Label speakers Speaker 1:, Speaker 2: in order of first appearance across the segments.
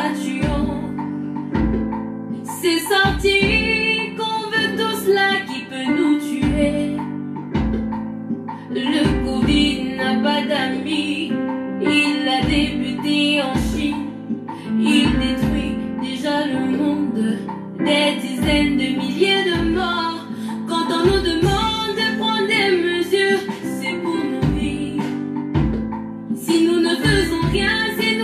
Speaker 1: tuant. C'est sorti qu'on veut tout cela qui peut nous tuer. Le Covid n'a pas d'amis, il a débuté en Chine. Il détruit déjà le monde, des dizaines de milliers de morts. Quand on nous demande de prendre des mesures, c'est pour nous vivre. Si nous ne faisons rien,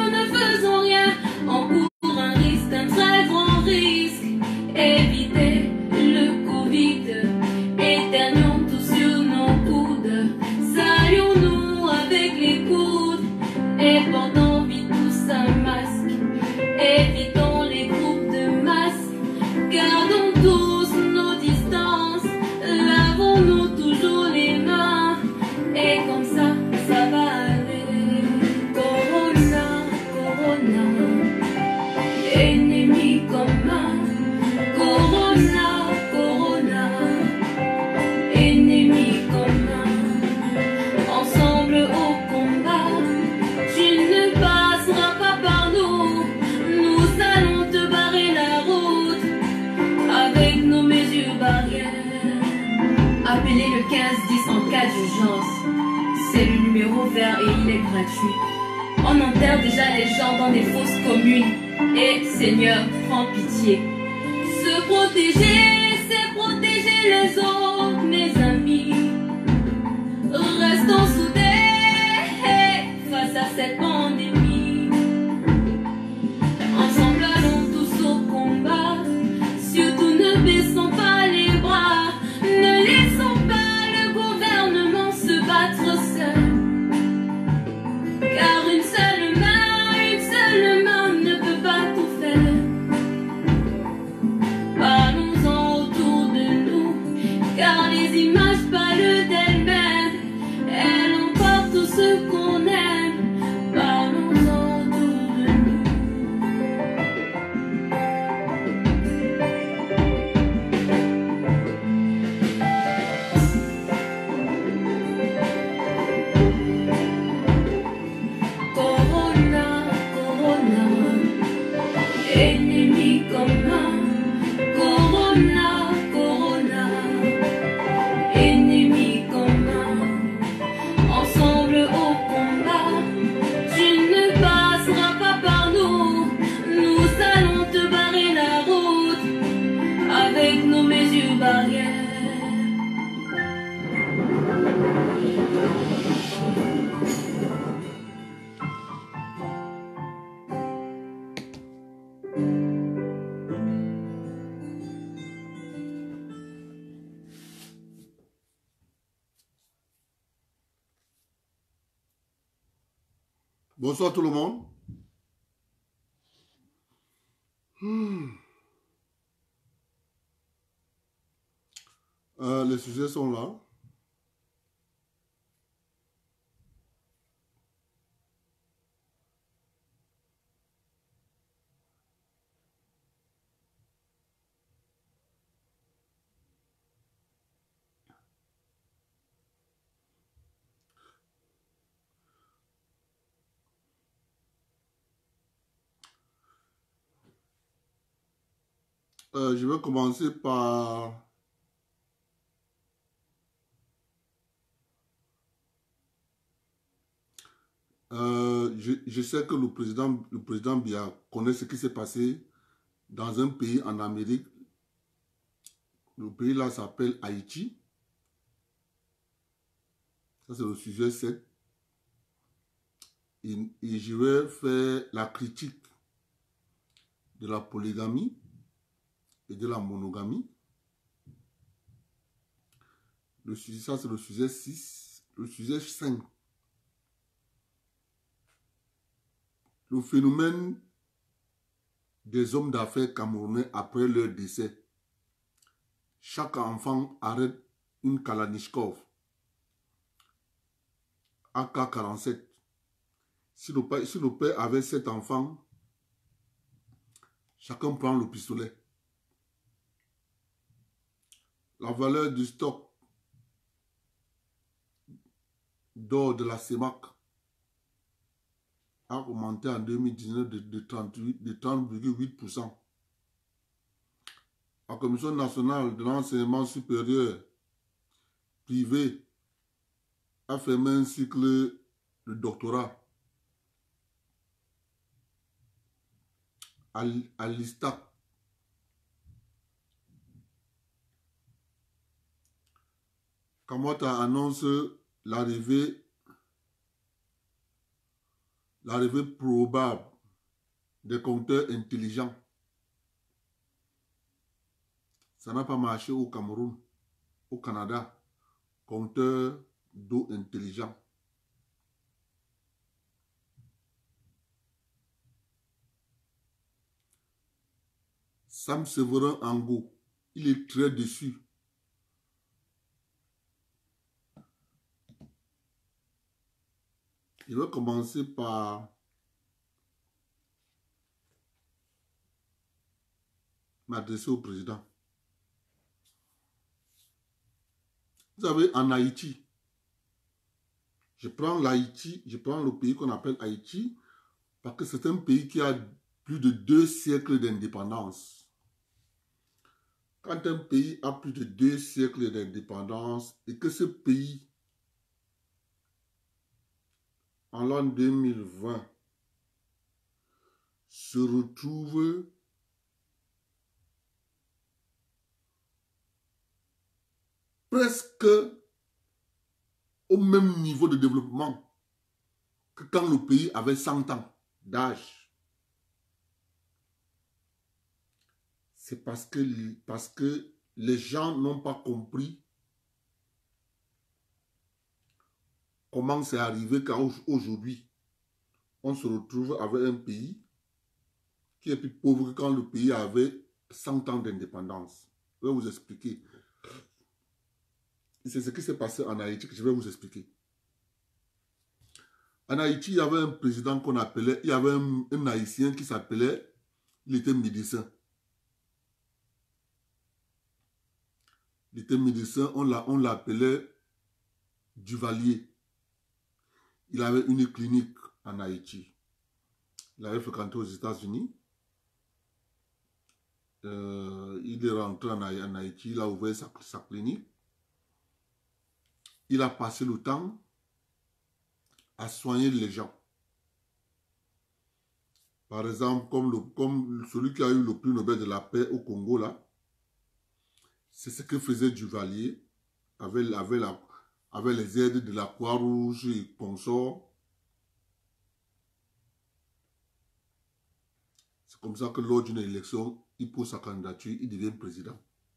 Speaker 1: on court un risque, un très grand risque. Éviter le Covid, éternuons tous sur nos coudes. Saluons-nous avec les coudes et portons vite tous un masque. Évitons les groupes de masse, gardons tous nos distances, lavons-nous toujours les mains et comme ça, ça va aller. Corona, Corona, ennemi commun. Corona, Corona, ennemi commun. Ensemble au combat, tu ne passeras pas par nous. Nous allons te barrer la route avec nos mesures barrières. Appelez le 1510 en cas d'urgence. C'est le numéro vert et il est gratuit. On enterre déjà les gens dans des fosses communes. Et Seigneur, prends pitié. Se protéger, c'est protéger les autres, mes amis. Restons soudés face à cette pandémie. Ensemble, allons tous au combat. Surtout ne baissons pas les bras. Ne laissons pas le gouvernement se battre seul. Car une seule main ne peut pas tout faire. Parlons-en autour de nous, car les images parlent d'elles-mêmes. Elles emportent tout ce qu'on aime. Parlons-en autour de nous. Corona, Corona, ennemi commun. Corona, Corona, ennemi commun. Ensemble au combat, tu ne passeras pas par nous. Nous allons te barrer la route avec nos mesures barrières.
Speaker 2: Bonsoir tout le monde. Les sujets sont là. Je vais commencer par je sais que le président Biya connaît ce qui s'est passé dans un pays en Amérique. Le pays là s'appelle Haïti. Ça c'est le sujet 7. Et je vais faire la critique de la polygamie et de la monogamie. Ça c'est le sujet 6. Le sujet 5. Le phénomène des hommes d'affaires camerounais après leur décès. Chaque enfant arrête une Kalachnikov AK-47. Si le père avait 7 enfants, chacun prend le pistolet. La valeur du stock d'or de la CEMAC a augmenté en 2019 de 30,8%. La Commission nationale de l'enseignement supérieur privé a fermé un cycle de doctorat à l'ISTAC. Kamwata annonce l'arrivée probable des compteurs intelligents. Ça n'a pas marché au Cameroun, au Canada. Compteurs d'eau intelligents. Sam Severin Ango, il est très déçu. Je vais commencer par m'adresser au président. Vous savez, en Haïti, je prends le pays qu'on appelle Haïti, parce que c'est un pays qui a plus de 2 siècles d'indépendance. Quand un pays a plus de 2 siècles d'indépendance et que ce pays, en l'an 2020, se retrouve presque au même niveau de développement que quand le pays avait 100 ans d'âge. C'est parce que les gens n'ont pas compris comment c'est arrivé qu'aujourd'hui, on se retrouve avec un pays qui est plus pauvre que quand le pays avait 100 ans d'indépendance. Je vais vous expliquer. C'est ce qui s'est passé en Haïti que je vais vous expliquer. En Haïti, il y avait un président qu'on appelait, il y avait un Haïtien qui s'appelait, il était médecin. Il était médecin, on l'appelait Duvalier. Il avait une clinique en Haïti. Il avait fréquenté aux États-Unis. Il est rentré en Haïti, il a ouvert sa clinique. Il a passé le temps à soigner les gens. Par exemple, comme celui qui a eu le prix Nobel de la paix au Congo, là, c'est ce que faisait Duvalier avec les aides de la Croix-Rouge et consorts. C'est comme ça que lors d'une élection, il pose sa candidature, il devient président.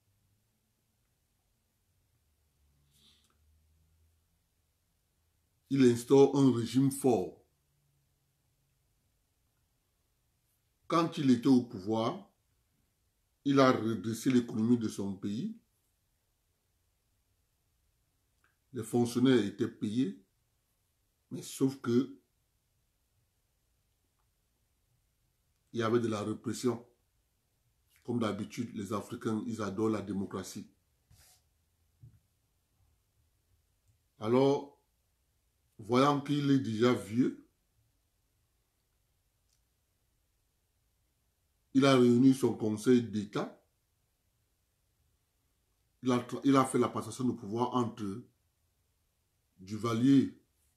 Speaker 2: Il instaure un régime fort. Quand il était au pouvoir, il a redressé l'économie de son pays. Les fonctionnaires étaient payés, mais sauf que il y avait de la répression. Comme d'habitude, les Africains, ils adorent la démocratie. Alors, voyant qu'il est déjà vieux, il a réuni son conseil d'État. Il a fait la passation de pouvoir entre Duvalier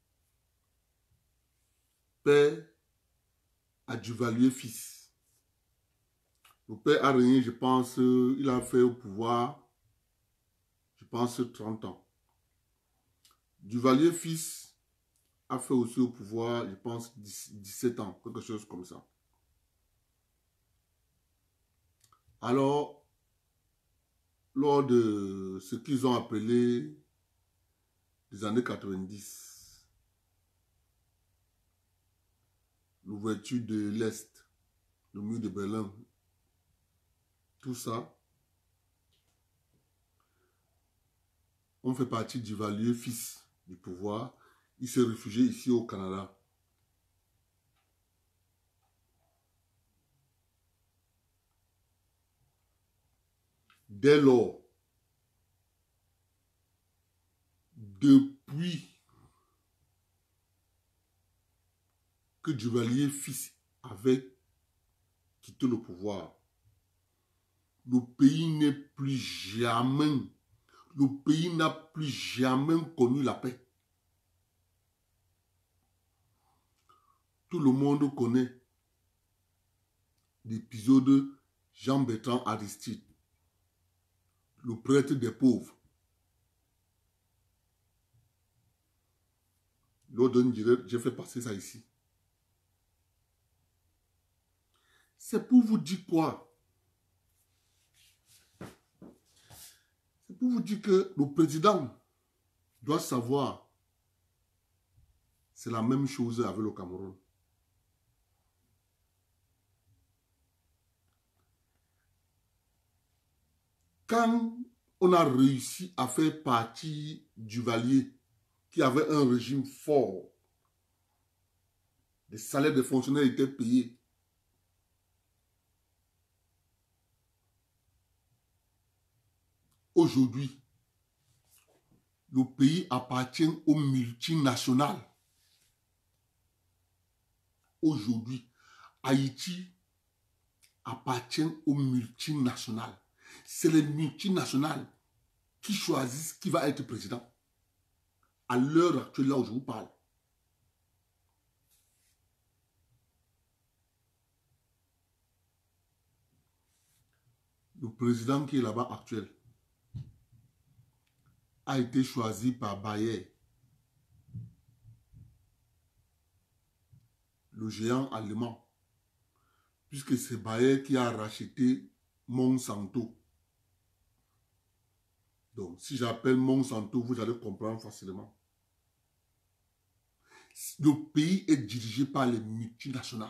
Speaker 2: père à Duvalier fils. Le père a régné, je pense, il a fait au pouvoir, je pense, 30 ans. Duvalier fils a fait aussi au pouvoir, je pense, 17 ans, quelque chose comme ça. Alors, lors de ce qu'ils ont appelé les années 90, l'ouverture de l'Est, le mur de Berlin, tout ça, on fait partie du Duvalier fils du pouvoir. Il s'est réfugié ici au Canada. Dès lors, depuis que Duvalier fils avait quitté le pouvoir, le pays n'est plus jamais, le pays n'a plus jamais connu la paix. Tout le monde connaît l'épisode Jean-Bertrand Aristide, le prêtre des pauvres. Lors d'un direct, j'ai fait passer ça ici. C'est pour vous dire quoi? C'est pour vous dire que le président doit savoir, c'est la même chose avec le Cameroun. Quand on a réussi à faire partir Duvalier, qui avait un régime fort, les salaires des fonctionnaires étaient payés. Aujourd'hui, le pays appartient aux multinationales. Aujourd'hui, Haïti appartient aux multinationales. C'est les multinationales qui choisissent qui va être président. À l'heure actuelle, là où je vous parle. Le président qui est là-bas actuel a été choisi par Bayer, le géant allemand, puisque c'est Bayer qui a racheté Monsanto. Donc, si j'appelle Monsanto, vous allez comprendre facilement. Le pays est dirigé par les multinationales.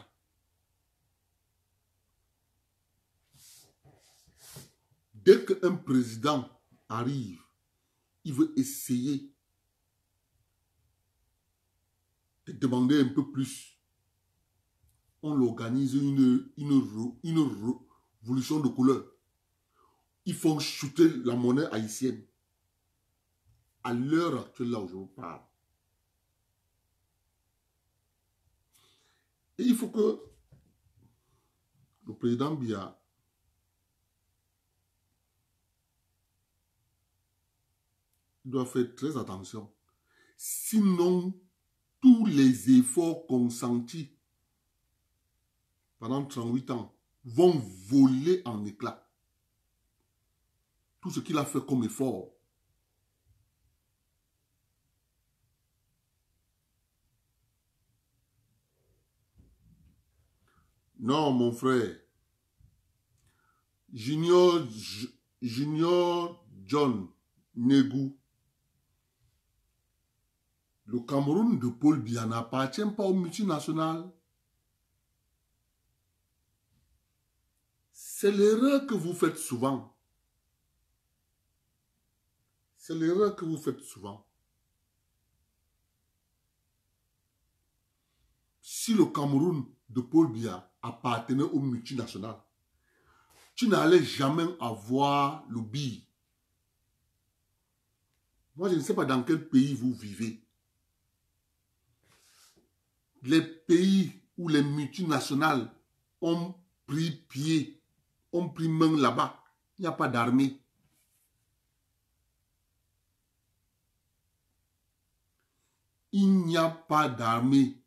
Speaker 2: Dès qu'un président arrive, il veut essayer de demander un peu plus. On l'organise une révolution de couleur. Ils font chuter la monnaie haïtienne. À l'heure actuelle, là où je vous parle. Et il faut que le président Biya doit faire très attention. Sinon, tous les efforts consentis pendant 38 ans vont voler en éclats. Tout ce qu'il a fait comme effort. Non, mon frère. Junior John Negou. Le Cameroun de Paul Biya n'appartient pas aux multinationales. C'est l'erreur que vous faites souvent. C'est l'erreur que vous faites souvent. Si le Cameroun de Paul Biya appartenait aux multinationales, tu n'allais jamais avoir le billet. Moi, je ne sais pas dans quel pays vous vivez. Les pays où les multinationales ont pris pied, ont pris main là-bas, il n'y a pas d'armée. Il n'y a pas d'armée.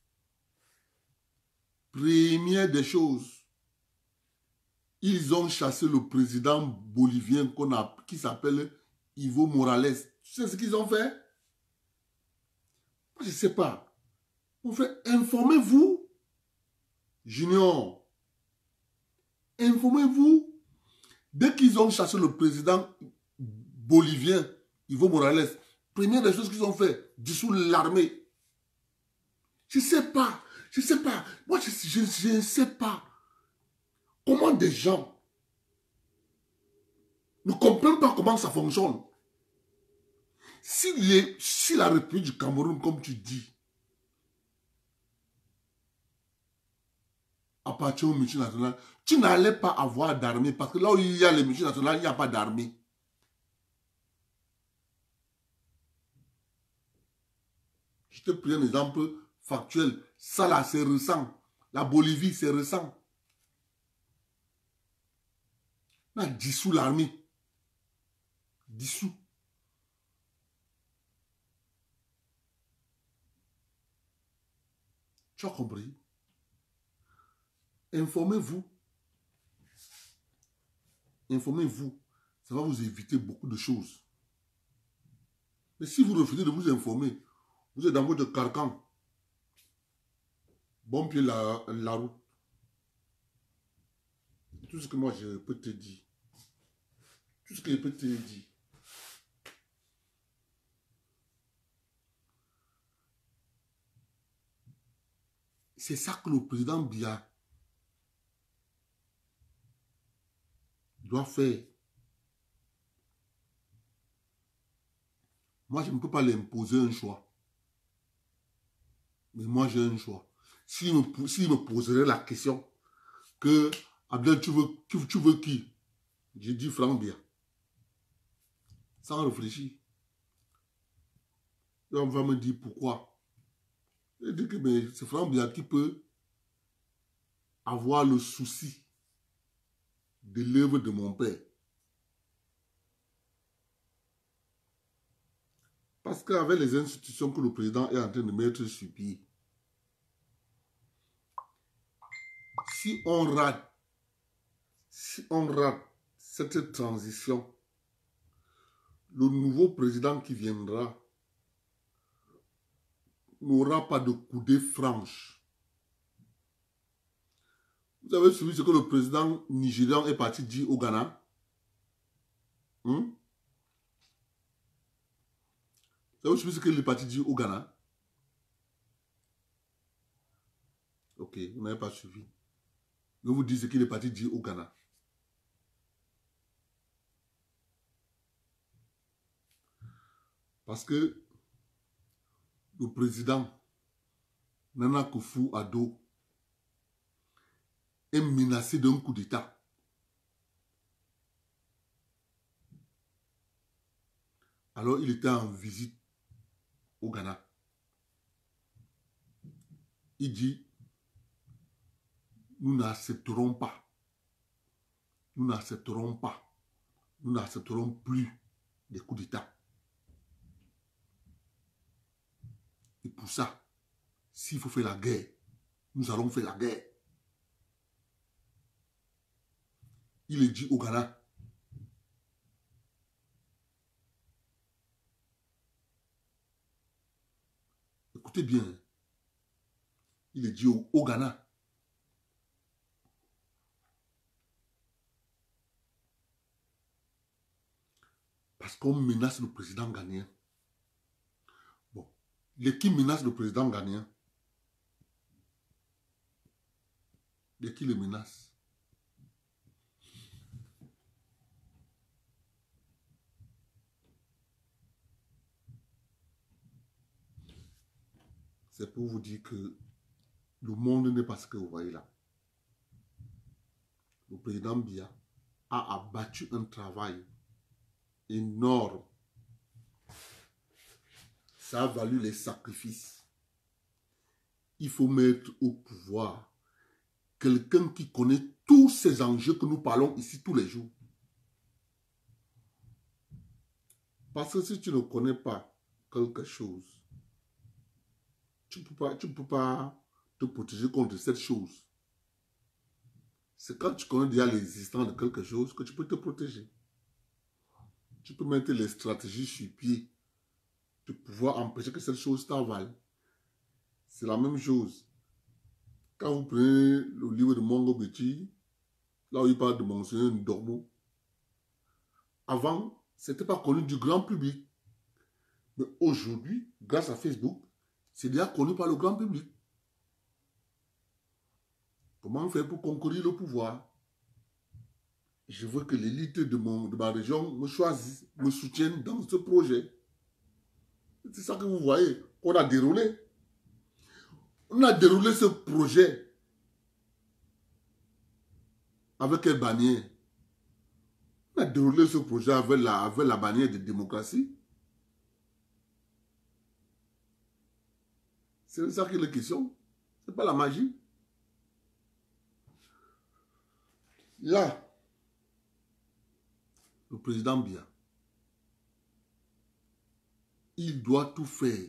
Speaker 2: Première des choses, ils ont chassé le président bolivien qui s'appelle Evo Morales. Tu sais ce qu'ils ont fait? Moi, je ne sais pas. On fait, informez-vous. Junior, informez-vous. Dès qu'ils ont chassé le président bolivien, Evo Morales, première des choses qu'ils ont fait, dissoudre l'armée. Je ne sais pas. Je ne sais pas. Moi, je ne sais pas. Comment des gens ne comprennent pas comment ça fonctionne. Si la République du Cameroun, comme tu dis, appartient aux multinationales, tu n'allais pas avoir d'armée parce que là où il y a les multinationales, il n'y a pas d'armée. Je te prends un exemple factuel. Ça là, c'est récent. La Bolivie, c'est récent. On a dissous l'armée. Dissous. Tu as compris? Informez-vous. Informez-vous. Ça va vous éviter beaucoup de choses. Mais si vous refusez de vous informer, vous êtes dans votre carcan. Bon pied la route. Tout ce que moi je peux te dire. Tout ce que je peux te dire. C'est ça que le président Biya doit faire. Moi, je ne peux pas l'imposer un choix. Mais moi, j'ai un choix. S'il me poserait la question que Abdel, tu veux qui? J'ai dit Franck Biya. Sans réfléchir. Et on va me dire pourquoi. Je dis que c'est Franck Biya qui peut avoir le souci de l'œuvre de mon père. Parce qu'avec les institutions que le président est en train de mettre sur pied, si on rate cette transition, le nouveau président qui viendra n'aura pas de coudée franche. Vous avez suivi ce que le président nigérian est parti dire au Ghana? Vous avez suivi ce qu'il est parti dire au Ghana? Ok, vous n'avez pas suivi. Je vous dis ce qu'il est parti dire au Ghana. Parce que le président Nana Akufo-Addo est menacé d'un coup d'État. Alors il était en visite au Ghana. Il dit, nous n'accepterons pas, nous n'accepterons pas, nous n'accepterons plus des coups d'État. Et pour ça, s'il faut faire la guerre, nous allons faire la guerre. Il est dit au Ghana. Écoutez bien. Il est dit au Ghana. Parce qu'on menace le président ghanéen. Bon. Qui menace le président ghanéen? Qui le menace? C'est pour vous dire que le monde n'est pas ce que vous voyez là. Le président Biya a abattu un travail énorme. Ça a valu les sacrifices. Il faut mettre au pouvoir quelqu'un qui connaît tous ces enjeux que nous parlons ici tous les jours. Parce que si tu ne connais pas quelque chose, tu ne peux pas te protéger contre cette chose. C'est quand tu connais déjà l'existence de quelque chose que tu peux te protéger. Tu peux mettre les stratégies sur pied de pouvoir empêcher que cette chose t'avale. C'est la même chose. Quand vous prenez le livre de Mongo Betty, là où il parle de Monseigneur Ndormo, avant, ce n'était pas connu du grand public. Mais aujourd'hui, grâce à Facebook, c'est déjà connu par le grand public. Comment faire pour concourir le pouvoir? Je veux que l'élite de ma région me choisisse, me soutienne dans ce projet. C'est ça que vous voyez, qu'on a déroulé. On a déroulé ce projet avec quelle bannière? On a déroulé ce projet avec la bannière de démocratie. C'est ça qui est la question. Ce n'est pas la magie. Là, le président Biya, il doit tout faire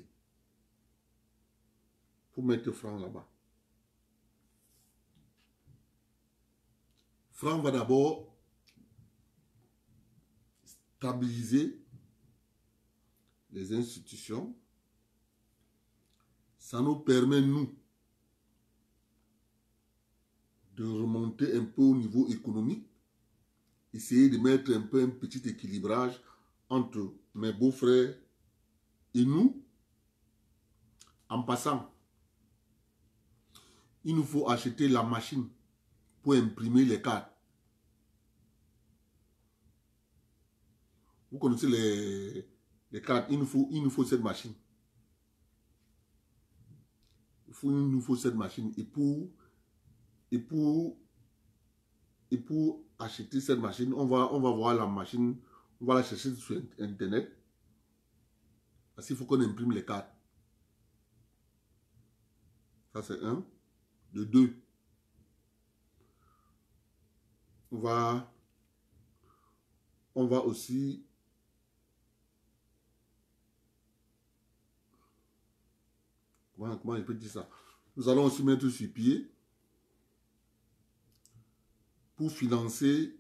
Speaker 2: pour mettre Franck là-bas. Franck va d'abord stabiliser les institutions. Ça nous permet, nous, de remonter un peu au niveau économique, essayer de mettre un peu un petit équilibrage entre mes beaux-frères et nous. En passant, il nous faut acheter la machine pour imprimer les cartes. Vous connaissez les cartes, il nous faut cette machine. Il nous faut cette machine. Et pour acheter cette machine, on va voir la machine, on va la chercher sur Internet. Parce qu'il faut qu'on imprime les cartes. Ça, c'est un. De deux. On va aussi... Comment je peux dire ça? Nous allons aussi mettre sur pied pour financer,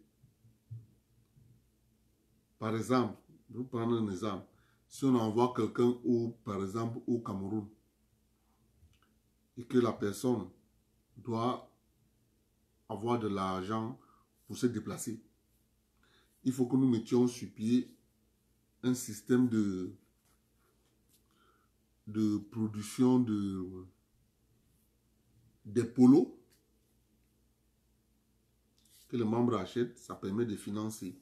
Speaker 2: par exemple, je vais prendre un exemple. Si on envoie quelqu'un, par exemple, au Cameroun, et que la personne doit avoir de l'argent pour se déplacer, il faut que nous mettions sur pied un système de production des polos que les membres achètent. Ça permet de financer.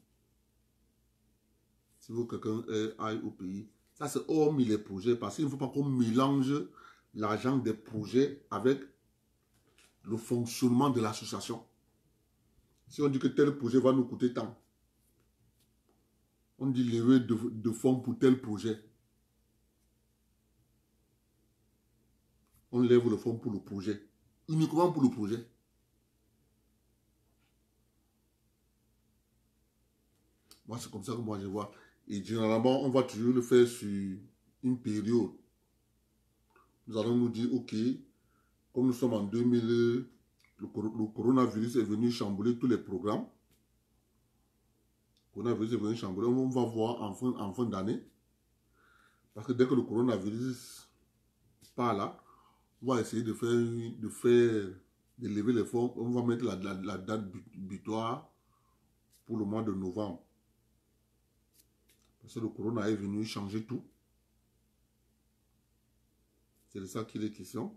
Speaker 2: Si vous quelqu'un aille au pays, ça c'est hormis les projets, parce qu'il ne faut pas qu'on mélange l'argent des projets avec le fonctionnement de l'association. Si on dit que tel projet va nous coûter tant, on dit lever de fonds pour tel projet. On lève le fonds pour le projet, uniquement pour le projet. Moi, c'est comme ça que moi je vois. Et généralement, on va toujours le faire sur une période. Nous allons nous dire, ok, comme nous sommes en 2000, le coronavirus est venu chambouler tous les programmes. Le coronavirus est venu chambouler. On va voir en fin d'année. Parce que dès que le coronavirus part là, on va essayer de lever les fonds. On va mettre la date butoir pour le mois de novembre. Parce que le corona est venu changer tout. C'est de ça qu'il est question.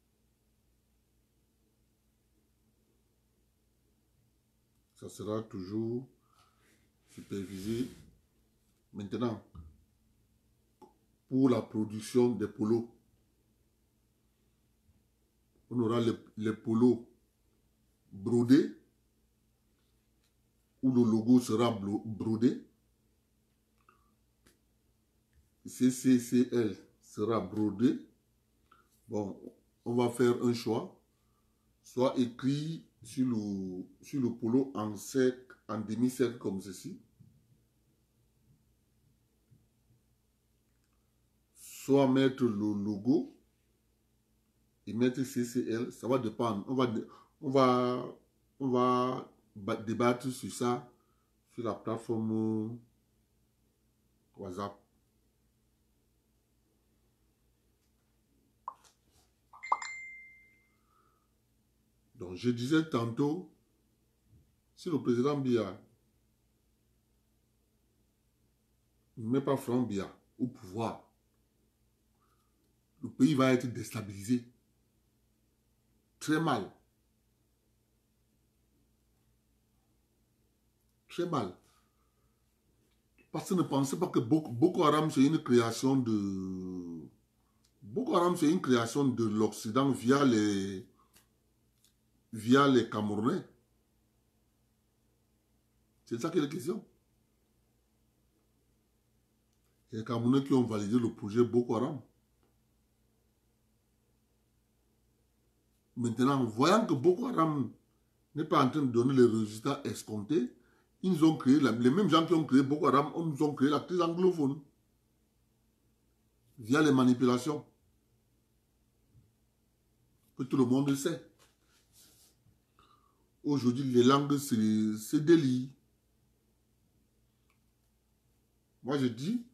Speaker 2: Ça sera toujours supervisé. Maintenant, pour la production des polos, on aura les polos brodés, où le logo sera brodé. CCCL sera brodé. Bon, on va faire un choix. Soit écrit sur le polo en cercle, en demi-cercle comme ceci. Soit mettre le logo et mettre CCL. Ça va dépendre. On va débattre sur ça sur la plateforme WhatsApp. Donc, je disais tantôt, si le président Biya ne met pas Franck Biya au pouvoir, le pays va être déstabilisé. Très mal. Très mal. Parce que ne pensez pas que Boko Haram, c'est une création de... Boko Haram, c'est une création de l'Occident via les Camerounais. C'est ça qui est la question. C'est les Camerounais qui ont validé le projet Boko Haram. Maintenant, voyant que Boko Haram n'est pas en train de donner les résultats escomptés, ils nous ont créé, les mêmes gens qui ont créé Boko Haram, nous ont créé la crise anglophone via les manipulations que tout le monde sait. Aujourd'hui, les langues se délient. Moi, je dis,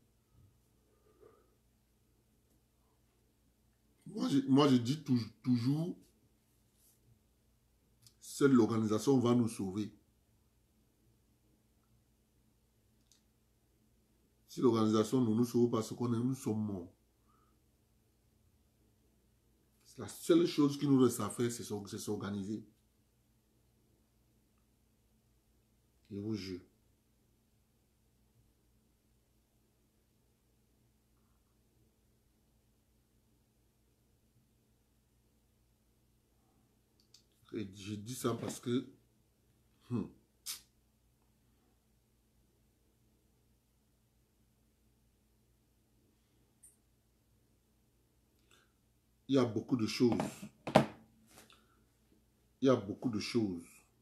Speaker 2: toujours, seule l'organisation va nous sauver. Si l'organisation ne nous sauve pas, ce qu'on est, nous sommes morts. La seule chose qui nous reste à faire, c'est s'organiser. Je vous jure. Et je dis ça parce que il y a beaucoup de choses. Il y a beaucoup de choses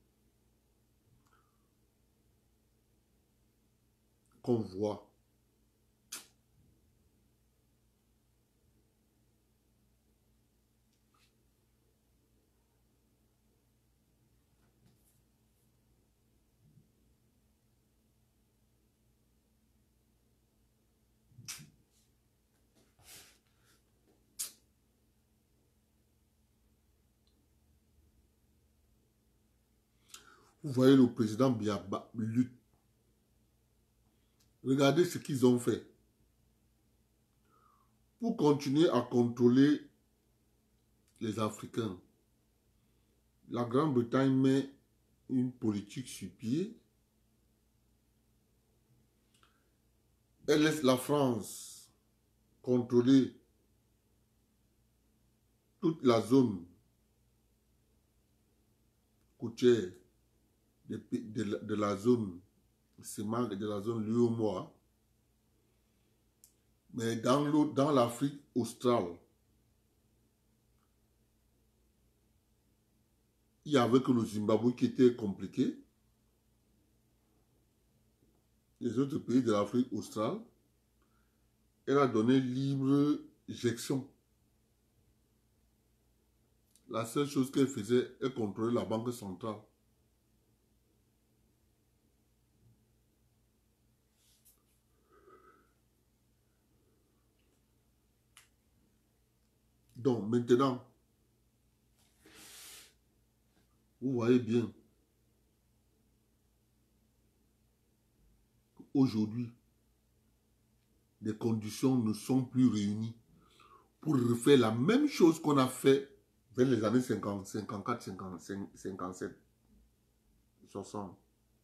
Speaker 2: qu'on voit. Vous voyez le président Biya lutte. Regardez ce qu'ils ont fait. Pour continuer à contrôler les Africains, la Grande-Bretagne met une politique sur pied. Elle laisse la France contrôler toute la zone côtière de la zone CEMAC et de la zone l'UEMOA. Mais dans l'Afrique australe, il n'y avait que le Zimbabwe qui était compliqué. Les autres pays de l'Afrique australe, elle a donné libre éjection. La seule chose qu'elle faisait, elle contrôlait la banque centrale. Donc maintenant, vous voyez bien, aujourd'hui, les conditions ne sont plus réunies pour refaire la même chose qu'on a fait vers les années 50, 54, 55, 57, 60.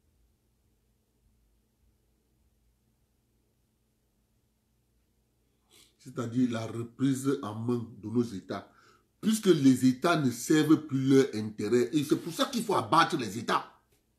Speaker 2: C'est-à-dire la reprise en main de nos États. Puisque les États ne servent plus leur intérêt. Et c'est pour ça qu'il faut abattre les États.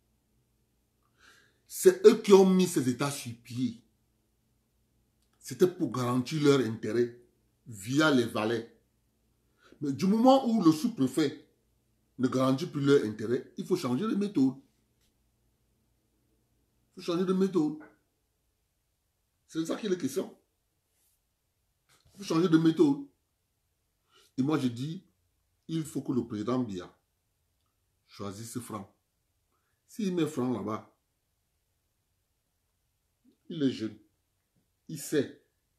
Speaker 2: C'est eux qui ont mis ces États sur pied. C'était pour garantir leur intérêt via les valets. Mais du moment où le sous-préfet ne garantit plus leur intérêt, il faut changer de méthode. Il faut changer de méthode. C'est de ça qu'il est question. Il faut changer de méthode. Et moi, je dis, il faut que le président Biya choisisse Franck. S'il met Franck là-bas, il est jeune. Il sait.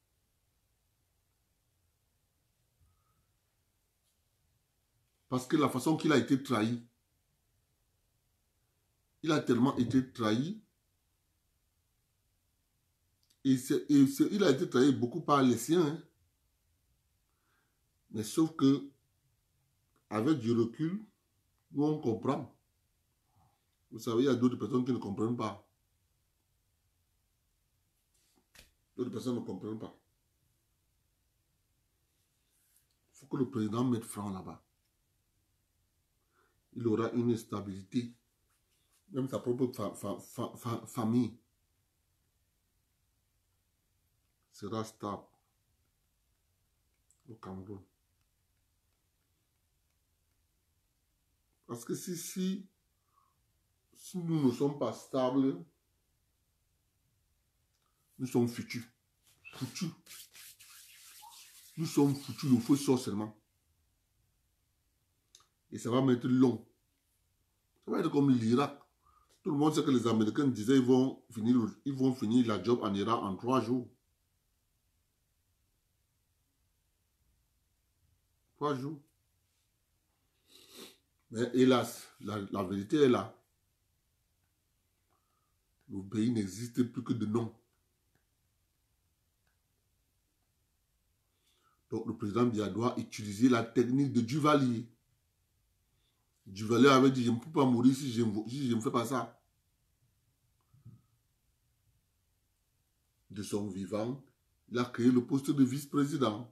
Speaker 2: Parce que la façon qu'il a été trahi, il a tellement été trahi. Et il a été trahi beaucoup par les siens. Hein. Mais sauf que, avec du recul, nous on comprend. Vous savez, il y a d'autres personnes qui ne comprennent pas. D'autres personnes ne comprennent pas. Il faut que le président mette Franck là-bas. Il aura une stabilité. Même sa propre famille sera stable au Cameroun. Parce que si nous ne sommes pas stables, nous sommes foutus. Foutus. Nous sommes foutus, le feu sort seulement. Et ça va mettre long. Ça va être comme l'Irak. Tout le monde sait que les Américains disaient qu'ils vont finir la job en Irak en 3 jours. 3 jours. Mais hélas, la vérité est là. Le pays n'existe plus que de nom. Donc le président Biya doit utiliser la technique de Duvalier. Duvalier avait dit, je ne peux pas mourir si je ne fais pas ça. De son vivant, il a créé le poste de vice-président.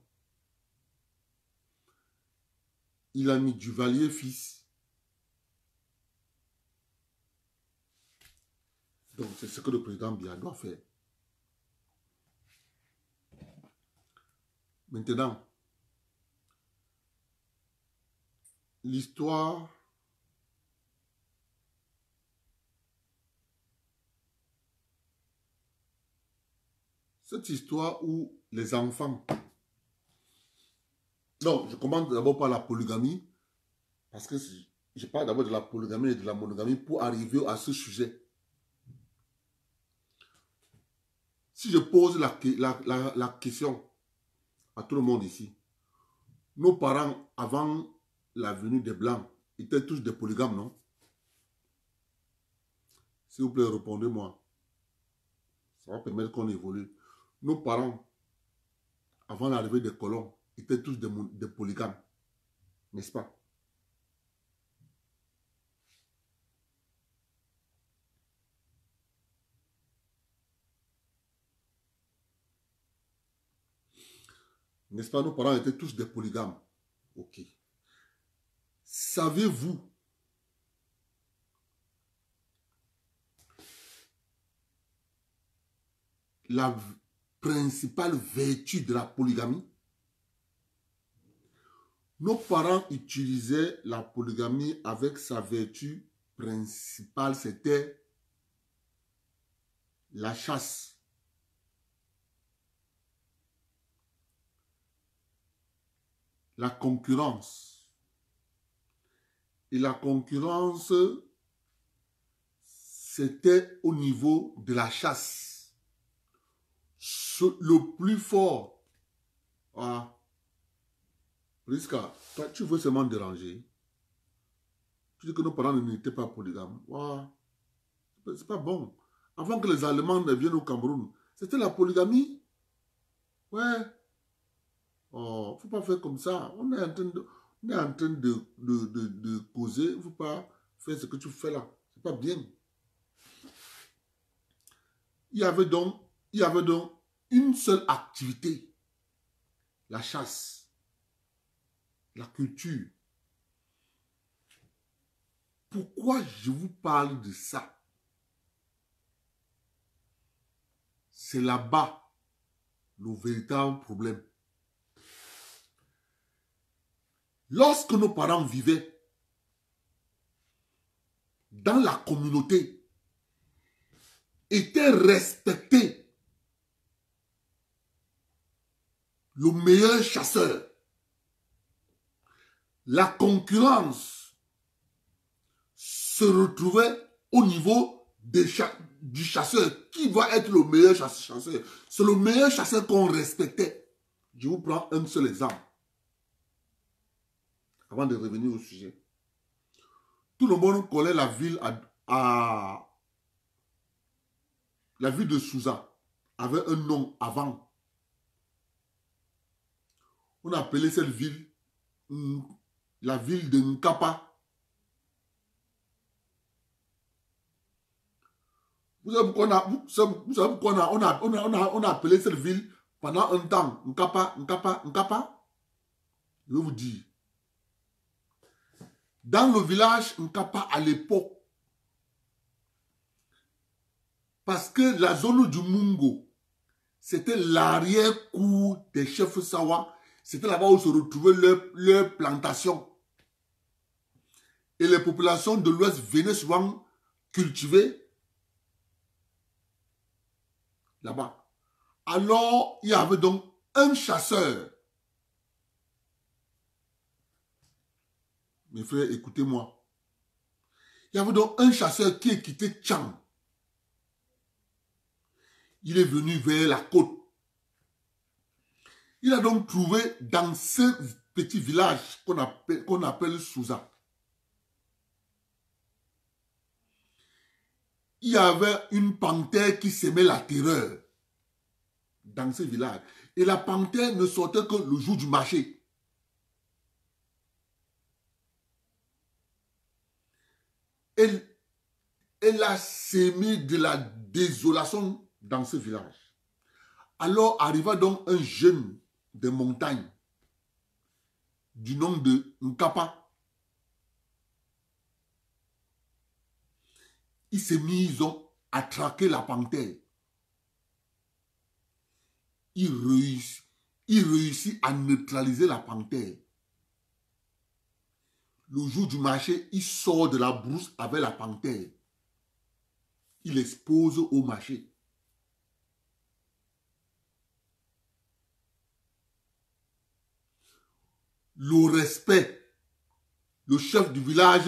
Speaker 2: Il a mis Duvalier fils. Donc c'est ce que le président Biya doit faire. Maintenant, l'histoire cette histoire où les enfants... Non, je commence d'abord par la polygamie, parce que je parle d'abord de la polygamie et de la monogamie pour arriver à ce sujet. Si je pose la question à tout le monde ici, nos parents, avant la venue des Blancs, étaient tous des polygames, non? S'il vous plaît, répondez-moi. Ça va permettre qu'on évolue. Nos parents, avant l'arrivée des colons, étaient tous des polygames. N'est-ce pas? N'est-ce pas? Nos parents étaient tous des polygames. Ok. Savez-vous la principale vertu de la polygamie? Nos parents utilisaient la polygamie avec sa vertu principale, c'était la chasse. La concurrence. Et la concurrence, c'était au niveau de la chasse. Le plus fort. Ah, Priska, toi, tu veux seulement déranger. Tu dis que nos parents n'étaient pas polygames. Ah, c'est pas bon. Avant que les Allemands ne viennent au Cameroun, c'était la polygamie. Ouais. Oh, faut pas faire comme ça. On est en train de causer. Il ne faut pas faire ce que tu fais là. C'est pas bien. Il y avait donc une seule activité. La chasse. La culture. Pourquoi je vous parle de ça? C'est là-bas le véritable problème. Lorsque nos parents vivaient dans la communauté, étaient respectés, le meilleur chasseur, la concurrence se retrouvait au niveau du chasseur. Qui va être le meilleur chasseur? C'est le meilleur chasseur qu'on respectait. Je vous prends un seul exemple. Avant de revenir au sujet. Tout le monde connaît la ville la ville de Souza avait un nom avant. On appelait cette ville la ville de Nkapa. Vous savez pourquoi on a appelé cette ville pendant un temps Nkapa? Je vais vous dire. Dans le village Nkapa à l'époque, parce que la zone du Mungo, c'était l'arrière-cour des chefs Sawa, c'était là-bas où se retrouvaient leurs plantations. Et les populations de l'Ouest venaient souvent cultiver là-bas. Alors, il y avait donc un chasseur. Mes frères, écoutez-moi. Il y avait donc un chasseur qui est quitté Tchang. Il est venu vers la côte. Il a donc trouvé dans ce petit village qu'on appelle Souza. Il y avait une panthère qui semait la terreur dans ce village. Et la panthère ne sortait que le jour du marché. Elle a sémé de la désolation dans ce village. Alors arriva donc un jeune des montagnes du nom de Nkapa. Il s'est mis à traquer la panthère. Il réussit à neutraliser la panthère. Le jour du marché, il sort de la brousse avec la panthère. Il expose au marché. Le respect, le chef du village,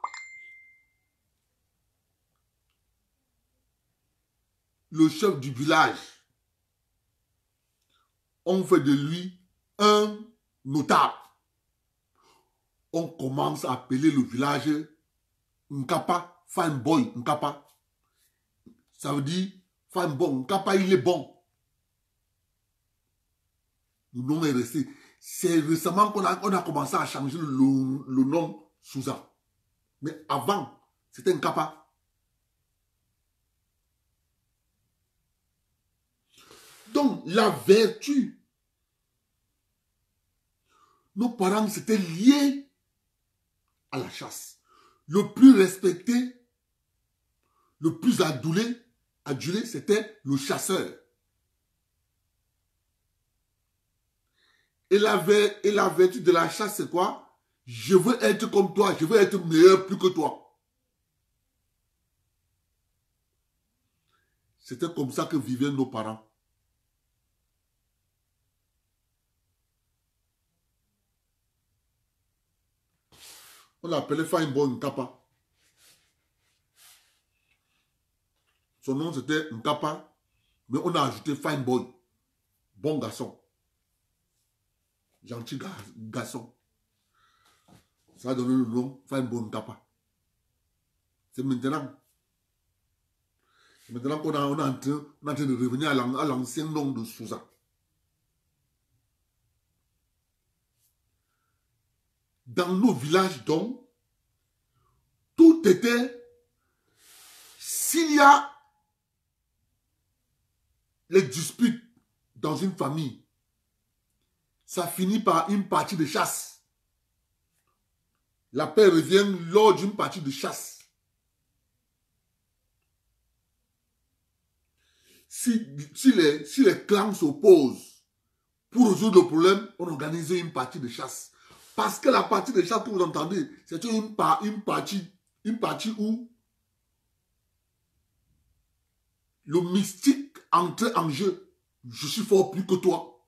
Speaker 2: on fait de lui un notable. On commence à appeler le village Nkapa, Fine Boy Nkapa. Ça veut dire Fine Boy Nkapa, il est bon. Le nom est resté. C'est récemment qu'on a commencé à changer le nom Souza. Mais avant, c'était Nkapa. Donc, la vertu, nos parents s'étaient liés à la chasse. Le plus respecté, le plus adulé, c'était le chasseur. Et la vertu de la chasse, c'est quoi? Je veux être comme toi, je veux être meilleur plus que toi. C'était comme ça que vivaient nos parents. On l'appelait Fine Boy Nkapa. Son nom c'était Nkapa, mais on a ajouté Fine Boy. Bon garçon. Gentil garçon. Ça a donné le nom Fine Boy Nkapa. C'est maintenant. Maintenant qu'on est en train de revenir à l'ancien nom de Souza. Dans nos villages, donc, tout était, s'il y a les disputes dans une famille, ça finit par une partie de chasse. La paix revient lors d'une partie de chasse. Si les clans s'opposent pour résoudre le problème, on organise une partie de chasse. Parce que la partie de chasse que vous entendez, c'est une partie où le mystique entre en jeu. Je suis fort plus que toi.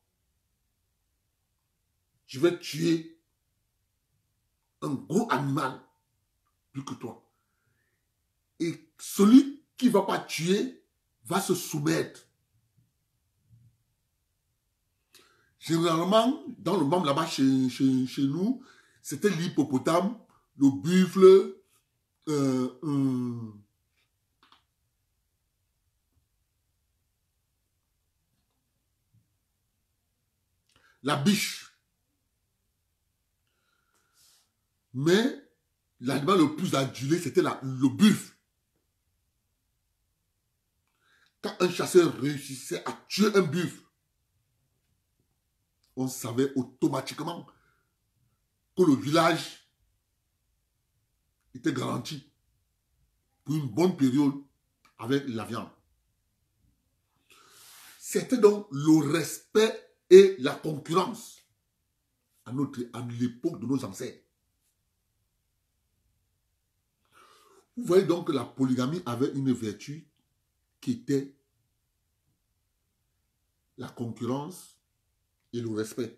Speaker 2: Je vais tuer un gros animal plus que toi. Et celui qui ne va pas tuer va se soumettre. Généralement, dans le monde là-bas, chez nous, c'était l'hippopotame, le buffle, la biche. Mais l'animal le plus adulé, c'était le buffle. Quand un chasseur réussissait à tuer un buffle, on savait automatiquement que le village était garanti pour une bonne période avec la viande. C'était donc le respect et la concurrence à l'époque de nos ancêtres. Vous voyez donc que la polygamie avait une vertu qui était la concurrence et le respect.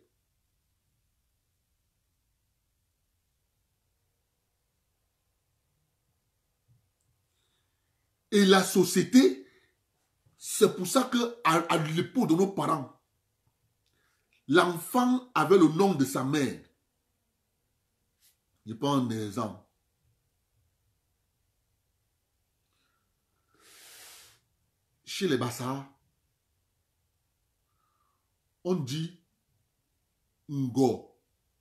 Speaker 2: Et la société, c'est pour ça qu'à l'époque de nos parents, l'enfant avait le nom de sa mère. Je prends un exemple. Chez les Bassa, on dit Ngo.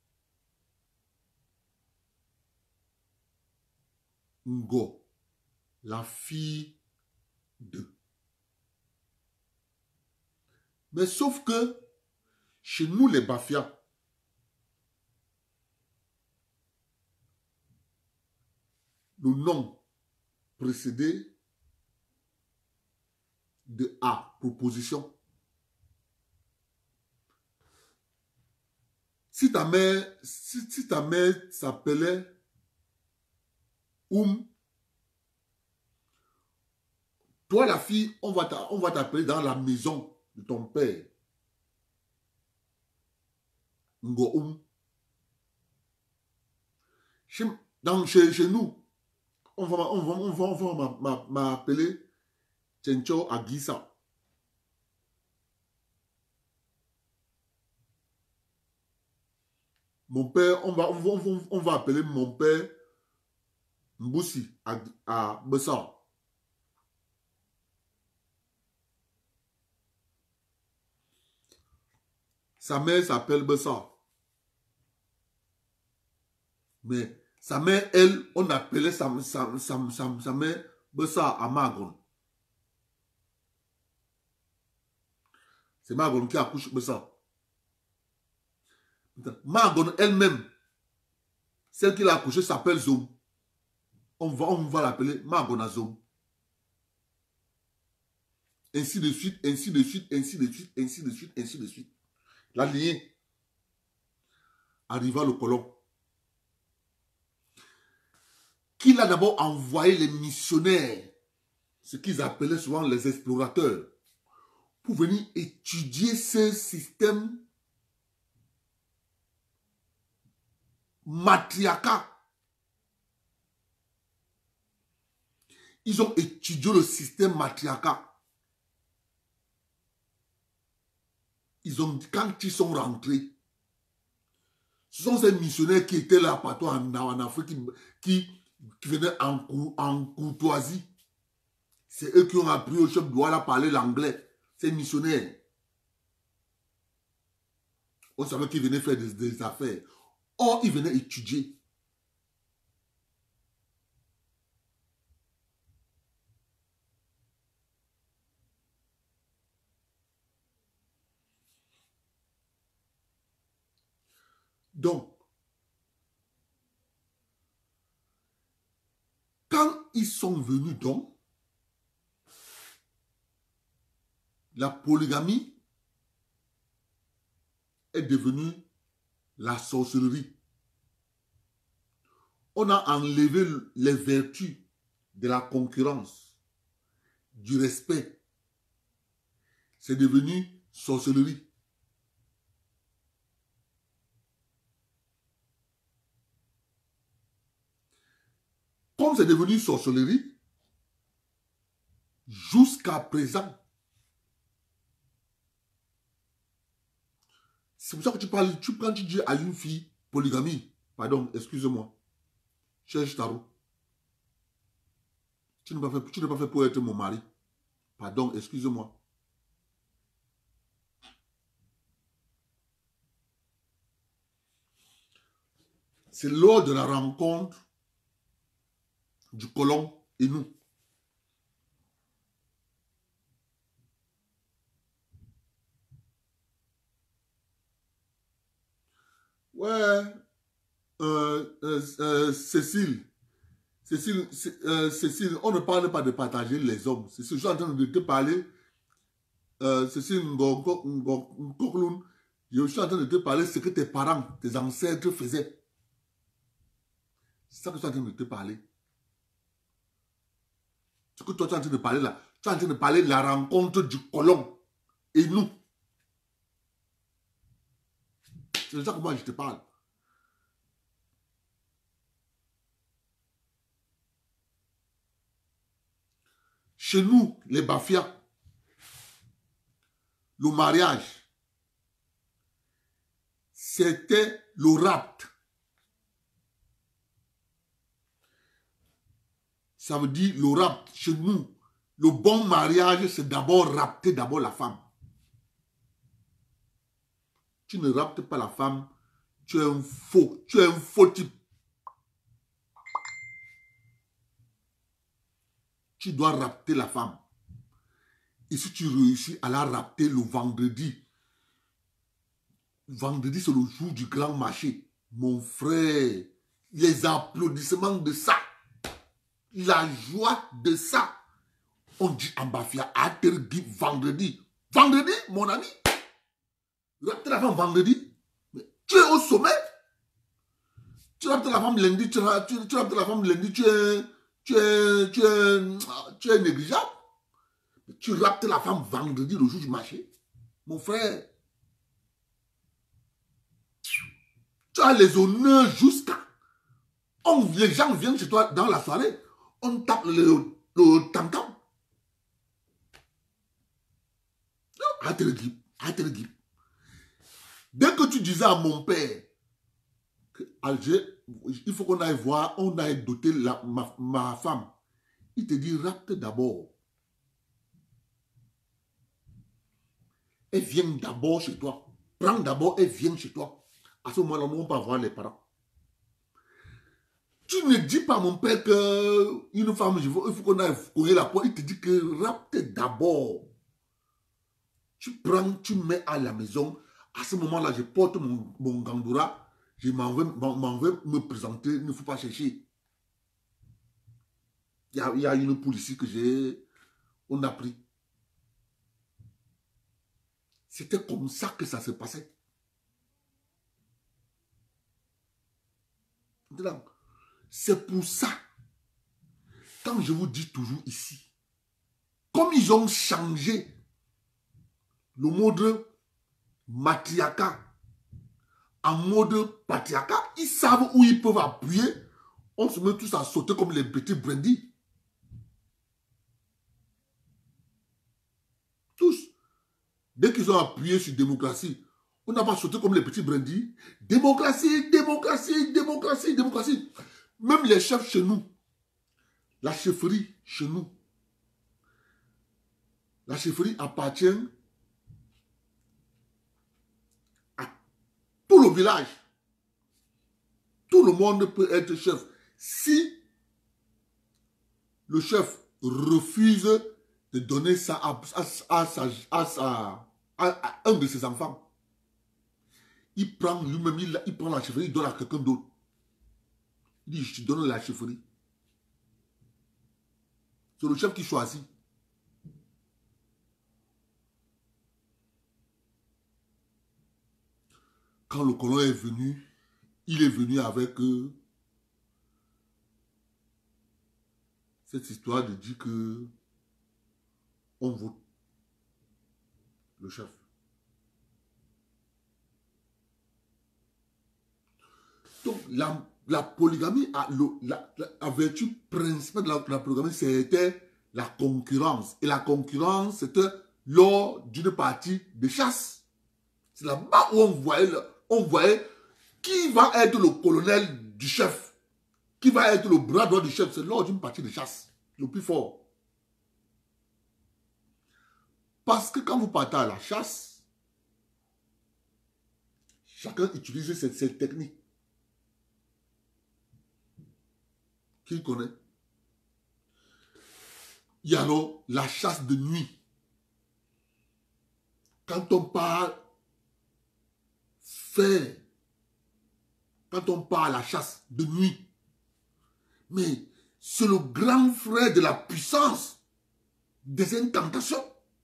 Speaker 2: Ngo, la fille de. Mais sauf que chez nous les Bafia, le nom précédé de A, proposition. Si ta mère s'appelait toi la fille, on va t'appeler dans la maison de ton père. Ngo Chez nous, on va m'appeler Chencho Agisa. Mon père, on va appeler mon père Mboussi à Bessa. Sa mère s'appelle Bessa. Mais sa mère, elle, on appelait sa mère Bessa à Magon. C'est Magon qui accouche Bessa. Magon elle-même, celle qui l'a accouchée s'appelle Zom. On va l'appeler Magon à Zom. Ainsi de suite, ainsi de suite, ainsi de suite, ainsi de suite, ainsi de suite. La lignée arriva le colon. Qui l'a d'abord envoyé les missionnaires, ce qu'ils appelaient souvent les explorateurs, pour venir étudier ce système matriarcat. Ils ont étudié le système matriarcat. Quand ils sont rentrés, ce sont ces missionnaires qui étaient là partout en Afrique, qui venaient en courtoisie. C'est eux qui ont appris au chef Douala à parler l'anglais. Ces missionnaires. On savait qu'ils venaient faire des affaires. Or, ils venaient étudier. Donc, quand ils sont venus donc, la polygamie est devenue la sorcellerie. On a enlevé les vertus de la concurrence, du respect. C'est devenu sorcellerie. Comme c'est devenu sorcellerie, jusqu'à présent, c'est pour ça que quand tu dis à une fille polygamie, pardon, excuse-moi, cherche tarot. Tu n'es pas fait pour être mon mari. Pardon, excuse-moi. C'est lors de la rencontre du colon et nous. Ouais, Cécile, on ne parle pas de partager les hommes. Je suis en train de te parler, Cécile Ngokloun, je suis en train de te parler ce que tes parents, tes ancêtres faisaient. C'est ça que je suis en train de te parler. Ce que toi tu es en train de parler là, tu es en train de parler de la rencontre du colon et nous. C'est de ça que moi je te parle. Chez nous, les Bafias, le mariage, c'était le rapt. Ça veut dire le rapt. Chez nous, le bon mariage, c'est d'abord rapter d'abord la femme. Tu ne raptes pas la femme, tu es un faux type. Tu dois rapter la femme. Et si tu réussis à la rapter le vendredi, vendredi c'est le jour du grand marché, mon frère, les applaudissements de ça, la joie de ça, on dit en Bafia, vendredi. Vendredi, mon ami, rapter la femme vendredi, tu es au sommet. Tu raptes la femme lundi, tu raptes la femme lundi, tu es négligeable. Tu raptes la femme vendredi, le jour du marché. Mon frère, tu as les honneurs jusqu'à... Les gens viennent chez toi dans la soirée, on tape le tam-tam. Arrête le grip. Dès que tu disais à mon père que Alger, il faut qu'on aille voir, on aille doter ma femme, il te dit rapte d'abord. Elle vient d'abord chez toi. Prends d'abord, elle vient chez toi. À ce moment-là, on va voir les parents. Tu ne dis pas à mon père qu'une femme, il faut qu'on aille courir la porte. Il te dit que rapte d'abord. Tu prends, tu mets à la maison. À ce moment-là, je porte mon gandoura. Je m'en vais me présenter. Il ne faut pas chercher. Il y a une poule ici que on a pris. C'était comme ça que ça se passait. C'est pour ça, quand je vous dis toujours ici, comme ils ont changé le mode matriarcat en mode patriarcat, ils savent où ils peuvent appuyer. On se met tous à sauter comme les petits brindilles. Tous. Dès qu'ils ont appuyé sur démocratie, on n'a pas sauté comme les petits brindilles. Démocratie, démocratie, démocratie, démocratie. Même les chefs chez nous, la chefferie chez nous, la chefferie appartient à tout le village. Tout le monde peut être chef. Si le chef refuse de donner ça à un de ses enfants, il prend lui-même, il prend la chefferie, il donne à quelqu'un d'autre. Il dit, je te donne la chefferie. C'est le chef qui choisit. Quand le colon est venu, il est venu avec cette histoire de dire que on vote le chef. Donc, la polygamie, la vertu principale de la polygamie, c'était la concurrence. Et la concurrence, c'était lors d'une partie de chasse. C'est là-bas où on voyait qui va être le colonel du chef, qui va être le bras droit du chef. C'est lors d'une partie de chasse, le plus fort. Parce que quand vous partez à la chasse, chacun utilise cette technique qu'il connaît. Il y a alors la chasse de nuit. Quand on part à la chasse de nuit, mais c'est le grand frère de la puissance des incantations.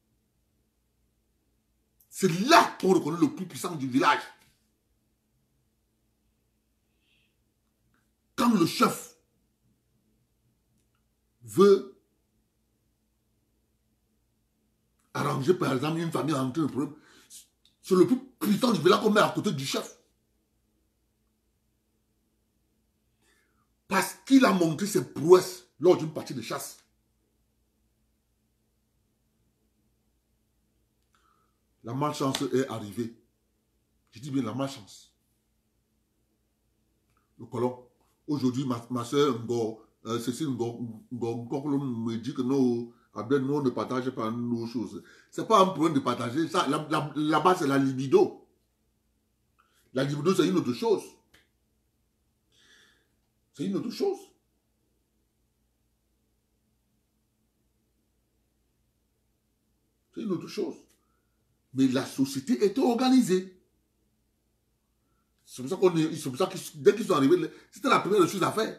Speaker 2: C'est là qu'on reconnaît le plus puissant du village. Quand le chef veut manger, par exemple, une famille en train de problème. C'est le plus puissant du village qu'on met à côté du chef. Parce qu'il a montré ses prouesses lors d'une partie de chasse. La malchance est arrivée. Je dis bien la malchance. Le colon. Aujourd'hui, ma soeur Cécile me dit que non, Abdel, nous, on ne partage pas nos choses. Ce n'est pas un problème de partager. Ça, là-bas, c'est la libido. La libido, c'est une autre chose. C'est une autre chose. C'est une autre chose. Mais la société était organisée. C'est pour ça que dès qu'ils sont arrivés, c'était la première chose à faire.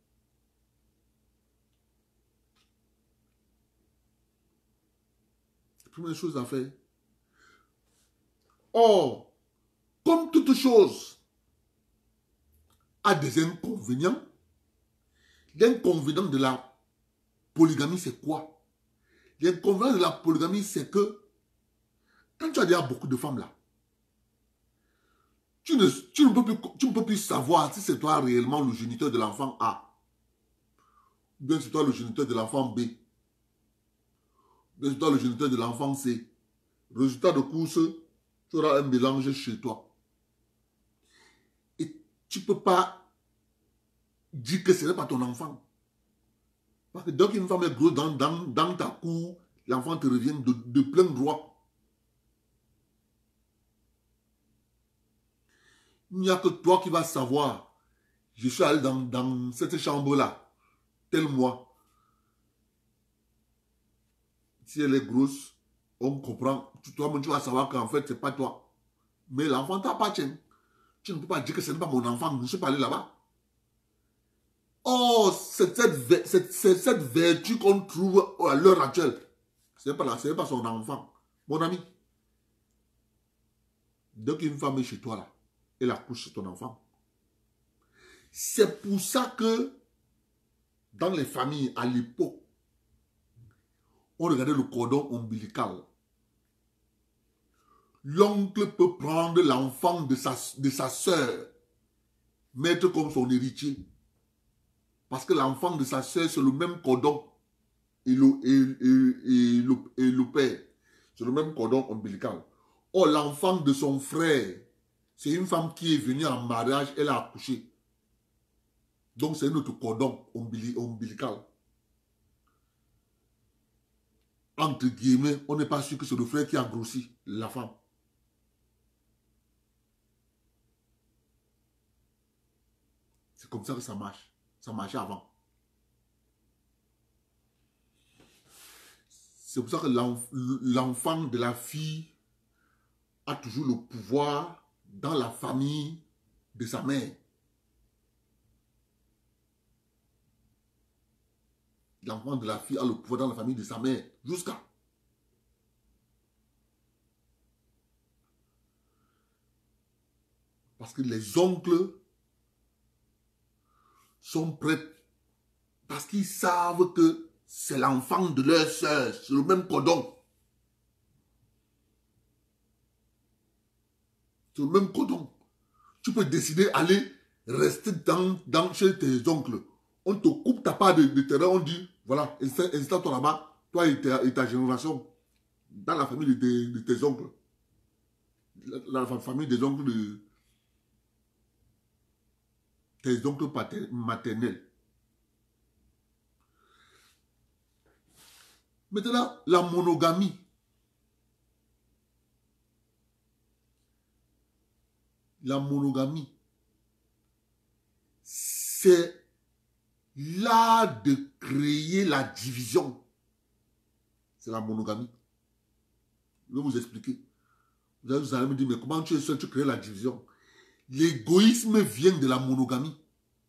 Speaker 2: La première chose à faire. Or, comme toute chose a des inconvénients, l'inconvénient de la polygamie, c'est quoi? L'inconvénient de la polygamie, c'est que quand tu as déjà beaucoup de femmes là, tu ne peux plus savoir si c'est toi réellement le géniteur de l'enfant A, ou bien c'est toi le géniteur de l'enfant B, ou bien c'est toi le géniteur de l'enfant C. Résultat de course, tu auras un mélange chez toi. Et tu ne peux pas dire que ce n'est pas ton enfant. Parce que dès qu'une femme est grosse dans ta cour, l'enfant te revient de plein droit. Il n'y a que toi qui vas savoir. Je suis allé dans cette chambre-là, tel mois. Si elle est grosse, on comprend. Toi-même, tu vas savoir qu'en fait, ce n'est pas toi. Mais l'enfant t'appartient. Tu ne peux pas dire que ce n'est pas mon enfant. Je ne suis pas allé là-bas. Oh, c'est cette vertu qu'on trouve à l'heure actuelle. Ce n'est pas son enfant. Mon ami, dès qu'une femme est chez toi, là, elle accouche sur ton enfant. C'est pour ça que dans les familles, à l'époque, on regardait le cordon ombilical. L'oncle peut prendre l'enfant de sa soeur, mettre comme son héritier. Parce que l'enfant de sa soeur, c'est le même cordon. Et le père, c'est le même cordon ombilical. Or, l'enfant de son frère, c'est une femme qui est venue en mariage, elle a accouché. Donc, c'est notre cordon ombilical. Entre guillemets, on n'est pas sûr que c'est le frère qui a grossi la femme. C'est comme ça que ça marche. Ça marchait avant. C'est pour ça que l'enfant de la fille a toujours le pouvoir dans la famille de sa mère. L'enfant de la fille a le pouvoir dans la famille de sa mère. Jusqu'à. Parce que les oncles sont prêts. Parce qu'ils savent que c'est l'enfant de leur soeur. C'est le même cordon. C'est le même cordon. Tu peux décider d'aller rester chez tes oncles. On te coupe ta part de terrain, on dit, voilà, installe-toi là-bas, toi et ta génération, dans la famille de tes oncles. La famille des oncles de tes oncles maternels. Maintenant, la monogamie. La monogamie, c'est l'art de créer la division. C'est la monogamie. Je vais vous expliquer. Vous allez me dire, mais comment tu es seul, tu crées la division? L'égoïsme vient de la monogamie.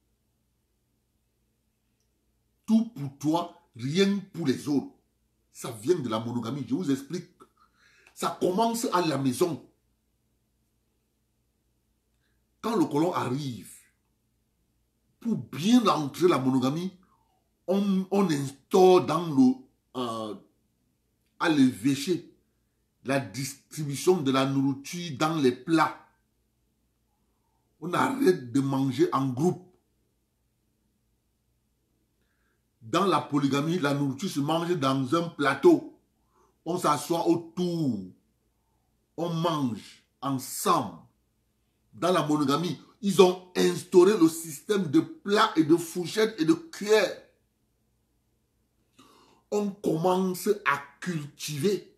Speaker 2: Tout pour toi, rien pour les autres. Ça vient de la monogamie. Je vous explique. Ça commence à la maison. Quand le colon arrive, pour bien entrer la monogamie, on instaure dans à l'évêché la distribution de la nourriture dans les plats. On arrête de manger en groupe. Dans la polygamie, la nourriture se mange dans un plateau. On s'assoit autour. On mange ensemble. Dans la monogamie, ils ont instauré le système de plats et de fourchettes et de cuillères. On commence à cultiver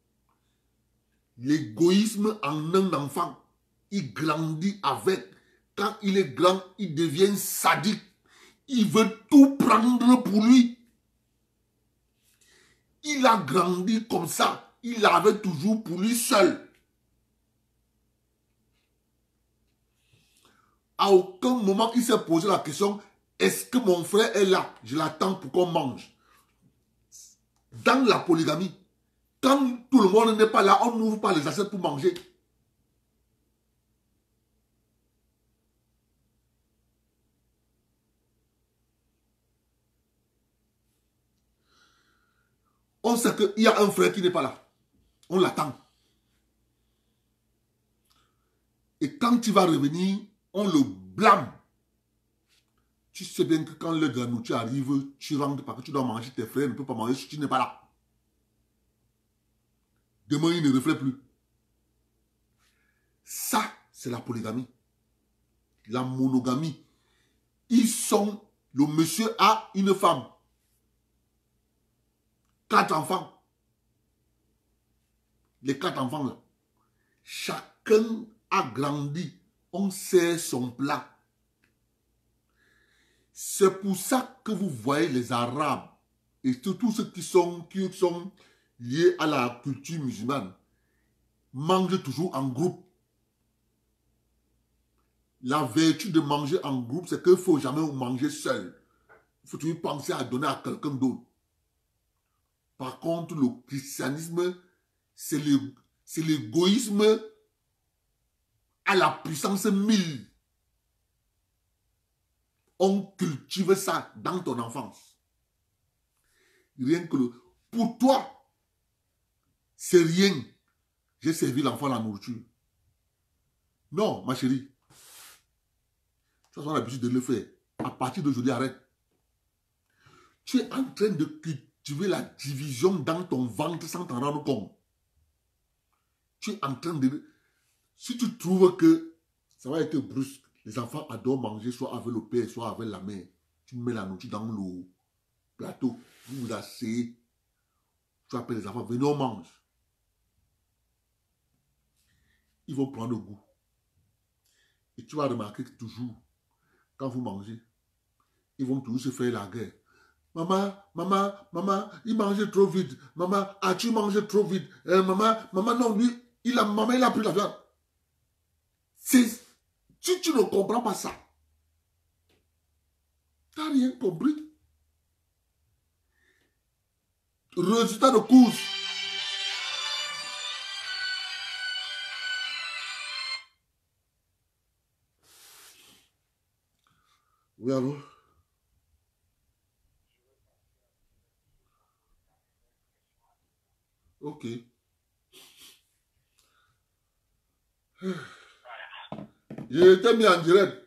Speaker 2: l'égoïsme en un enfant. Il grandit avec. Quand il est grand, il devient sadique. Il veut tout prendre pour lui. Il a grandi comme ça. Il avait toujours pour lui seul. À aucun moment, il s'est posé la question, est-ce que mon frère est là? Je l'attends pour qu'on mange. Dans la polygamie, quand tout le monde n'est pas là, on n'ouvre pas les assiettes pour manger. On sait qu'il y a un frère qui n'est pas là. On l'attend. Et quand il va revenir, on le blâme. Tu sais bien que quand l'heure de la nourriture arrive, tu rentres parce que tu dois manger, tes frères ne peuvent pas manger si tu n'es pas là. Demain, il ne reflète plus. Ça, c'est la polygamie. La monogamie. Le monsieur a une femme. 4 enfants. Les 4 enfants là. Chacun a grandi. On sert son plat. C'est pour ça que vous voyez les Arabes et tous ceux qui sont liés à la culture musulmane mangent toujours en groupe. La vertu de manger en groupe, c'est qu'il ne faut jamais manger seul. Il faut toujours penser à donner à quelqu'un d'autre. Par contre, le christianisme, c'est l'égoïsme à la puissance 1000. On cultive ça dans ton enfance. Rien que pour toi, c'est rien. J'ai servi l'enfant la nourriture. Non, ma chérie. Tu as l'habitude de le faire. À partir d'aujourd'hui, arrête. Tu es en train de cultiver la division dans ton ventre sans t'en rendre compte. Tu es en train de... Si tu trouves que ça va être brusque, les enfants adorent manger soit avec le père, soit avec la mère. Tu mets la nourriture dans le plateau, vous vous asseyez. Tu appelles les enfants, venez on mange. Ils vont prendre goût. Et tu vas remarquer que toujours, quand vous mangez, ils vont toujours se faire la guerre. Maman, maman, maman, il mange trop vite. Maman, as-tu mangé trop vite? Maman, maman, non, lui, maman, il a pris la viande. Si tu ne comprends pas ça, tu n'as rien compris. Résultat de course. Oui, allô? Ok. Je t'ai mis en direct.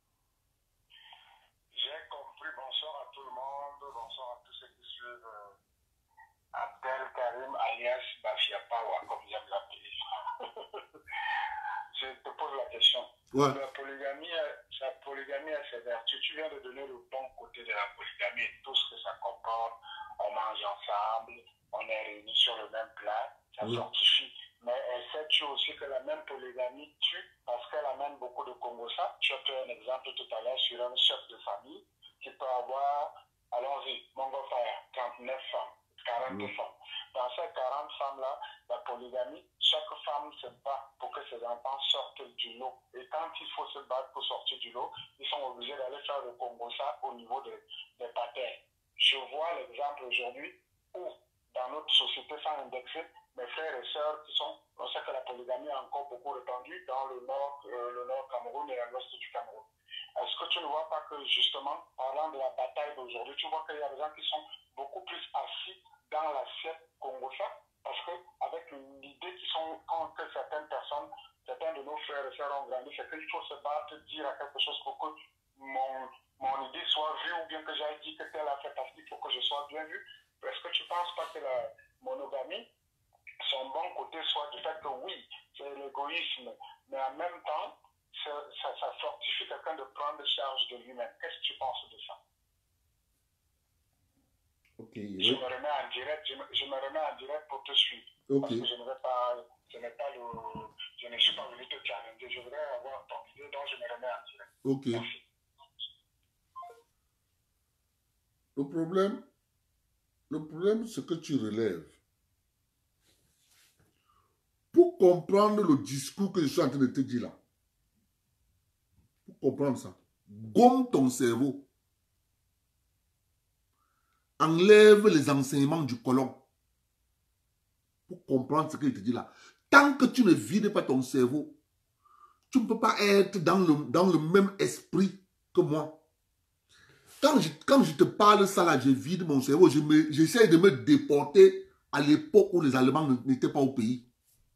Speaker 3: J'ai compris. Bonsoir à tout le monde. Bonsoir à tous ceux qui suivent Abdel Karim alias Bafia Pawa, comme j'aime l'appeler. Je te pose la question.
Speaker 2: Ouais.
Speaker 3: La polygamie a ses vertus. Tu viens de donner le bon côté de la polygamie et tout ce que ça comporte. On mange ensemble, on est réunis sur le même plat, ça fortifie. Mais sais-tu aussi que la même polygamie tue parce qu'elle amène beaucoup de Congosa? Tu as pris un exemple tout à l'heure sur un chef de famille qui peut avoir, allons-y, Mongofaya, 39 femmes, 40 femmes. Dans ces 40 femmes-là, la polygamie, chaque femme se bat pour que ses enfants sortent du lot. Et quand il faut se battre pour sortir du lot, ils sont obligés d'aller faire le Congosa au niveau des patères. Je vois l'exemple aujourd'hui où, dans notre société sans indexer, mes frères et sœurs qui sont, on sait que la polygamie est encore beaucoup répandue dans le nord Cameroun et à l'ouest du Cameroun. Est-ce que tu ne vois pas que justement, parlant de la bataille d'aujourd'hui, tu vois qu'il y a des gens qui sont beaucoup plus assis dans l'assiette Congosa parce qu'avec l'idée frères et sœurs ont grandi, c'est qu'il faut se battre, dire à quelque chose pour que mon idée soit vue, ou bien que j'aille dire que tel a fait partie pour que je sois bien vu. Est-ce que tu ne penses pas que la monogamie, son bon côté soit du fait que oui, c'est l'égoïsme, mais en même temps, ça fortifie quelqu'un de prendre charge de lui-même. Qu'est-ce que tu penses de ça?
Speaker 2: Ok.
Speaker 3: Je me remets en direct, je me remets en direct pour te suivre.
Speaker 2: Ok.
Speaker 3: Parce que je ne vais pas, je ne suis pas venu te challenger, je voudrais avoir ton idée, donc je me remets en direct.
Speaker 2: Ok.
Speaker 3: Merci.
Speaker 2: Le problème, c'est que tu relèves. Pour comprendre le discours que je suis en train de te dire là, pour comprendre ça, gomme ton cerveau. Enlève les enseignements du colon. Pour comprendre ce que je te dis là. Tant que tu ne vides pas ton cerveau, tu ne peux pas être dans le même esprit que moi. Quand je te parle ça là, je vide mon cerveau, j'essaie de me déporter à l'époque où les Allemands n'étaient pas au pays.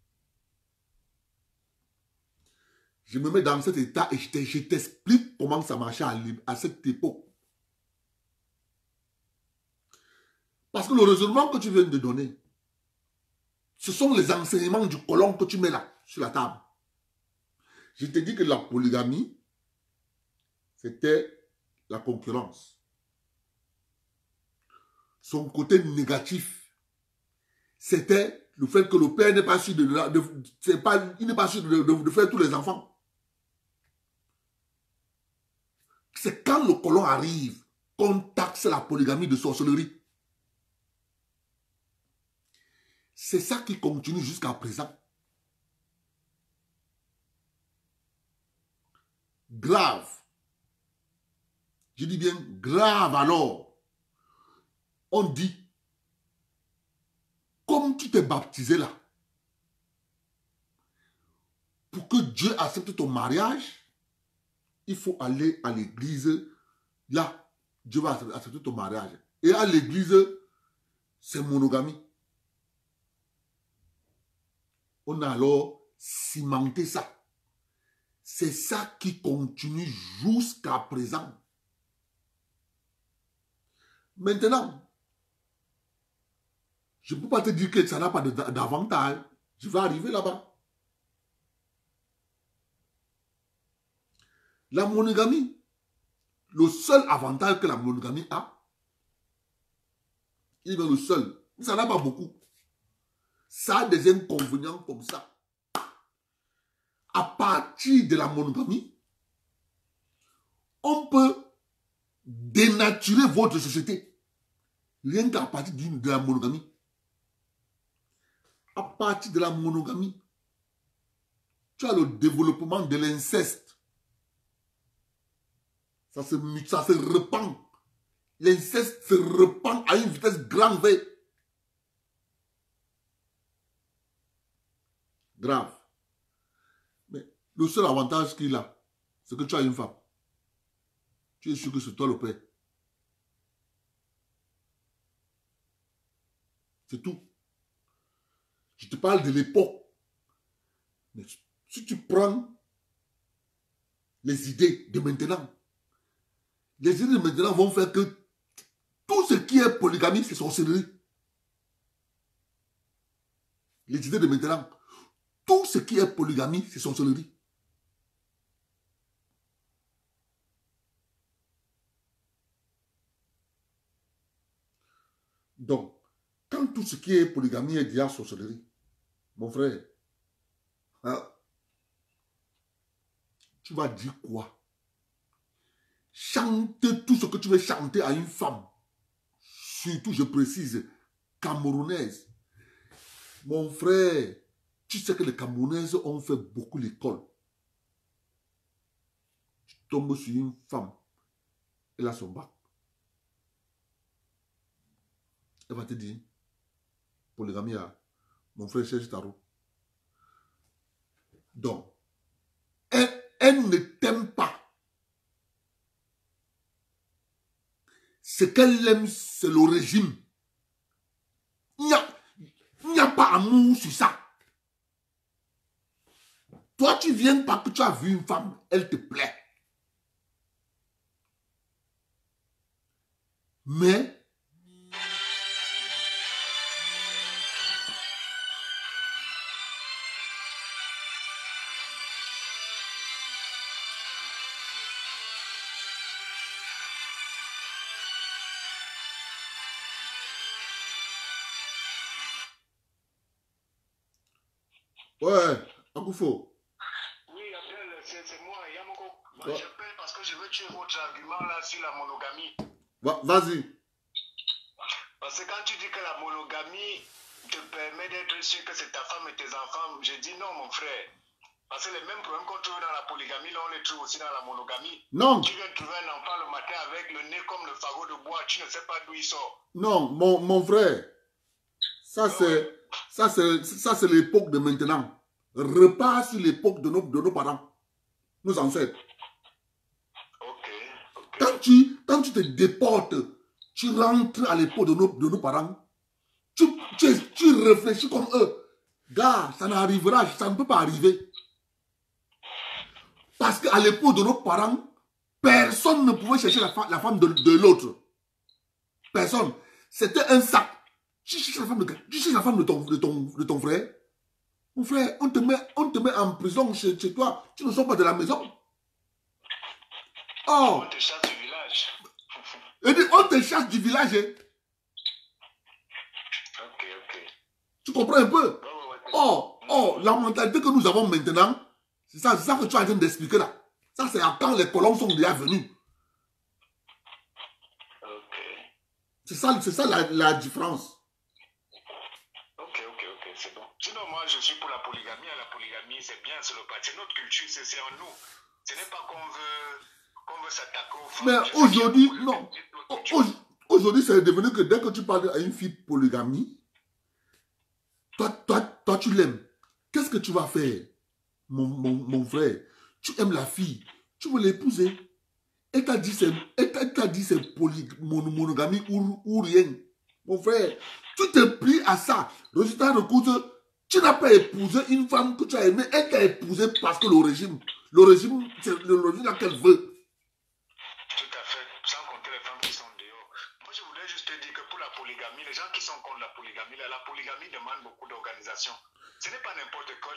Speaker 2: Je me mets dans cet état et je t'explique comment ça marchait à cette époque. Parce que le raisonnement que tu viens de donner, ce sont les enseignements du colon que tu mets là, sur la table. Je te dis que la polygamie, c'était la concurrence. Son côté négatif, c'était le fait que le père n'est pas sûr il n'est pas sûr de faire tous les enfants. C'est quand le colon arrive qu'on taxe la polygamie de sorcellerie. C'est ça qui continue jusqu'à présent. Grave. Je dis bien grave alors. On dit, comme tu t'es baptisé là, pour que Dieu accepte ton mariage, il faut aller à l'église. Là, Dieu va accepter ton mariage. Et à l'église, c'est monogamie. On a alors cimenté ça. C'est ça qui continue jusqu'à présent. Maintenant, je ne peux pas te dire que ça n'a pas d'avantage. Je vais arriver là-bas. La monogamie, le seul avantage que la monogamie a, il est le seul. Ça n'a pas beaucoup. Ça a des inconvénients comme ça. À partir de la monogamie, on peut dénaturer votre société. Rien qu'à partir de la monogamie. À partir de la monogamie, tu as le développement de l'inceste. Ça se répand. L'inceste se répand à une vitesse grand V. Grave. Mais le seul avantage qu'il a, c'est que tu as une femme. Tu es sûr que c'est toi le père. C'est tout. Je te parle de l'époque. Mais si tu prends les idées de maintenant, les idées de maintenant vont faire que tout ce qui est polygamie, c'est sorcellerie. Les idées de maintenant, tout ce qui est polygamie, c'est sorcellerie. Donc, quand tout ce qui est polygamie est déjà sorcellerie, mon frère, hein, tu vas dire quoi? Chante tout ce que tu veux chanter à une femme. Surtout, je précise, camerounaise. Mon frère, tu sais que les Camerounaises ont fait beaucoup l'école. Tu tombes sur une femme, elle a son bac. Elle va te dire, polygamie, mon frère cherche ta roue. Donc, elle ne t'aime pas. Ce qu'elle aime, c'est le régime. Il n'y a pas amour sur ça. Toi, Toi, tu viens parce que tu as vu une femme, elle te plaît. Mais ouais, Akufo.
Speaker 3: Oui, Abdel, c'est moi, Yamoko. Ouais. Je paie parce que je veux tuer votre argument là sur la monogamie.
Speaker 2: Vas-y.
Speaker 3: Parce que quand tu dis que la monogamie te permet d'être sûr que c'est ta femme et tes enfants, je dis non, mon frère. Parce que les mêmes problèmes qu'on trouve dans la polygamie, là, on les trouve aussi dans la monogamie.
Speaker 2: Non.
Speaker 3: Tu viens trouver un enfant le matin avec le nez comme le fagot de bois, tu ne sais pas d'où il sort.
Speaker 2: Non, mon frère. Ça, c'est l'époque de maintenant. Repars sur l'époque de nos parents, nos ancêtres.
Speaker 3: Ok.
Speaker 2: Quand tu te déportes, tu rentres à l'époque de nos parents, tu réfléchis comme eux. Gars, ça n'arrivera, ça ne peut pas arriver. Parce qu'à l'époque de nos parents, personne ne pouvait chercher la femme de l'autre. Personne. C'était un sac. Tu cherches la femme de ton frère. Mon frère, on te met en prison chez toi. Tu ne sors pas de la maison. Oh.
Speaker 3: On te chasse du village.
Speaker 2: On te chasse du village.
Speaker 3: Ok.
Speaker 2: Tu comprends un peu? Oh, la mentalité que nous avons maintenant, c'est ça que tu es en train d'expliquer là. Ça, c'est quand les colons sont déjà venus.
Speaker 3: Ok.
Speaker 2: C'est ça la différence.
Speaker 3: Ok, c'est bon. Sinon, moi, je suis pour la polygamie. La polygamie, c'est bien, c'est notre culture, c'est en nous. Ce n'est pas qu'on veut s'attaquer aux femmes.
Speaker 2: Mais aujourd'hui, non. Aujourd'hui, c'est devenu que dès que tu parles à une fille polygamie, toi tu l'aimes. Qu'est-ce que tu vas faire, mon frère? Tu aimes la fille, tu veux l'épouser. Elle t'a dit c'est monogamie ou rien. Mon frère, tu te plies à ça. Résultat de course, tu n'as pas épousé une femme que tu as aimée. Elle t'a épousé parce que le régime, c'est le régime là qu'elle veut.
Speaker 3: Tout à fait, sans compter les femmes qui sont dehors. Moi, je voulais juste te dire que pour la polygamie, les gens qui sont contre la polygamie demande beaucoup d'organisation. Ce n'est pas n'importe quoi.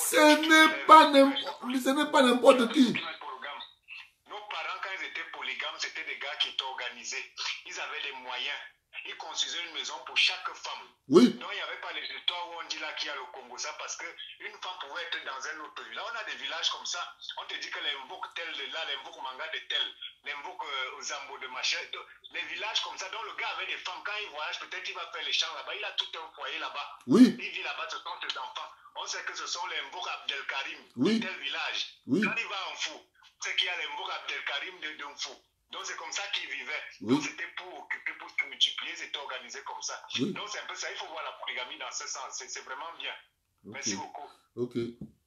Speaker 2: Ce n'est pas n'importe qui.
Speaker 3: Nos parents, quand ils étaient polygames, c'était des gars qui étaient organisés. Ils avaient les moyens. Ils construisaient une maison pour chaque femme.
Speaker 2: Oui.
Speaker 3: Donc, il n'y avait pas les histoires où on dit là qu'il y a le Congo, ça, parce qu'une femme pouvait être dans un autre pays. Là, on a des villages comme ça. On te dit que l'invoque tel de là, l'invoque manga de tel, l'invoque Zambo de machin. Les villages comme ça, dont le gars avait des femmes. Quand il voyage, peut-être il va faire les champs là-bas. Il a tout un foyer là-bas.
Speaker 2: Oui.
Speaker 3: Il vit là-bas, ce sont ses enfants. On sait que ce sont les Mbouk Abdelkarim
Speaker 2: oui.
Speaker 3: de tel village.
Speaker 2: Oui.
Speaker 3: Quand il va en fou, c'est qu'il y a les Mbouk Abdelkarim de Fou. Donc c'est comme ça qu'ils vivaient.
Speaker 2: Oui.
Speaker 3: Donc c'était pour occuper, pour se multiplier, c'était organisé comme ça.
Speaker 2: Oui.
Speaker 3: Donc c'est un peu ça, il faut voir la polygamie dans ce sens. C'est vraiment bien. Okay. Merci beaucoup.
Speaker 2: Ok.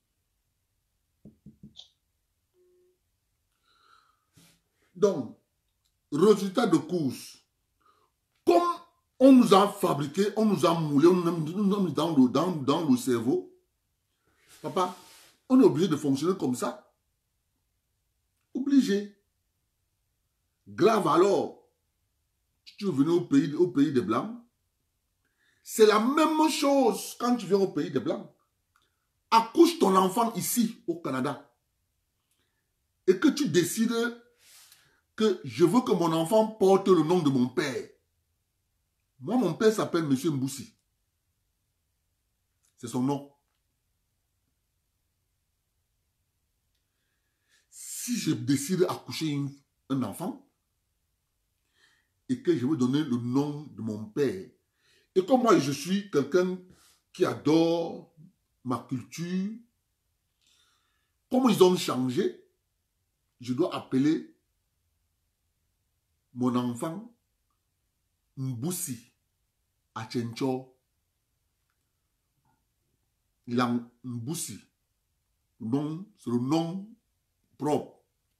Speaker 2: Donc, résultat de course. Comme on nous a fabriqué, on nous a moulé, on nous a mis dans le cerveau. Papa, on est obligé de fonctionner comme ça. Obligé. Grave alors. Tu veux venir au pays des Blancs. C'est la même chose quand tu viens au pays des Blancs. Accouche ton enfant ici, au Canada. Et que tu décides que je veux que mon enfant porte le nom de mon père. Moi, mon père s'appelle M. Mboussi. C'est son nom. Si je décide d'accoucher un enfant et que je veux donner le nom de mon père, et comme moi, je suis quelqu'un qui adore ma culture, comme ils ont changé, je dois appeler mon enfant Mboussi Achencho. Mboussi. C'est le nom propre.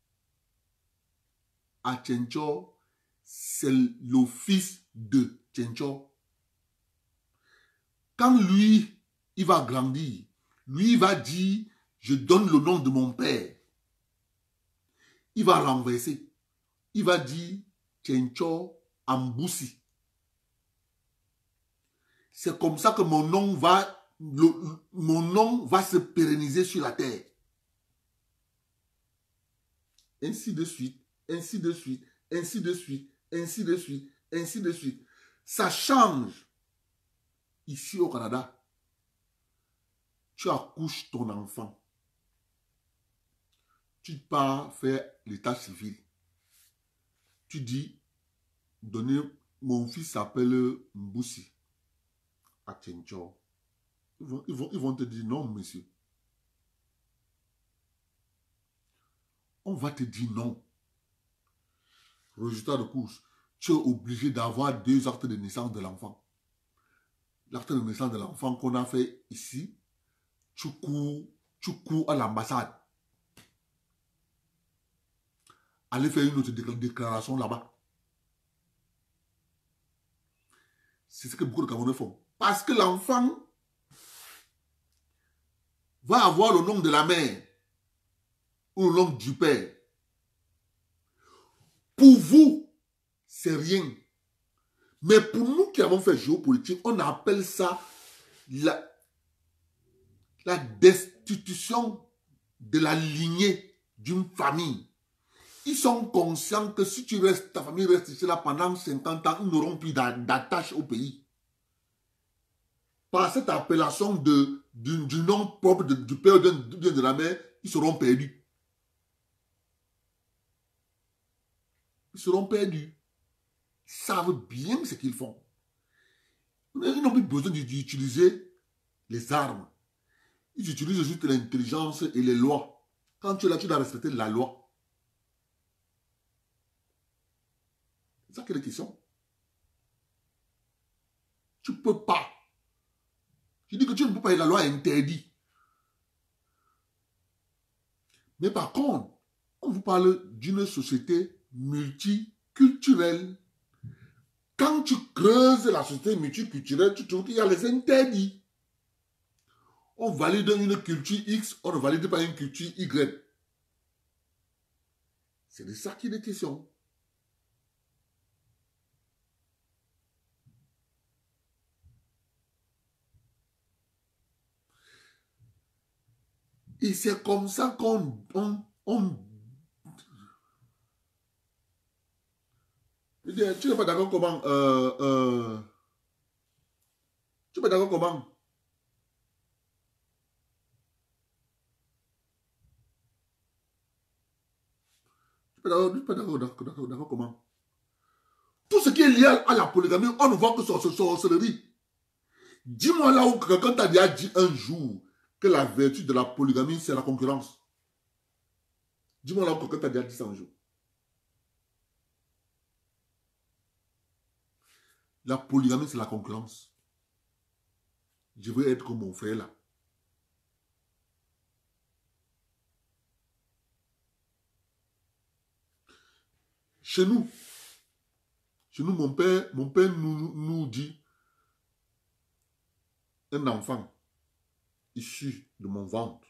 Speaker 2: Achencho, c'est le fils de Chencho. Quand lui, il va grandir, lui, il va dire Je donne le nom de mon père. Il va renverser. Il va dire Tchencho Amboussi. C'est comme ça que mon nom va se pérenniser sur la terre. Ainsi de suite, ainsi de suite, ainsi de suite, ainsi de suite, ainsi de suite. Ça change. Ici au Canada, tu accouches ton enfant. Tu pars faire l'état civil. Tu dis, donnez, mon fils s'appelle Mboussi à Tchencho. Ils vont te dire non, monsieur. On va te dire non. Résultat de course, tu es obligé d'avoir 2 actes de naissance de l'enfant. L'acte de naissance de l'enfant qu'on a fait ici, tu cours à l'ambassade. Allez faire une autre déclaration là-bas. C'est ce que beaucoup de Camerounais font. Parce que l'enfant va avoir le nom de la mère ou le nom du père. Pour vous, c'est rien. Mais pour nous qui avons fait géopolitique, on appelle ça la destitution de la lignée d'une famille. Ils sont conscients que si ta famille reste ici là pendant 50 ans, ils n'auront plus d'attache au pays. Par cette appellation du nom propre du père ou de la mère, ils seront perdus. Ils seront perdus. Ils savent bien ce qu'ils font. Ils n'ont plus besoin d'utiliser les armes. Ils utilisent juste l'intelligence et les lois. Quand tu es là, tu dois respecter la loi. C'est ça qui est la question. Tu ne peux pas. Je dis que tu ne peux pas, la loi interdit. Mais par contre, on vous parle d'une société multiculturelle. Quand tu creuses la société multiculturelle, tu trouves qu'il y a les interdits. On valide une culture X, on ne valide pas une culture Y. C'est de ça qu'il est question. Et c'est comme ça qu'on... Tu n'es pas d'accord comment... Tu n'es pas d'accord comment... Tu n'es pas d'accord comment... Tout ce qui est lié à la polygamie, on ne voit que sorcellerie. Dis-moi là où quelqu'un t'a déjà dit un jour que la vertu de la polygamie, c'est la concurrence. Dis-moi là où quelqu'un t'a déjà dit ça un jour. La polygamie, c'est la concurrence. Je veux être comme mon frère là. Chez nous, mon père nous dit, un enfant issu de mon ventre,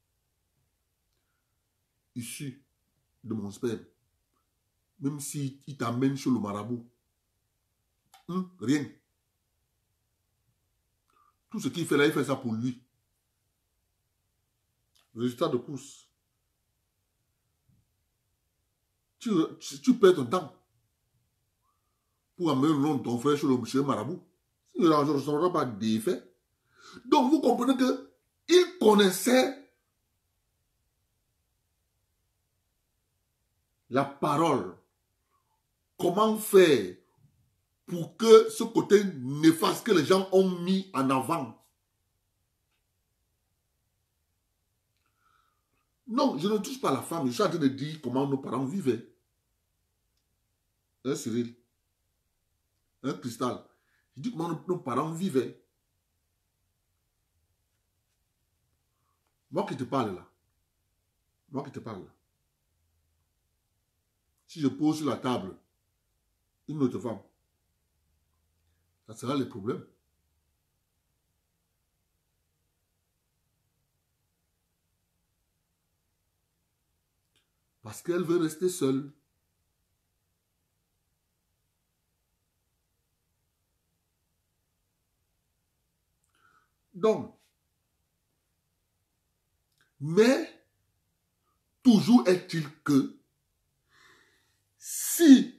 Speaker 2: issu de mon sperme, même s'il t'amène chez le marabout, rien. Tout ce qu'il fait là, il fait ça pour lui. Résultat de course. Tu perds ton temps pour amener le nom de ton frère chez le marabout. Il ne ressemblerait pas d'effet. Donc vous comprenez qu'il connaissait la parole. Comment faire pour que ce côté néfaste que les gens ont mis en avant. Non, je ne touche pas la femme. Je suis en train de dire comment nos parents vivaient. Un Cyril, un Cristal. Je dis comment nos parents vivaient. Moi qui te parle là. Moi qui te parle là. Si je pose sur la table une autre femme, ça sera le problème. « Parce qu'elle veut rester seule. Donc, mais, toujours est-il que, si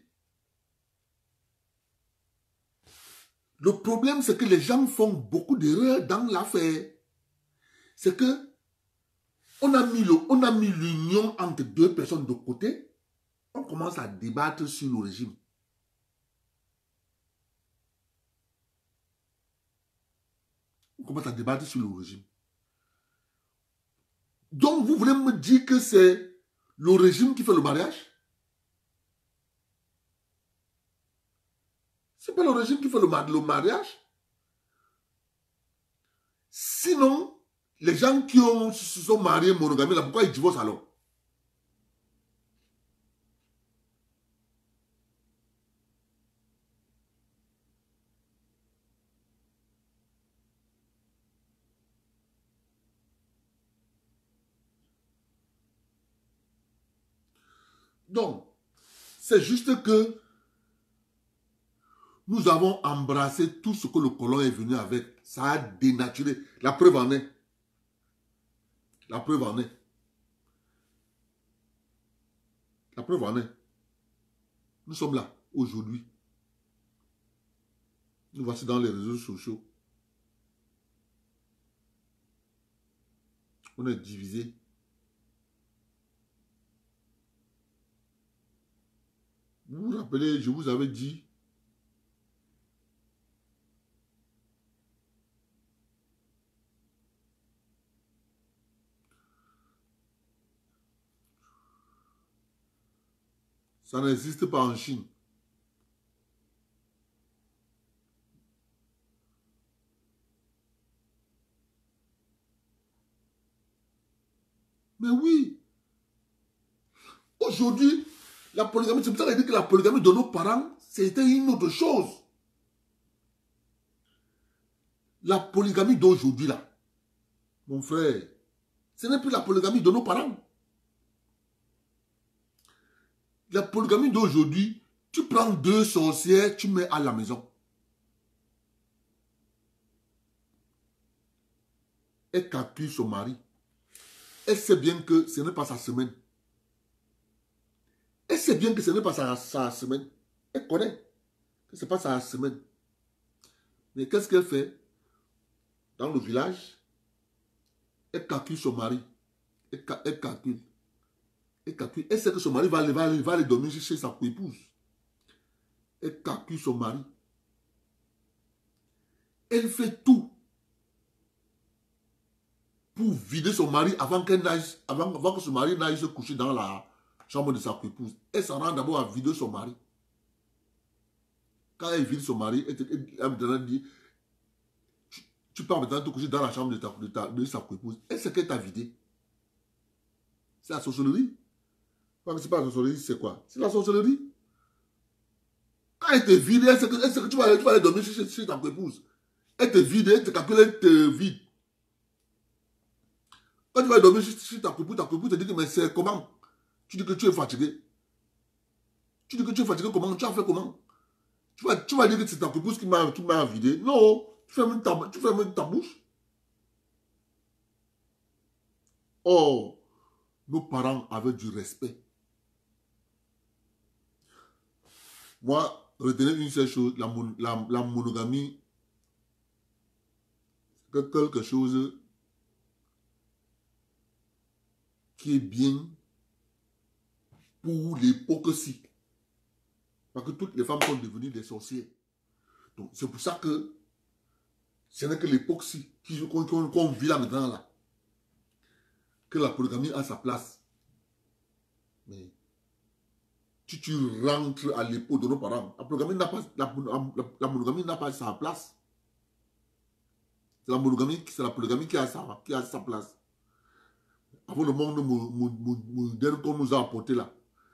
Speaker 2: le problème c'est que les gens font beaucoup d'erreurs dans l'affaire, c'est que on a mis l'union entre deux personnes de côté, on commence à débattre sur le régime. On commence à débattre sur le régime. Donc, vous voulez me dire que c'est le régime qui fait le mariage? C'est pas le régime qui fait le mariage. Sinon, les gens qui se sont mariés monogamés, là, pourquoi ils divorcent alors? Donc, c'est juste que nous avons embrassé tout ce que le colon est venu avec. Ça a dénaturé. La preuve en est. La preuve en est. La preuve en est. Nous sommes là, aujourd'hui. Nous voici dans les réseaux sociaux. On est divisés. Vous vous rappelez, je vous avais dit, ça n'existe pas en Chine. Mais oui, aujourd'hui, la polygamie, c'est pour ça qu'on dit que la polygamie de nos parents, c'était une autre chose. La polygamie d'aujourd'hui, là, mon frère, ce n'est plus la polygamie de nos parents. La polygamie d'aujourd'hui, tu prends 2 sorcières, tu mets à la maison. Elle calcule son mari. Elle sait bien que ce n'est pas sa semaine. Elle sait bien que ce n'est pas sa semaine. Elle connaît que ce n'est pas sa semaine. Mais qu'est-ce qu'elle fait? Dans le village, elle calcule son mari. Elle calcule. Elle calcule. Elle sait que son mari va aller dormir chez sa épouse. Elle calcule son mari. Elle fait tout pour vider son mari avant que son mari n'aille se coucher dans la chambre de sa épouse. Elle s'en rend d'abord à vider son mari. Quand elle vide son mari, elle dit, tu pars maintenant te coucher dans la chambre de sa épouse. Et ce qu'elle t'a vidé, c'est la sorcellerie. C'est pas la sorcellerie, c'est quoi? C'est la sorcellerie. Quand elle te vide, elle sait que tu vas aller dormir chez ta épouse. Elle te vide, elle te calcule, elle te vide. Quand tu vas dormir chez ta épouse te dit que mais c'est comment? Tu dis que tu es fatigué. Tu dis que tu es fatigué comment? Tu as fait comment? Tu vas dire que c'est ta épouse qui m'a vidé. Non, tu fermes ta bouche. Oh, nos parents avaient du respect. Moi, retenez une seule chose, la monogamie, c'est quelque chose qui est bien pour l'époque-ci. Parce que toutes les femmes sont devenues des sorcières. Donc, c'est pour ça que ce n'est que l'époque-ci qu'on vit là maintenant, là, que la polygamie a sa place. Mais si tu rentres à l'époque de nos parents, la monogamie n'a pas sa place. C'est la polygamie qui a sa place. Avant le monde moderne qu'on nous a apporté là.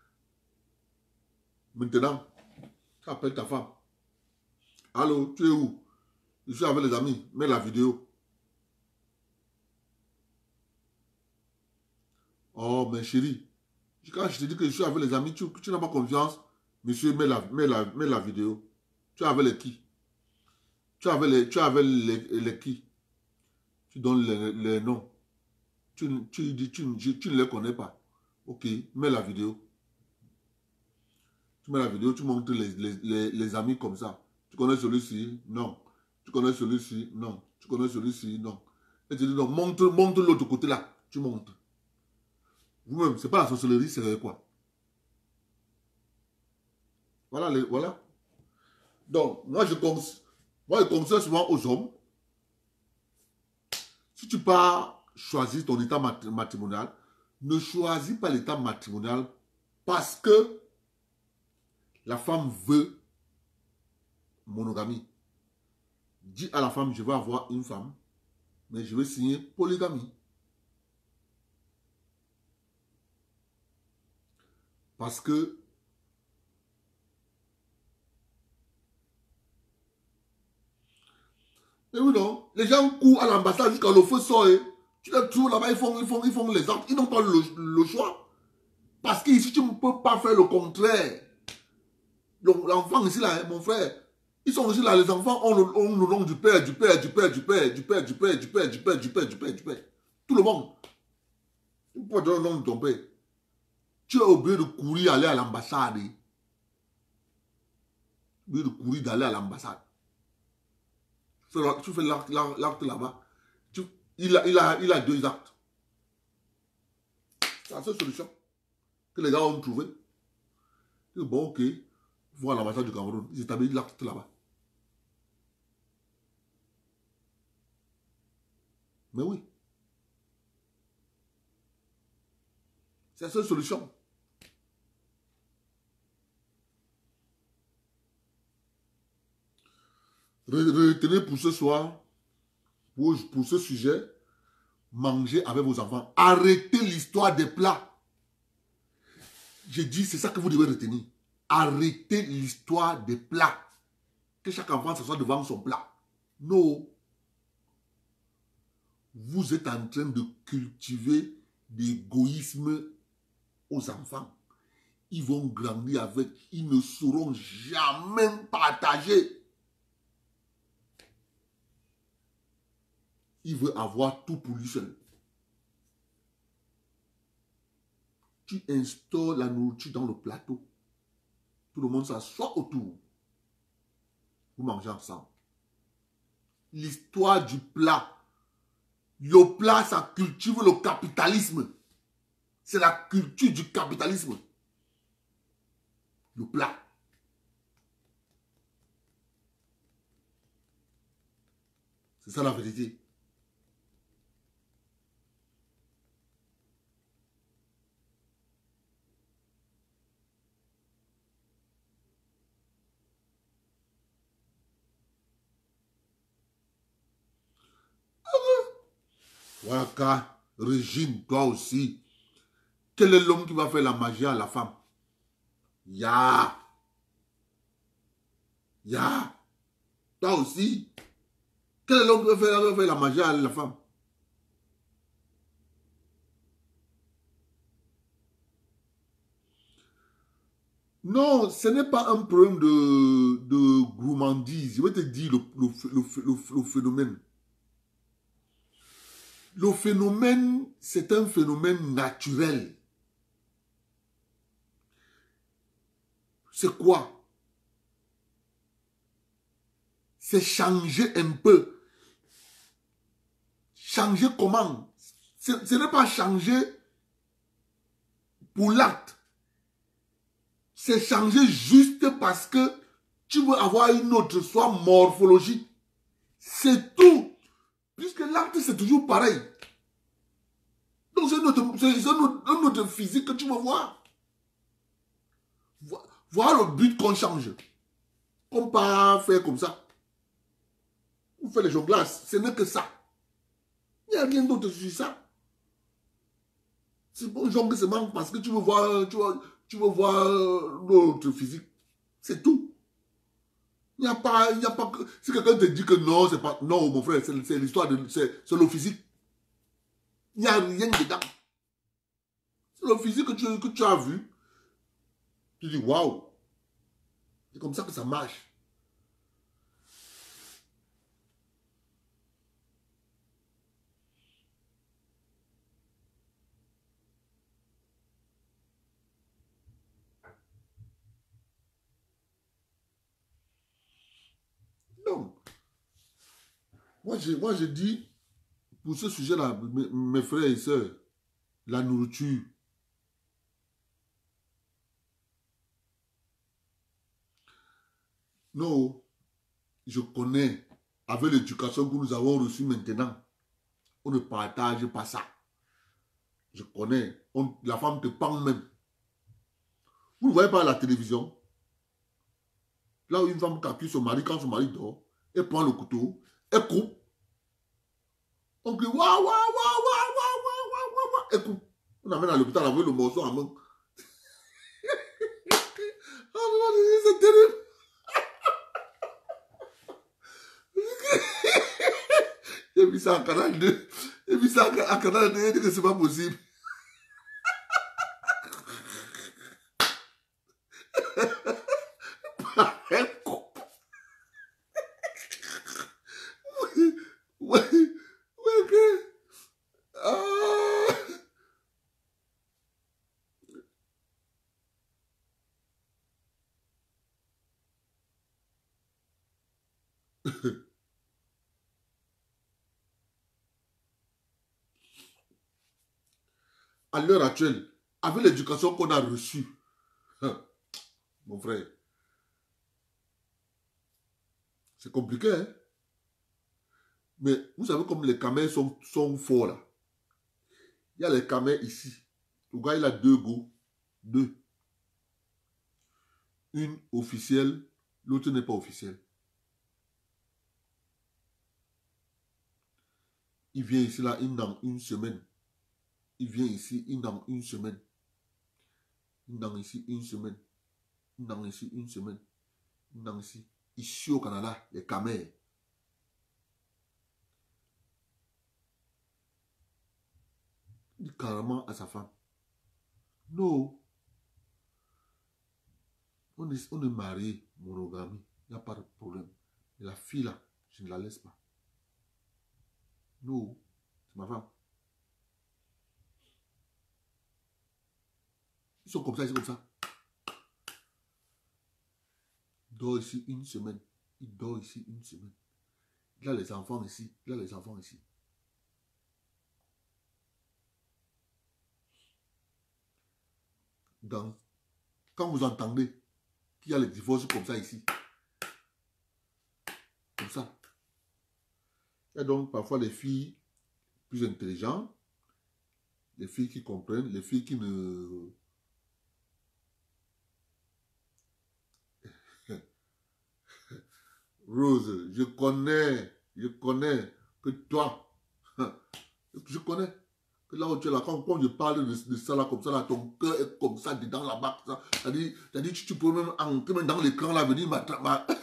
Speaker 2: Maintenant, tu appelles ta femme. Allô, tu es où? Je suis avec les amis. Mets la vidéo. Oh, mais chérie, Quand je te dis que je suis avec les amis, tu n'as pas confiance. Monsieur, mets la vidéo. Tu es avec les qui? Tu es avec les qui? Tu donnes les noms. Tu ne les connais pas. Ok, mets la vidéo. Tu mets la vidéo, tu montres les amis comme ça. Tu connais celui-ci? Non. Tu connais celui-ci? Non. Tu connais celui-ci? Non. Et tu dis non, montre l'autre côté là. Tu montres. Vous-même, c'est pas la sorcellerie, c'est quoi? Voilà, voilà. Donc, moi je conseille souvent aux hommes, si tu pas choisir ton état matrimonial, ne choisis pas l'état matrimonial parce que la femme veut monogamie. Dis à la femme, je vais avoir une femme, mais je vais signer polygamie. Parce que mais oui, non, les gens courent à l'ambassade jusqu'à le feu sort. Tu les trouves là-bas, ils font les actes. Ils n'ont pas le choix. Parce qu'ici, tu ne peux pas faire le contraire. L'enfant ici, là, mon frère, ils sont ici là, les enfants ont le nom du père, du père. Tout le monde. Tu ne peux pas donner le nom de ton père. Tu es obligé de courir, aller à l'ambassade. Obligé de courir, d'aller à l'ambassade. Tu fais l'acte là-bas. Il a 2 actes. C'est la seule solution que les gars ont trouvé. Bon, ok. Voir l'ambassade du Cameroun. Ils établissent l'acte là-bas. Mais oui. C'est la seule solution. Retenez pour ce soir, pour ce sujet, manger avec vos enfants. Arrêtez l'histoire des plats. J'ai dit, c'est ça que vous devez retenir. Arrêtez l'histoire des plats. Que chaque enfant s'assoie devant son plat. Non. Vous êtes en train de cultiver l'égoïsme aux enfants. Ils vont grandir avec, ils ne sauront jamais partager. Il veut avoir tout pour lui seul. Tu instaures la nourriture dans le plateau. Tout le monde s'assoit autour. Vous mangez ensemble. L'histoire du plat. Le plat, ça cultive le capitalisme. C'est la culture du capitalisme. Le plat. C'est ça la vérité. Waka, Régine, toi aussi. Quel est l'homme qui va faire la magie à la femme? Ya. Toi aussi. Quel est l'homme qui va faire la magie à la femme? Non, ce n'est pas un problème de gourmandise. Je vais te dire le phénomène. Le phénomène, c'est un phénomène naturel. C'est quoi? C'est changer un peu. Changer comment? Ce n'est pas changer pour l'acte. C'est changer juste parce que tu veux avoir une autre soit morphologique. C'est tout. Puisque l'acte, c'est toujours pareil. Donc, c'est un autre physique que tu veux voir. Voir le but qu'on change. Comme pas faire comme ça. Vous faites les jonglages, ce n'est que ça. Il n'y a rien d'autre sur ça. C'est bon jongle seulement parce que tu veux voir l'autre physique. C'est tout. Il n'y a pas que... Si quelqu'un te dit que non, c'est pas... Non, mon frère, c'est l'histoire de... C'est le physique. Il n'y a rien dedans. Le physique que tu as vu, tu dis waouh. C'est comme ça que ça marche. Non. Moi, je dis, pour ce sujet-là, mes frères et sœurs, la nourriture. Non, je connais, avec l'éducation que nous avons reçue maintenant, on ne partage pas ça. Je connais, la femme te pend même. Vous ne voyez pas à la télévision, là où une femme capture son mari, quand son mari dort, elle prend le couteau, elle coupe. On crie, waouh, waouh, waouh, waouh, waouh, waouh, waouh, waouh, elle coupe. On amène à l'hôpital avec le morceau en main. Oh, c'est terrible. J'ai vu ça en Canal 2. J'ai vu ça en Canal 2, il dit que c'est pas possible. Elle coupe. Oui, oui, oui, que... Ah. À l'heure actuelle, avec l'éducation qu'on a reçue, mon frère, c'est compliqué, hein? Mais vous savez comme les camels sont forts là. Il y a les camels ici. Le gars, il a deux go. Deux. Une officielle, l'autre n'est pas officielle. Il vient ici là, dans une semaine. Il vient ici, dans une semaine. Dans ici, une semaine. Dans ici, une semaine. Dans ici. Ici au Canada, les camels. Il dit carrément à sa femme. Non. On est marié, monogamie. Il n'y a pas de problème. Mais la fille là, je ne la laisse pas. Non. C'est ma femme. Ils sont comme ça, ils sont comme ça. Il dort ici une semaine. Il dort ici une semaine. Il a les enfants ici. Il a les enfants ici. Quand vous entendez qu'il y a les divorces comme ça ici. Comme ça. Il y a donc parfois les filles plus intelligentes. Les filles qui comprennent. Les filles qui ne... Rose, je connais que toi, je connais que là où tu es là, quand je parle de ça là, comme ça là, ton cœur est comme ça, dedans là-bas, c'est-à-dire, tu peux même entrer même dans l'écran là, venir m'attraper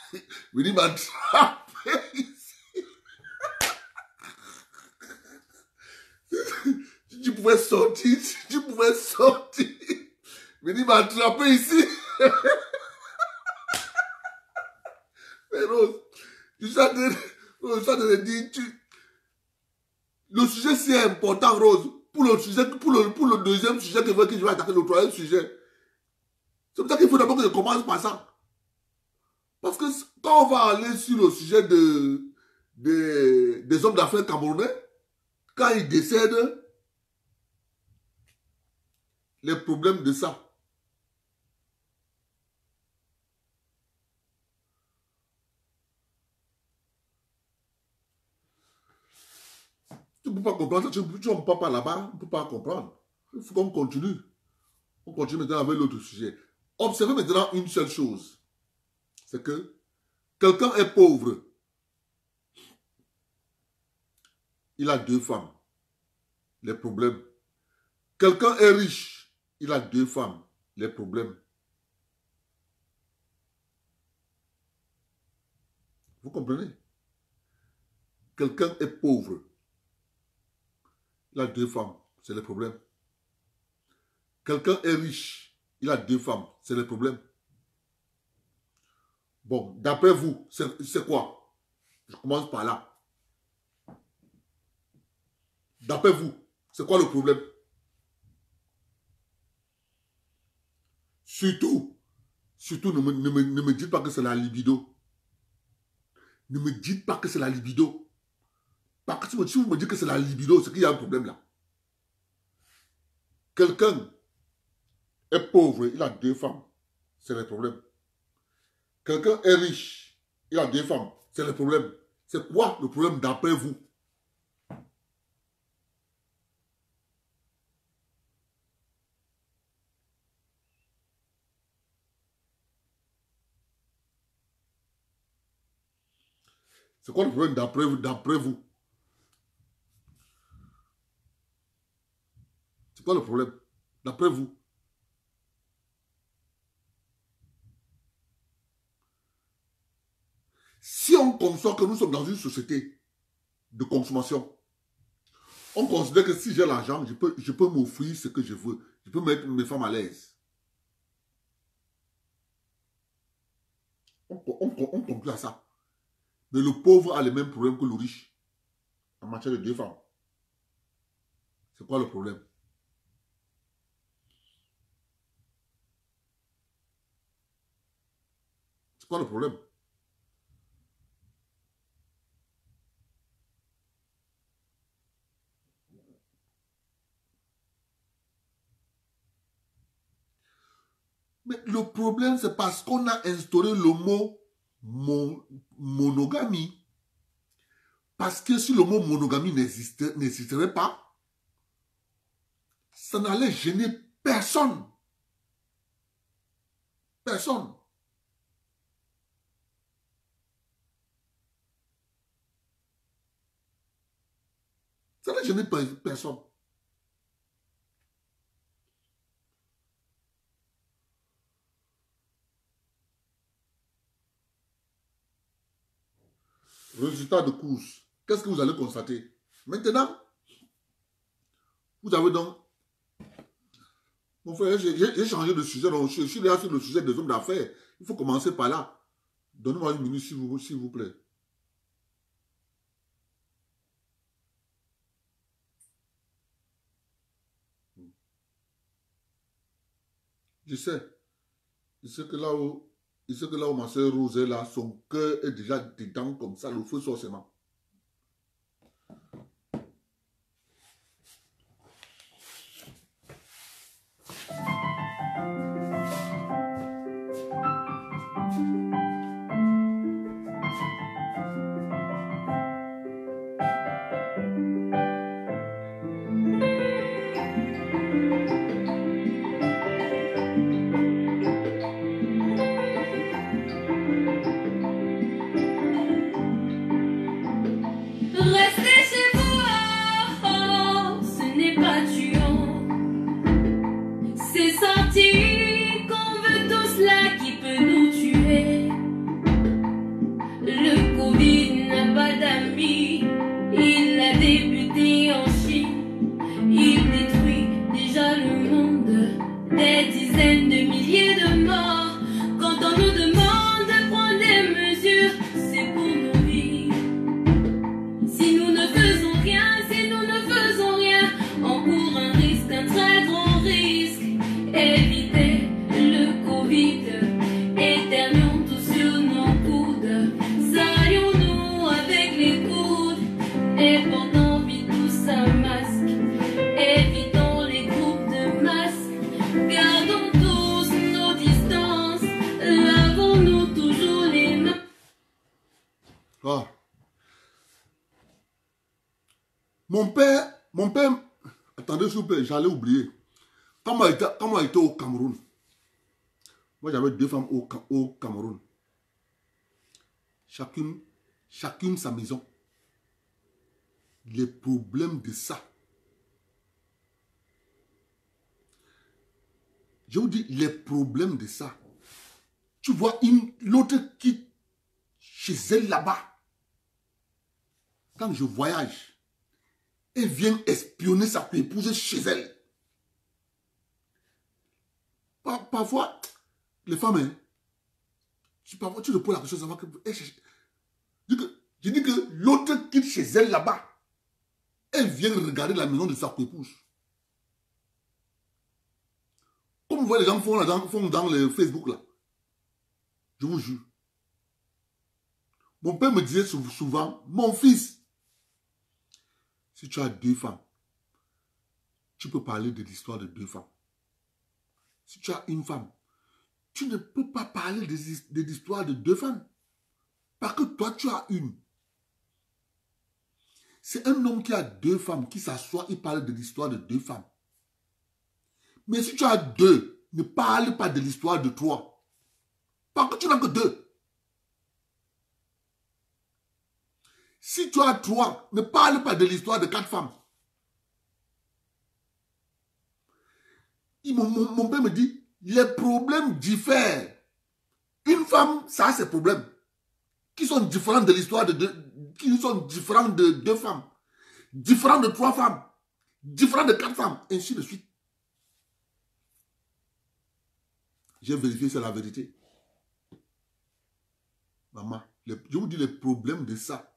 Speaker 2: ici. Si tu pouvais sortir, venir m'attraper ici. Mais Rose, je suis en train de dire, le sujet si important, Rose, pour le deuxième sujet que je vais attaquer, le troisième sujet. C'est pour ça qu'il faut d'abord que je commence par ça. Parce que quand on va aller sur le sujet des hommes d'affaires camerounais, quand ils décèdent, les problèmes de ça. Tu ne peux pas comprendre ça, tu ne peux pas là-bas, on ne peut pas comprendre. Il faut qu'on continue. On continue maintenant avec l'autre sujet. Observez maintenant une seule chose. C'est que quelqu'un est pauvre. Il a deux femmes. Les problèmes. Quelqu'un est riche. Il a deux femmes. Les problèmes. Vous comprenez? Quelqu'un est pauvre. Il a deux femmes. C'est le problème. Quelqu'un est riche, il a 2 femmes, c'est le problème. Bon, d'après vous, c'est quoi? Je commence par là. D'après vous, c'est quoi le problème? Surtout, ne me dites pas que c'est la libido. Ne me dites pas que c'est la libido. Parce que si vous me dites que c'est la libido, c'est qu'il y a un problème là. Quelqu'un est pauvre, il a 2 femmes, c'est le problème. Quelqu'un est riche, il a 2 femmes, c'est le problème. C'est quoi le problème d'après vous? C'est quoi le problème d'après vous? C'est quoi le problème d'après vous? Si on conçoit que nous sommes dans une société de consommation, on considère que si j'ai l'argent, je peux m'offrir ce que je veux. Je peux mettre mes femmes à l'aise. On conclut à ça. Mais le pauvre a les mêmes problèmes que le riche en matière de 2 femmes. C'est quoi le problème? C'est quoi le problème? Mais le problème, c'est parce qu'on a instauré le mot monogamie. Parce que si le mot monogamie n'existerait pas, ça n'allait gêner personne. Personne. Ça n'allait gêner personne. Résultat de course. Qu'est-ce que vous allez constater? Maintenant, vous avez donc... Mon frère, j'ai changé de sujet. Donc je suis là sur le sujet des hommes d'affaires. Il faut commencer par là. Donnez-moi une minute, s'il vous plaît. Je sais que là où ma soeur Rose est là, son cœur est déjà dedans comme ça, le feu forcément.
Speaker 1: Restez chez vous, oh, ce n'est pas tuant. C'est sorti qu'on veut tous là qui peut nous tuer. Le Covid n'a pas d'amis, il a débuté en Chine. Il détruit déjà le monde, des dizaines de milliers de morts. Quand on nous demande de prendre des mesures, c'est pour nos vies. Si nous ne faisons rien, on court un risque, un très grand risque. Éviter le Covid, éternuons tous sur nos coudes. Saillons-nous avec les coudes, et portons vite tous un masque. Évitons les groupes de masse, gardons tous nos distances. Lavons-nous toujours les mains.
Speaker 2: Ah. Mon père, attendez s'il vous plaît, j'allais oublier. Quand moi j'étais au Cameroun, moi j'avais 2 femmes au Cameroun. Chacune sa maison. Les problèmes de ça. Je vous dis, les problèmes de ça. Tu vois, l'autre quitte chez elle là-bas. Quand je voyage, elle vient espionner sa épouse chez elle. Parfois, les femmes, hein, parfois tu te poses la question de savoir que... Je dis que l'autre quitte chez elle là-bas. Elle vient regarder la maison de sa épouse. Comme vous voyez, les gens font dans le Facebook là. Je vous jure. Mon père me disait souvent, mon fils, si tu as 2 femmes, tu peux parler de l'histoire de 2 femmes. Si tu as une femme, tu ne peux pas parler de l'histoire de 2 femmes. Parce que toi, tu as une. C'est un homme qui a 2 femmes qui s'assoit et parle de l'histoire de 2 femmes. Mais si tu as 2, ne parle pas de l'histoire de 3. Parce que tu n'as que 2. Si tu as 3, ne parle pas de l'histoire de 4 femmes. Mon père me dit, les problèmes diffèrent. Une femme, ça a ses problèmes. Qui sont différents de l'histoire de 2, qui sont différents de 2 femmes. Différents de 3 femmes. Différents de 4 femmes. Ainsi de suite. J'ai vérifié, c'est la vérité. Maman, je vous dis les problèmes de ça.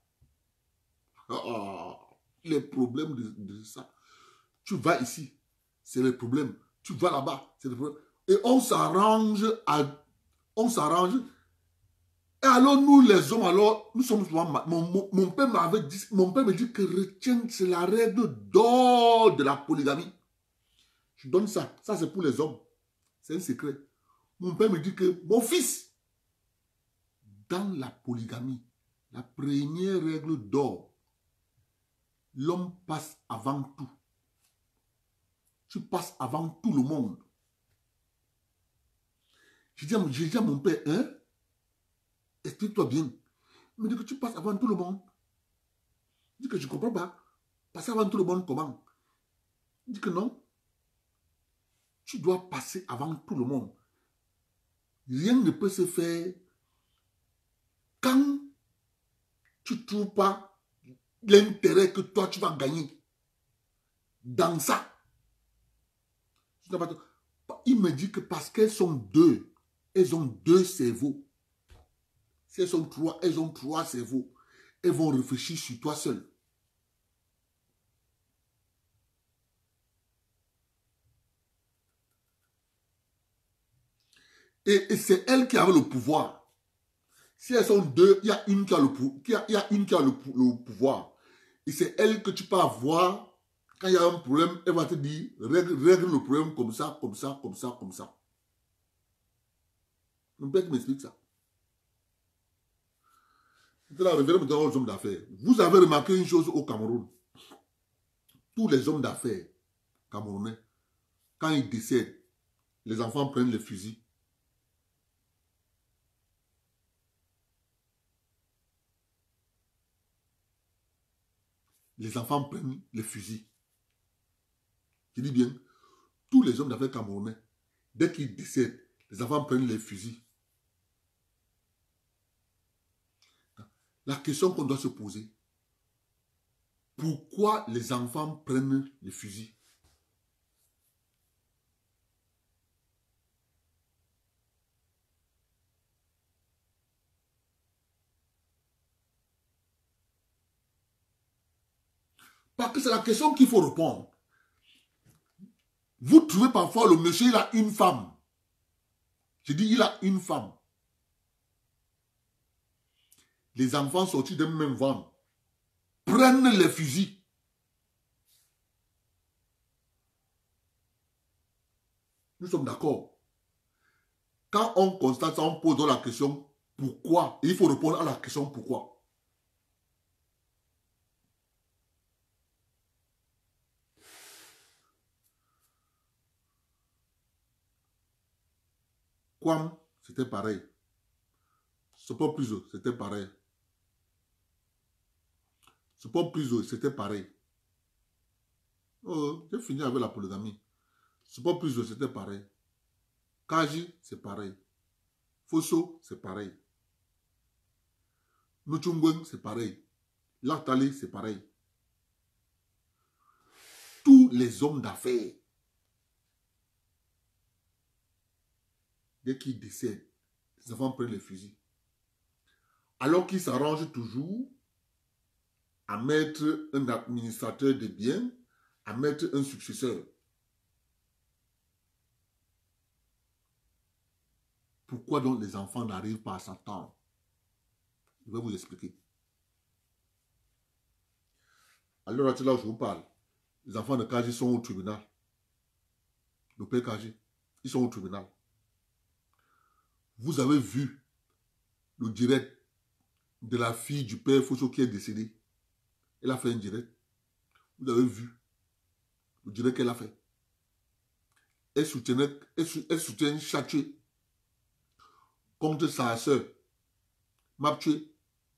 Speaker 2: Les problèmes de ça. Tu vas ici, c'est le problème. Tu vas là-bas, c'est le problème. Et on s'arrange. Et alors nous les hommes, alors, nous sommes souvent... Mon père m'avait dit, me dit que retiens, c'est la règle d'or de la polygamie. Je donne ça. Ça c'est pour les hommes. C'est un secret. Mon père me dit que, mon fils, dans la polygamie, la première règle d'or, l'homme passe avant tout. Tu passes avant tout le monde. J'ai dit à mon père, hein? Explique-toi bien. Il me dit que tu passes avant tout le monde. Je dis que je ne comprends pas. Passer avant tout le monde, comment? Il dit que non. Tu dois passer avant tout le monde. Rien ne peut se faire quand tu ne trouves pas l'intérêt que toi, tu vas gagner dans ça. Il me dit que parce qu'elles sont 2, elles ont 2 cerveaux. Si elles sont 3, elles ont 3 cerveaux. Elles vont réfléchir sur toi seul. Et c'est elles qui avaient le pouvoir. Si elles sont 2, il y a une qui a le pouvoir. Et c'est elle que tu peux avoir. Quand il y a un problème, elle va te dire, règle le problème comme ça, comme ça, comme ça, comme ça. Mon père qui m'explique ça. Maintenant, revenons maintenant aux hommes d'affaires. Vous avez remarqué une chose au Cameroun. Tous les hommes d'affaires camerounais, quand ils décèdent, les enfants prennent les fusils. Les enfants prennent les fusils. Je dis bien, tous les hommes d'affaires camerounais, dès qu'ils décèdent, les enfants prennent les fusils. La question qu'on doit se poser, pourquoi les enfants prennent les fusils? Parce que c'est la question qu'il faut répondre. Vous trouvez parfois le monsieur, il a une femme. Je dis, il a une femme. Les enfants sortis d'un même ventre prennent les fusils. Nous sommes d'accord. Quand on constate ça, on pose la question pourquoi. Et il faut répondre à la question pourquoi. Kwam, c'était pareil. C'est pas plus, c'était pareil. C'est pas plus, c'était pareil. Oh, j'ai fini avec la polygamie. C'est pas plus, c'était pareil. Kaji, c'est pareil. Fosso, c'est pareil. Nuchungwen, c'est pareil. Latali, c'est pareil. Tous les hommes d'affaires dès qu'il décède, les enfants prennent les fusils. Alors qu'ils s'arrangent toujours à mettre un administrateur de biens, à mettre un successeur. Pourquoi donc les enfants n'arrivent pas à s'entendre? Je vais vous expliquer. À l'heure actuelle, là où je vous parle, les enfants de Kaji sont au tribunal. Le père Kaji, ils sont au tribunal. Vous avez vu le direct de la fille du père Fosso qui est décédée. Elle a fait un direct. Vous avez vu le direct qu'elle a fait. Elle soutient Chatué contre sa soeur. M'a tué.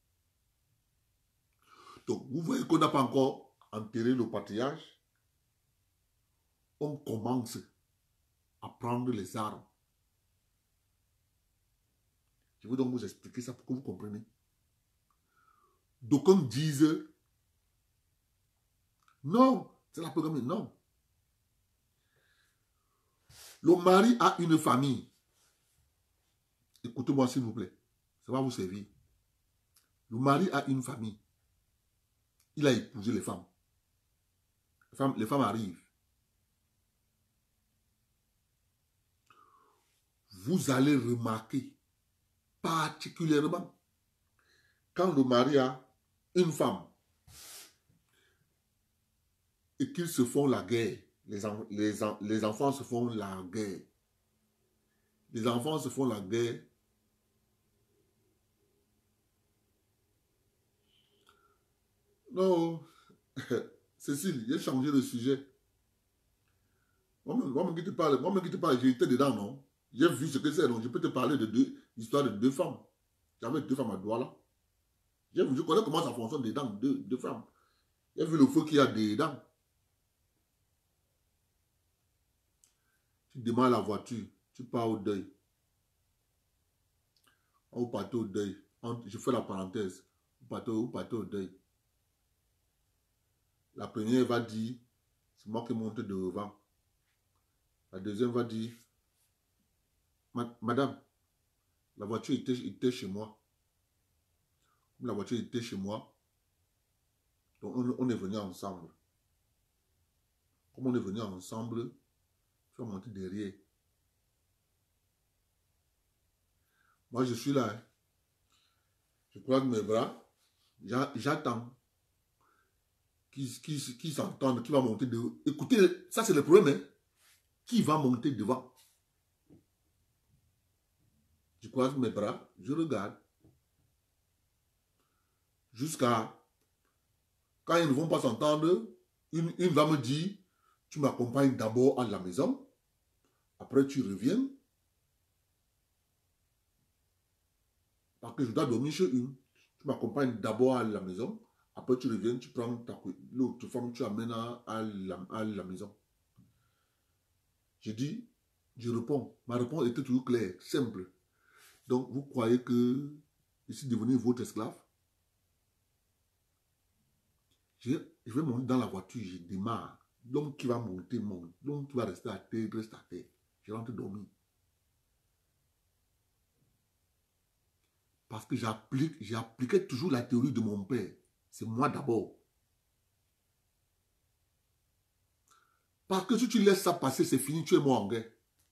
Speaker 2: Donc, vous voyez qu'on n'a pas encore enterré le patriarche. On commence à prendre les armes. Je vais donc vous expliquer ça pour que vous compreniez. D'aucuns disent non, c'est la programme. Non. Le mari a une famille. Écoutez-moi s'il vous plaît. Ça va vous servir. Le mari a une famille. Il a épousé les femmes. Les femmes arrivent. Vous allez remarquer particulièrement quand le mari a une femme et qu'ils se font la guerre. Les enfants se font la guerre. Les enfants se font la guerre. Non, Cécile, j'ai changé de sujet. Moi-même qui te parle, j'ai été dedans, non? J'ai vu ce que c'est, donc je peux te parler de l'histoire de deux femmes. J'avais deux femmes à Douala. Je connais comment ça fonctionne dedans, deux femmes. J'ai vu le feu qu'il y a dedans. Tu démarres la voiture, tu pars au deuil. Vous partez au deuil. Je fais la parenthèse. Vous partez au deuil. La première va dire, c'est moi qui monte devant. La deuxième va dire, madame, la voiture était chez moi. Comme la voiture était chez moi, donc on est venu ensemble. Comme on est venu ensemble, tu vas monter derrière. Moi, je suis là. Hein. Je croise mes bras. J'attends qui s'entendent, qui va monter devant. Écoutez, ça c'est le problème. Hein? Qui va monter devant? Je croise mes bras, je regarde. Jusqu'à quand ils ne vont pas s'entendre, une va me dire, tu m'accompagnes d'abord à la maison, après tu reviens, parce que je dois dormir chez une. Tu m'accompagnes d'abord à la maison, après tu reviens, tu prends l'autre femme, tu amènes à la maison. Je dis, je réponds. Ma réponse était toujours claire, simple. Donc, vous croyez que je suis devenu votre esclave? Je vais monter dans la voiture, je démarre. L'homme qui va monter, monte. L'homme qui va rester à terre, reste à terre. Je rentre dormir. Parce que j'appliquais toujours la théorie de mon père. C'est moi d'abord. Parce que si tu laisses ça passer, c'est fini, tu es mort en guerre.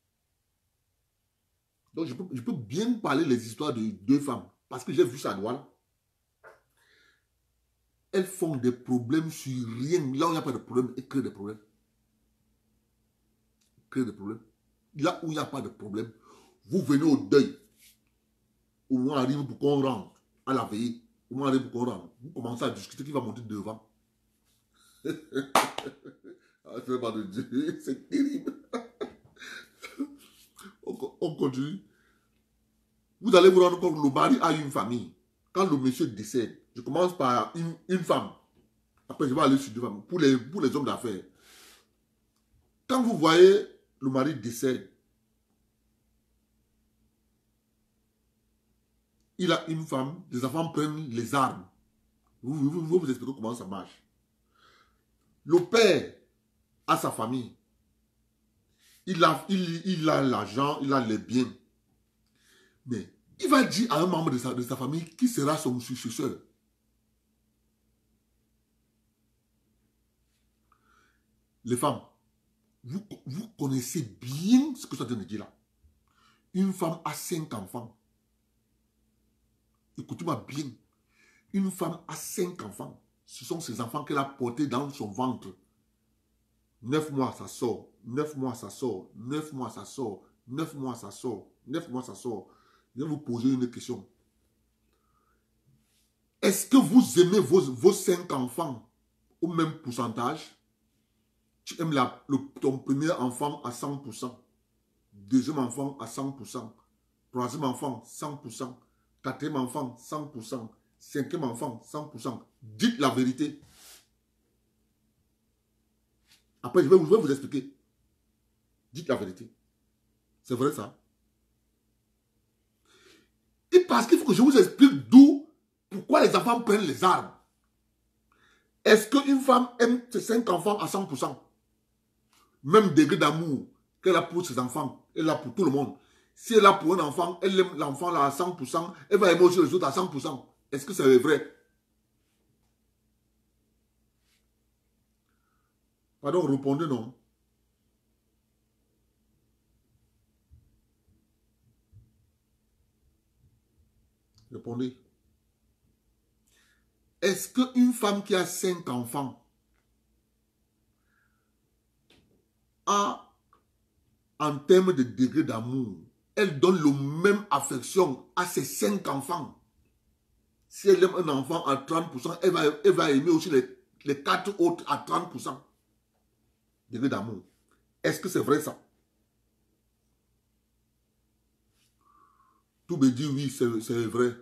Speaker 2: Donc je peux bien parler les histoires de deux femmes. Parce que j'ai vu ça à Douala. Elles font des problèmes sur rien. Là où il n'y a pas de problème, elles créent des problèmes. Là où il n'y a pas de problème, vous venez au deuil. Au moins arrive pour qu'on rentre à la veillée. Au moins arrive pour qu'on rentre. Vous commencez à discuter qui va monter devant. Je ne fais pas de Dieu, c'est terrible. On continue. Vous allez vous rendre compte que le mari a une famille. Quand le monsieur décède, je commence par une femme. Après, je vais aller sur deux femmes. Pour les hommes d'affaires. Quand vous voyez le mari décède, il a une femme, les enfants prennent les armes. Vous expliquez comment ça marche. Le père a sa famille. Il a l'argent, il a les biens. Mais il va dire à un membre de sa famille qui sera son successeur. Les femmes, vous connaissez bien ce que je suis en train de dire là. Une femme a 5 enfants. Écoutez-moi bien. Une femme a 5 enfants. Ce sont ces enfants qu'elle a portés dans son ventre. 9 mois, ça sort. 9 mois, ça sort. 9 mois, ça sort. 9 mois, ça sort. 9 mois, ça sort. Je vais vous poser une question. Est-ce que vous aimez vos 5 enfants au même pourcentage? Tu aimes ton premier enfant à 100%. Deuxième enfant à 100%. Troisième enfant, 100%. Quatrième enfant, 100%. Cinquième enfant, 100%. Dites la vérité. Après, je vais vous expliquer. Dites la vérité. C'est vrai ça? Et parce qu'il faut que je vous explique pourquoi les enfants prennent les armes. Est-ce qu'une femme aime ses 5 enfants à 100%? Même degré d'amour qu'elle a pour ses enfants, elle a pour tout le monde. Si elle a pour un enfant, elle aime l'enfant là à 100%, elle va aimer aussi les autres à 100%. Est-ce que c'est vrai? Pardon, répondez non. Répondez. Est-ce qu'une femme qui a 5 enfants a, en termes de degré d'amour, elle donne le même affection à ses 5 enfants? Si elle aime un enfant à 30%, elle va aimer aussi les 4 autres à 30%. Degré d'amour. Est-ce que c'est vrai ça? Tout me dit oui, c'est vrai.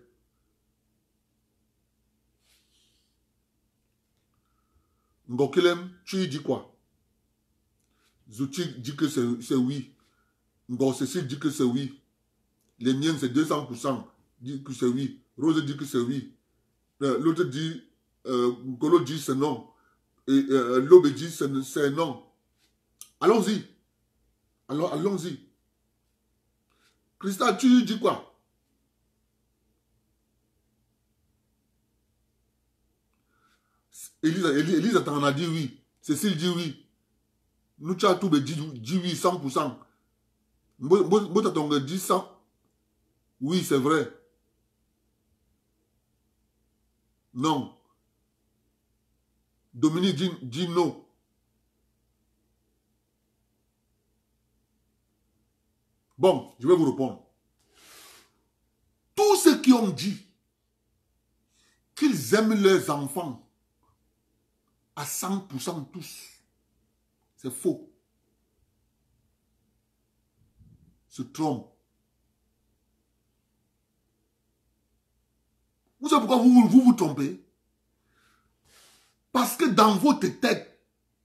Speaker 2: Ngokilem, tu lui dis quoi? Zouti dit que c'est oui. Ngosesi dit que c'est oui. Les miens, c'est 200%. Dit que c'est oui. Rose dit que c'est oui. L'autre dit, Ngolo dit c'est non. Et Lobe dit c'est non. Allons-y. Alors, allons-y. Christa, tu lui dis quoi? Elisa t'en a dit oui. Cécile dit oui. Nous, tu as tout dit oui, 100%. Moi, tu dit 100. Oui, c'est vrai. Non. Dominique dit non. Bon, je vais vous répondre. Tous ceux qui ont dit qu'ils aiment leurs enfants à 100% tous, c'est faux. Se trompent. Vous savez pourquoi vous trompez? Parce que dans votre tête,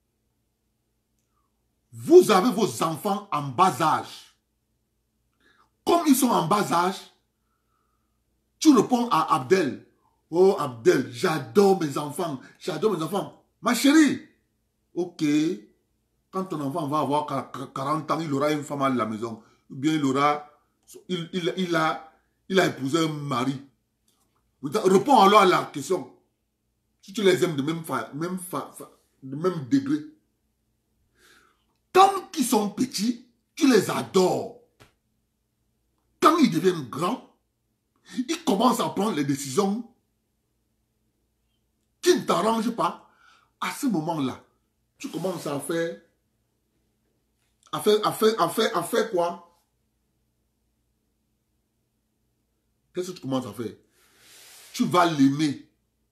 Speaker 2: vous avez vos enfants en bas âge. Comme ils sont en bas âge, tu réponds à Abdel. Oh Abdel, j'adore mes enfants. J'adore mes enfants. Ma chérie, ok. Quand ton enfant va avoir 40 ans, il aura une femme à la maison. Ou bien il a épousé un mari. Réponds alors à la question. Si tu les aimes de même degré. Quand ils sont petits, tu les adores. Quand ils deviennent grands, ils commencent à prendre les décisions qui ne t'arrangent pas. À ce moment-là, tu commences à faire quoi? Qu'est-ce que tu commences à faire? Tu vas l'aimer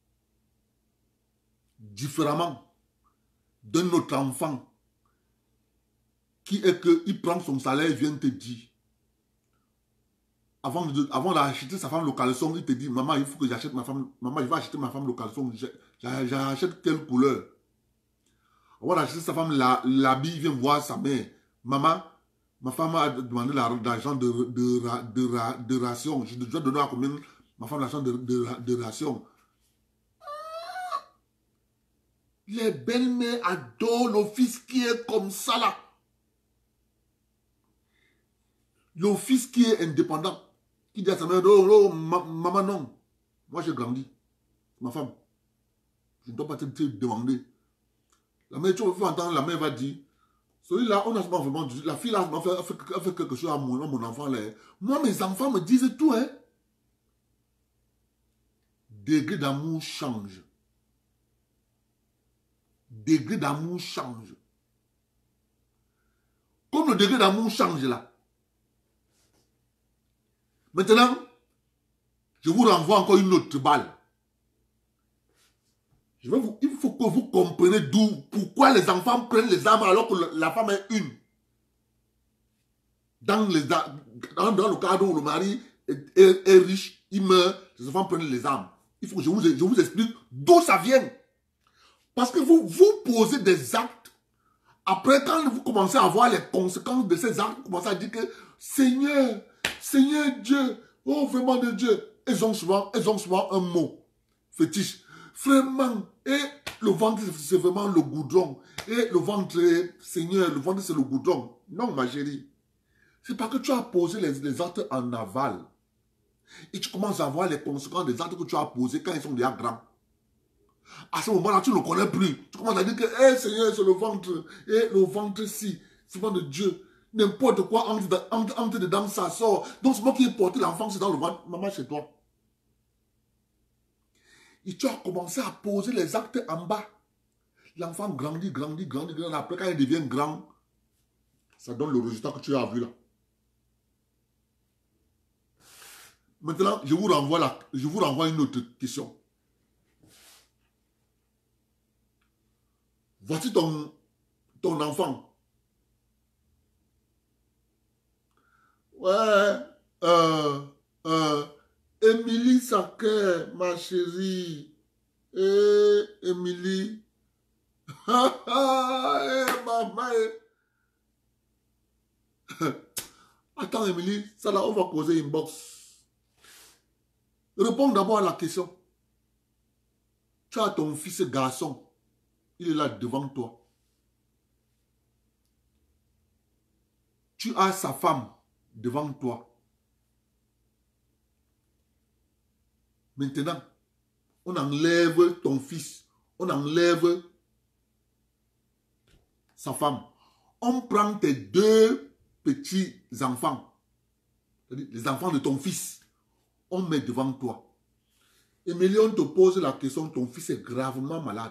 Speaker 2: différemment d'un autre enfant qui est qu'il prend son salaire et vient te dire. Avant d'acheter sa femme le caleçon, il te dit, maman, il faut que j'achète ma femme. Maman, je vais acheter ma femme le caleçon. J'achète quelle couleur? Avant d'acheter sa femme l'habit, il vient voir sa mère. Maman, ma femme a demandé l'argent de ration. Je dois donner à combien ma femme l'argent de ration? Les belles-mères adorent le fils qui est comme ça là. Le fils qui est indépendant. qui dit à sa mère, oh, oh, maman, non. Moi, j'ai grandi. Ma femme. Je ne dois pas te demander. La mère, tu vas entendre, la mère va dire, celui-là, on a vraiment dit, la fille là a fait quelque chose à mon enfant là. Moi, mes enfants me disent tout, hein. Degré d'amour change. Degré d'amour change. Comme le degré d'amour change là. Maintenant, je vous renvoie encore une autre balle. Il faut que vous compreniez pourquoi les enfants prennent les armes alors que la femme est une. Dans le cadre où le mari est riche, il meurt, les enfants prennent les armes. Il faut que je vous explique d'où ça vient. Parce que vous posez des actes. Après, quand vous commencez à voir les conséquences de ces actes, vous commencez à dire que Seigneur Dieu, oh vraiment de Dieu. Elles ont souvent un mot fétiche. Vraiment. Et le ventre, c'est vraiment le goudron. Et le ventre, Seigneur, le ventre, c'est le goudron. Non, ma chérie. C'est parce que tu as posé les actes en aval. Et tu commences à voir les conséquences des actes que tu as posés quand ils sont déjà grands. À ce moment-là, tu ne le connais plus. Tu commences à dire que, hey, Seigneur, c'est le ventre. Et le ventre, si, c'est le ventre de Dieu. N'importe quoi entre dedans, ça sort. Donc, c'est moi qui ai porté l'enfant, c'est dans le ventre. Maman, chez toi. Et tu as commencé à poser les actes en bas. L'enfant grandit. Après, quand il devient grand, ça donne le résultat que tu as vu là. Maintenant, je vous renvoie une autre question. Voici ton enfant. Ouais, Émilie Saké, ma chérie. Émilie. Maman. Attends, Émilie, ça là, on va causer une box. Réponds d'abord à la question. Tu as ton fils garçon. Il est là devant toi. Tu as sa femme devant toi. Maintenant, on enlève ton fils. On enlève sa femme. On prend tes deux petits enfants. C'est-à-dire les enfants de ton fils. On met devant toi. Émilie, on te pose la question, ton fils est gravement malade.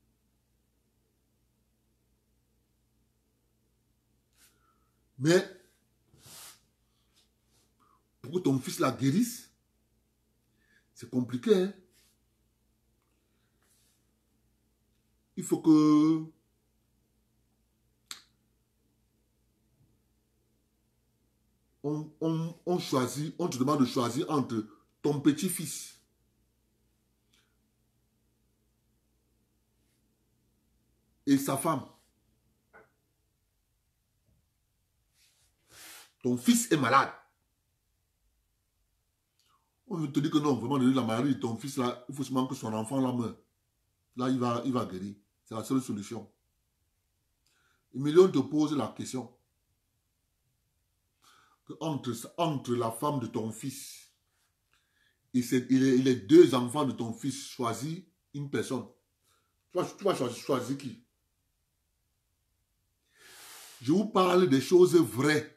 Speaker 2: Mais, pour que ton fils la guérisse, c'est compliqué. Hein? Il faut que on choisit, on te demande de choisir entre ton petit-fils et sa femme. Ton fils est malade. On veut te dire que non, vraiment, la maladie de ton fils, là, il faut seulement que son enfant là meure. Là, il va guérir. C'est la seule solution. Émilie, on te pose la question. Que entre la femme de ton fils et les deux enfants de ton fils, choisis une personne. Tu vas choisir qui? Je vous parle des choses vraies.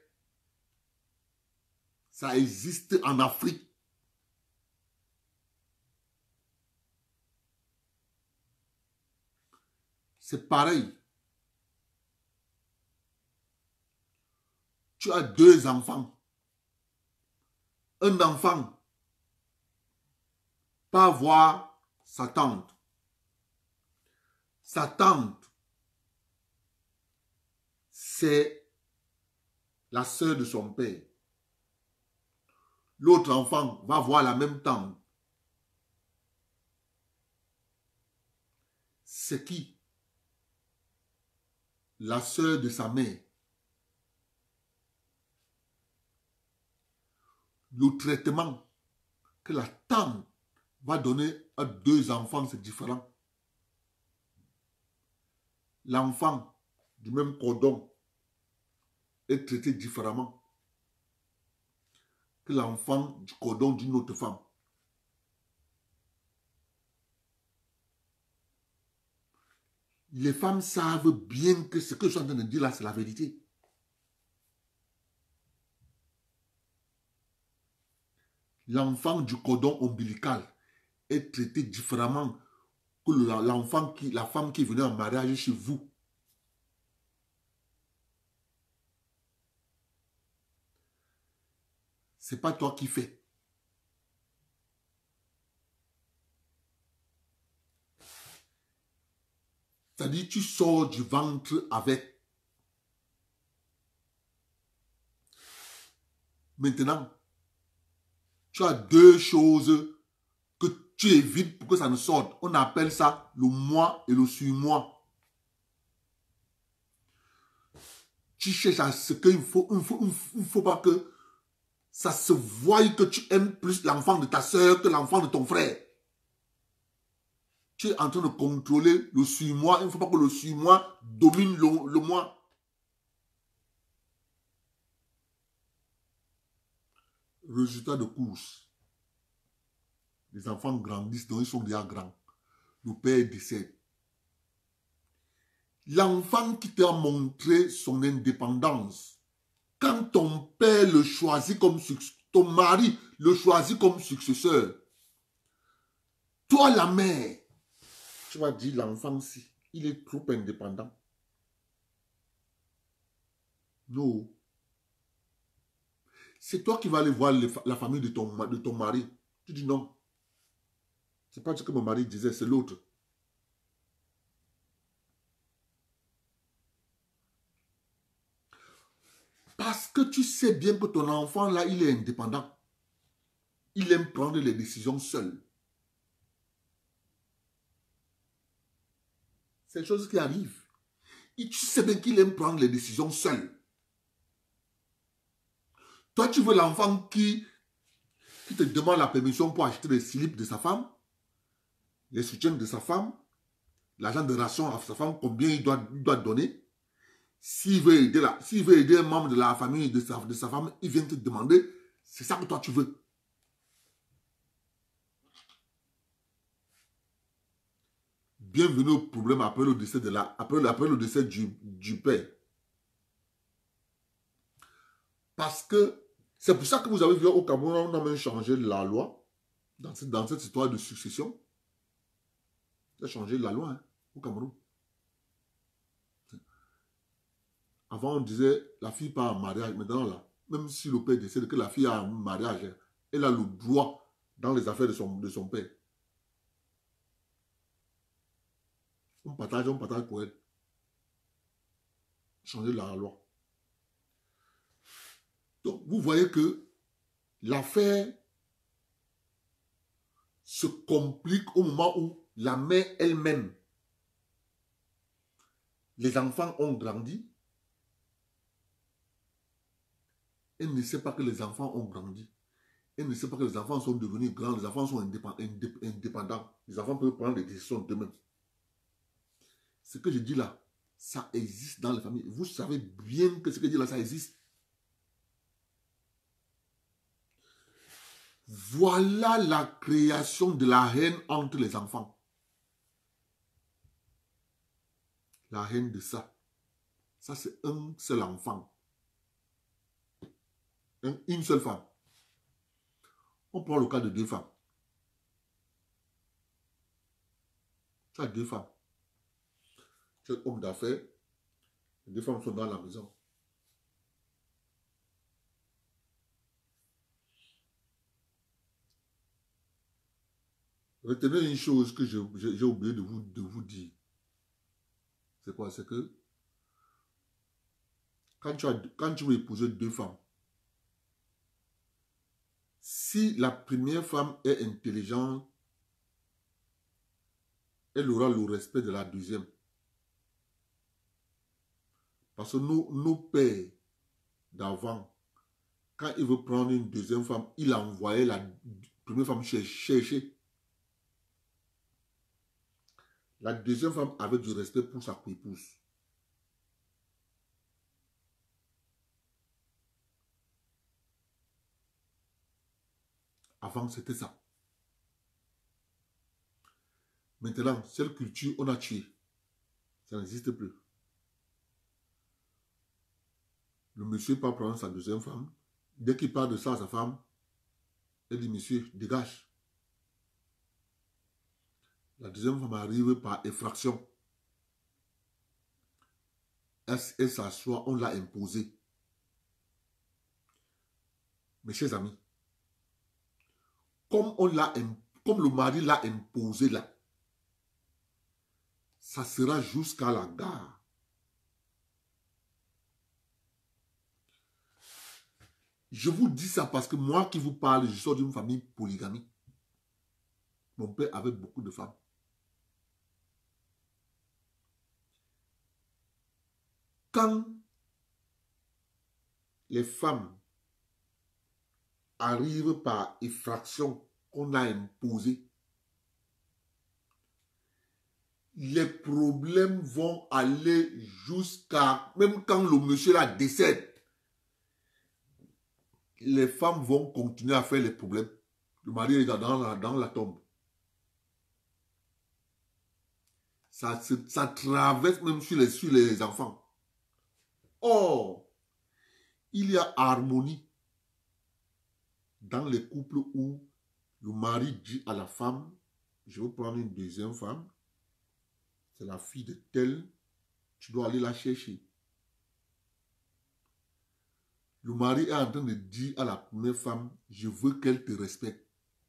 Speaker 2: Ça existe en Afrique. C'est pareil. Tu as deux enfants. Un enfant va voir sa tante. Sa tante, c'est la sœur de son père. L'autre enfant va voir la même tante. C'est qui? La sœur de sa mère. Le traitement que la tante va donner à deux enfants, c'est différent. L'enfant du même cordon est traité différemment que l'enfant du cordon d'une autre femme. Les femmes savent bien que ce que je suis en train de dire là, c'est la vérité. L'enfant du cordon ombilical est traité différemment que l'enfant la femme qui est venue en mariage chez vous. C'est pas toi qui fais. C'est-à-dire, tu sors du ventre avec. Maintenant, tu as deux choses que tu évites pour que ça ne sorte. On appelle ça le moi et le sur-moi. Tu cherches à ce qu'il faut pas que ça se voie que tu aimes plus l'enfant de ta soeur que l'enfant de ton frère. Tu es en train de contrôler le sur-moi. Il ne faut pas que le sur-moi domine le moi. Résultat de course. Les enfants grandissent, donc ils sont déjà grands. Le père décède. L'enfant qui t'a montré son indépendance, quand ton père le choisit comme successeur, ton mari le choisit comme successeur, toi la mère, tu vas dire l'enfant-ci, il est trop indépendant. Non. C'est toi qui vas aller voir la famille de ton mari. Tu dis non. C'est pas ce que mon mari disait, c'est l'autre. Parce que tu sais bien que ton enfant là, il est indépendant. Il aime prendre les décisions seul. C'est une chose qui arrive. Et tu sais bien qu'il aime prendre les décisions seul. Toi, tu veux l'enfant qui te demande la permission pour acheter les slips de sa femme, les soutiens de sa femme, l'argent de ration à sa femme, combien il doit donner. S'il veut aider un membre de la famille de sa femme, il vient te demander, c'est ça que toi tu veux. Bienvenue au problème après le décès après le décès du père. Parce que c'est pour ça que vous avez vu au Cameroun, on a même changé la loi dans cette histoire de succession. On a changé la loi au Cameroun. Avant, on disait la fille part en mariage. Maintenant, là, même si le père décède que la fille a un mariage, elle a le droit dans les affaires de son père. On partage pour elle. Changer la loi. Donc, vous voyez que l'affaire se complique au moment où la mère elle-même, les enfants ont grandi. Elle ne sait pas que les enfants ont grandi. Elle ne sait pas que les enfants sont devenus grands. Les enfants sont indépendants. Les enfants peuvent prendre des décisions d'eux-mêmes. Ce que je dis là, ça existe dans les familles. Vous savez bien que ce que je dis là, ça existe. Voilà la création de la haine entre les enfants. La haine de ça. Ça, c'est un seul enfant. Une seule femme. On prend le cas de deux femmes. Tu as deux femmes. Tu es homme d'affaires. Les deux femmes sont dans la maison. Retenez une chose que j'ai oublié de vous dire. C'est quoi? C'est que quand tu veux épouser deux femmes, si la première femme est intelligente, elle aura le respect de la deuxième. Parce que nos pères d'avant, quand ils veulent prendre une deuxième femme, il envoyait la première femme chercher. La deuxième femme avait du respect pour sa épouse. Avant, c'était ça. Maintenant, cette culture, on a tué. Ça n'existe plus. Le monsieur part prendre sa deuxième femme. Dès qu'il parle de ça à sa femme, elle dit, monsieur, dégage. La deuxième femme arrive par effraction. Elle s'assoit, on l'a imposé. Mes chers amis, comme le mari l'a imposé là, ça sera jusqu'à la gare. Je vous dis ça parce que moi qui vous parle, je sors d'une famille polygamie. Mon père avait beaucoup de femmes. Quand les femmes arrivent par effraction qu'on a imposée, les problèmes vont aller jusqu'à... Même quand le monsieur là décède, les femmes vont continuer à faire les problèmes. Le mari est dans la tombe. Ça traverse même sur les enfants. Or, il y a harmonie dans les couples où le mari dit à la femme, je veux prendre une deuxième femme, c'est la fille de tel, tu dois aller la chercher. Le mari est en train de dire à la première femme, je veux qu'elle te respecte.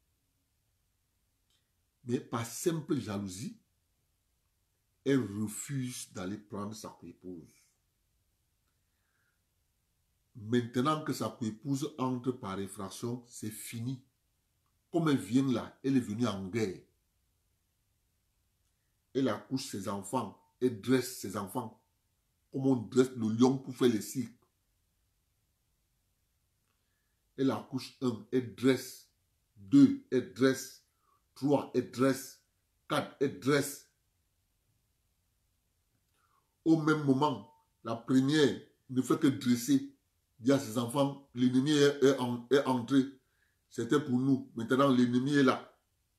Speaker 2: Mais par simple jalousie, elle refuse d'aller prendre sa coépouse. Maintenant que sa coépouse entre par effraction, c'est fini. Comme elle vient là, elle est venue en guerre. Elle accouche ses enfants, elle dresse ses enfants, comme on dresse le lion pour faire les cirques. Elle accouche 1, elle dresse 2, elle dresse 3, elle dresse 4, elle dresse. Au même moment, la première ne fait que dresser. Dit à ses enfants, l'ennemi est entré. C'était pour nous. Maintenant, l'ennemi est là.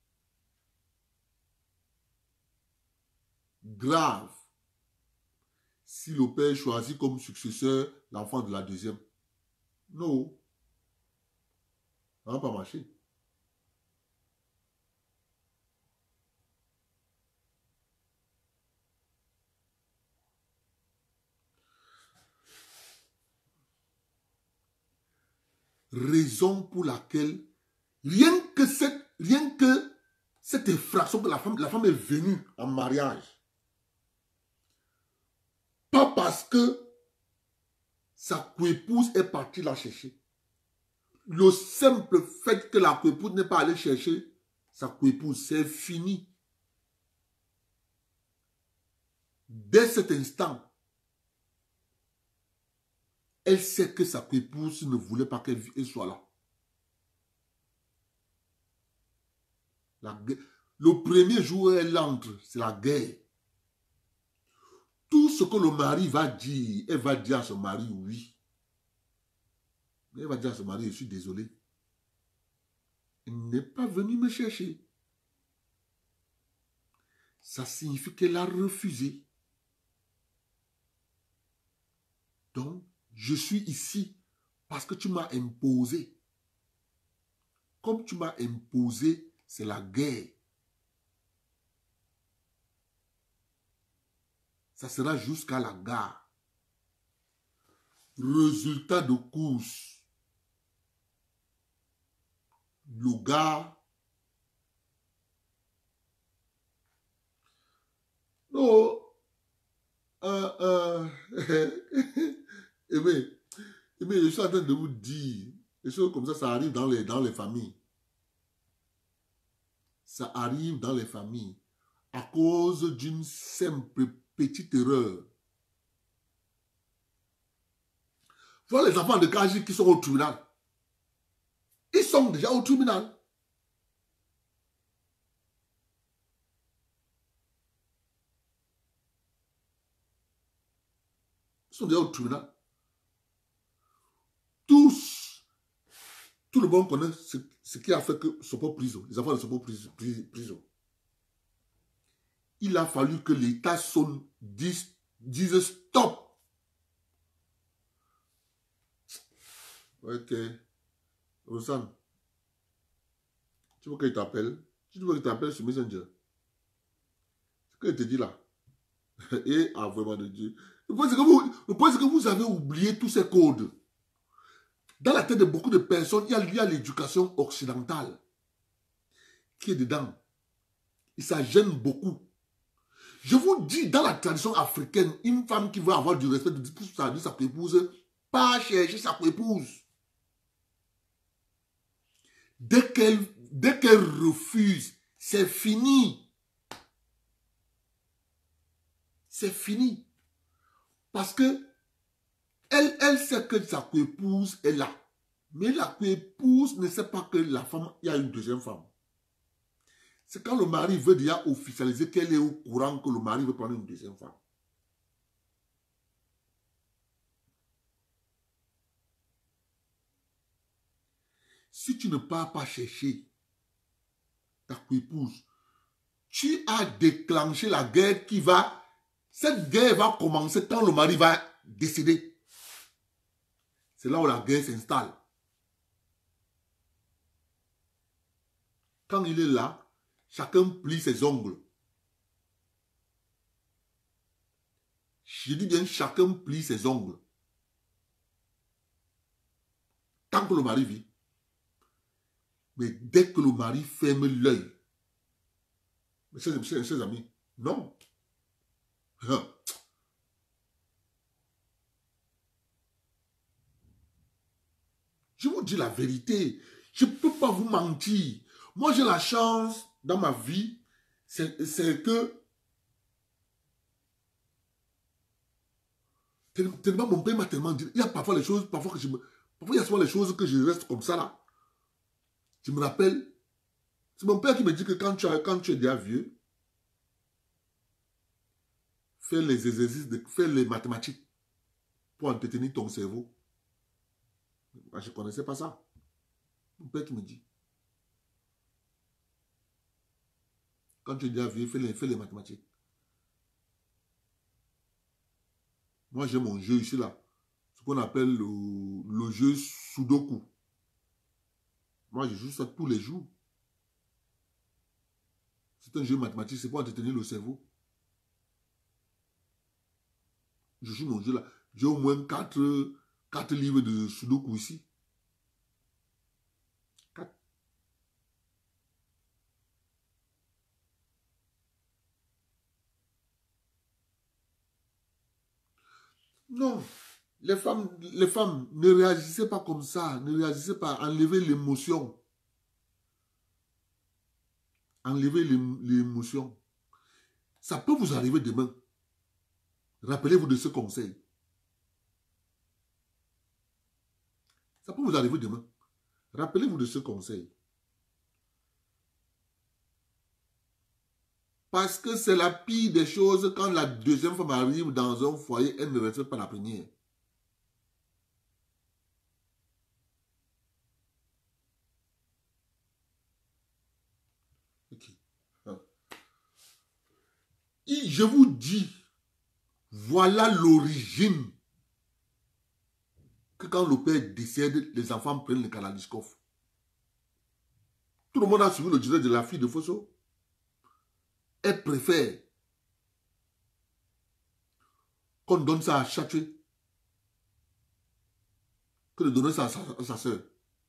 Speaker 2: Grave. Si le père choisit comme successeur l'enfant de la deuxième. Non. Ça ne va pas marcher. Raison pour laquelle, rien que cette effraction que la femme est venue en mariage, pas parce que sa coépouse est partie la chercher. Le simple fait que la coépouse n'est pas allée chercher sa coépouse, c'est fini. Dès cet instant, elle sait que sa épouse ne voulait pas qu'elle soit là. Le premier jour où elle entre, c'est la guerre. Tout ce que le mari va dire, elle va dire à son mari oui. Mais elle va dire à son mari, je suis désolé. Il n'est pas venu me chercher. Ça signifie qu'elle a refusé. Donc, je suis ici parce que tu m'as imposé. Comme tu m'as imposé, c'est la guerre. Ça sera jusqu'à la gare. Résultat de course. Le gars. Non. Mais je suis en train de vous dire, des choses comme ça arrive dans les familles. Ça arrive dans les familles à cause d'une simple petite erreur. Voilà les enfants de Kaji qui sont au tribunal. Ils sont déjà au tribunal. Ils sont déjà au tribunal. Tous Tout le monde connaît ce qui a fait que Sopo prison, les enfants de Sopo prison. Il a fallu que l'État dise stop. Ok. Rosanne, tu veux qu'il t'appelle? Tu veux qu'il t'appelle sur Messenger? Ce qu'il te dit là. Et ah, vraiment de Dieu. Je pense que vous avez oublié tous ces codes. Dans la tête de beaucoup de personnes, il y a l'éducation occidentale qui est dedans. Et ça gêne beaucoup. Je vous dis, dans la tradition africaine, une femme qui veut avoir du respect de sa épouse, pas chercher sa épouse. Dès qu'elle refuse, c'est fini. C'est fini. Parce que elle sait que sa épouse est là. Mais la épouse ne sait pas que la femme, il y a une deuxième femme. C'est quand le mari veut déjà officialiser qu'elle est au courant que le mari veut prendre une deuxième femme. Si tu ne pars pas chercher ta épouse, tu as déclenché la guerre qui va... Cette guerre va commencer quand le mari va décéder. C'est là où la guerre s'installe. Quand il est là, chacun plie ses ongles. Je dis bien, chacun plie ses ongles. Tant que le mari vit. Mais dès que le mari ferme l'œil, mes chers amis, non. Je vous dis la vérité. Je ne peux pas vous mentir. Moi, j'ai la chance dans ma vie, c'est que tellement mon père m'a tellement dit. Il y a parfois les choses, parfois il y a souvent les choses que je reste comme ça là. Je me rappelle, c'est mon père qui me dit que quand tu es déjà vieux, fais les exercices, fais les mathématiques pour entretenir ton cerveau. Moi, je ne connaissais pas ça. Mon père qui me dit. Quand tu es déjà vieux, fais les mathématiques. Moi, j'ai mon jeu ici là. Ce qu'on appelle le jeu Sudoku. Moi, je joue ça tous les jours. C'est un jeu mathématique, c'est pour entretenir le cerveau. Je joue mon jeu là. J'ai au moins 4 livres de Sudoku ici. 4. Non. Les femmes, ne réagissez pas comme ça. Ne réagissez pas. Enlevez l'émotion. Enlevez l'émotion. Ça peut vous arriver demain. Rappelez-vous de ce conseil. Ça peut vous arriver demain. Rappelez-vous de ce conseil. Parce que c'est la pire des choses quand la deuxième femme arrive dans un foyer, elle ne respecte pas la première. Okay. Et je vous dis, voilà l'origine que quand le père décède, les enfants prennent le Kalachnikov. Tout le monde a suivi le direct de la fille de Fosso. Elle préfère qu'on donne ça à Chatué que de donner ça à sa soeur.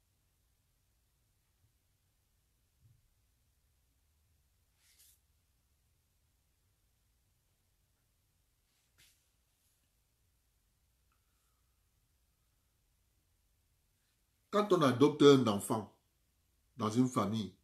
Speaker 2: Quand on adopte un enfant dans une famille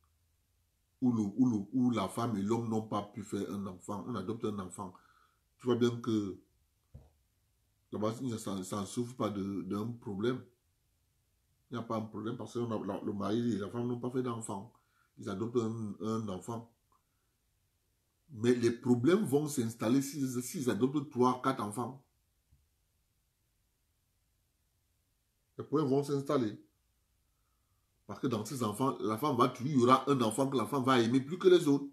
Speaker 2: où la femme et l'homme n'ont pas pu faire un enfant, on adopte un enfant, tu vois bien que là-bas, ça ne souffre pas d'un problème. Il n'y a pas un problème parce que le mari et la femme n'ont pas fait d'enfant. Ils adoptent un enfant. Mais les problèmes vont s'installer s'ils adoptent 3, 4 enfants. Les problèmes vont s'installer. Parce que dans ces enfants, la femme va tuer, il y aura un enfant que la femme va aimer plus que les autres.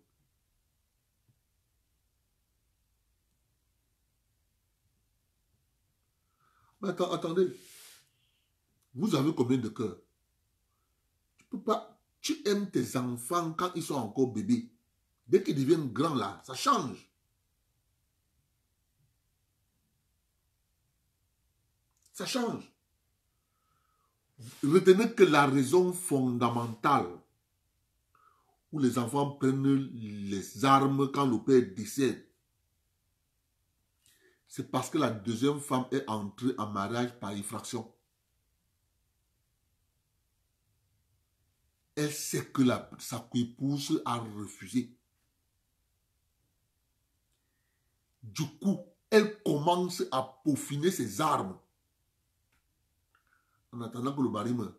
Speaker 2: Mais attendez. Vous avez combien de cœurs? Tu peux pas. Tu aimes tes enfants quand ils sont encore bébés. Dès qu'ils deviennent grands là, ça change. Ça change. Retenez que la raison fondamentale où les enfants prennent les armes quand le père décède, c'est parce que la deuxième femme est entrée en mariage par effraction. Elle sait que sa coépouse a refusé. Du coup, elle commence à peaufiner ses armes en attendant que le mari meure.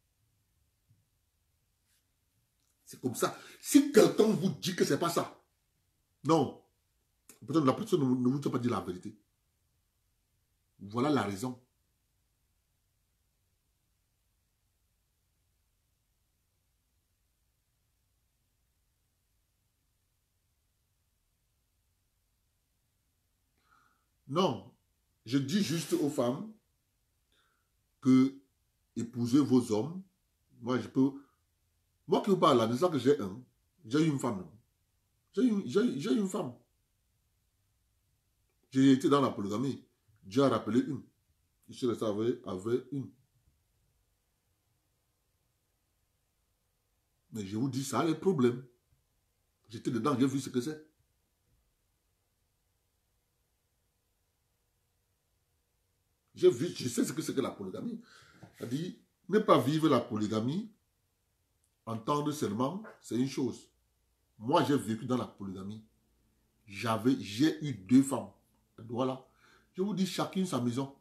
Speaker 2: C'est comme ça. Si quelqu'un vous dit que ce n'est pas ça, non. Peut-être la personne ne vous a pas dit la vérité. Voilà la raison. Non. Je dis juste aux femmes que épousez vos hommes. Moi, je peux... Moi qui vous parle là, de ça que j'ai une femme. J'ai une femme. J'ai été dans la polygamie. Dieu a rappelé une. Je suis resté avec une. Mais je vous dis, ça a des problèmes. J'étais dedans, j'ai vu ce que c'est. J'ai vu, je sais ce que c'est que la polygamie. C'est-à-dire, ne pas vivre la polygamie, entendre seulement, c'est une chose. Moi, j'ai vécu dans la polygamie. J'ai eu 2 femmes. Voilà. Je vous dis, chacune sa maison.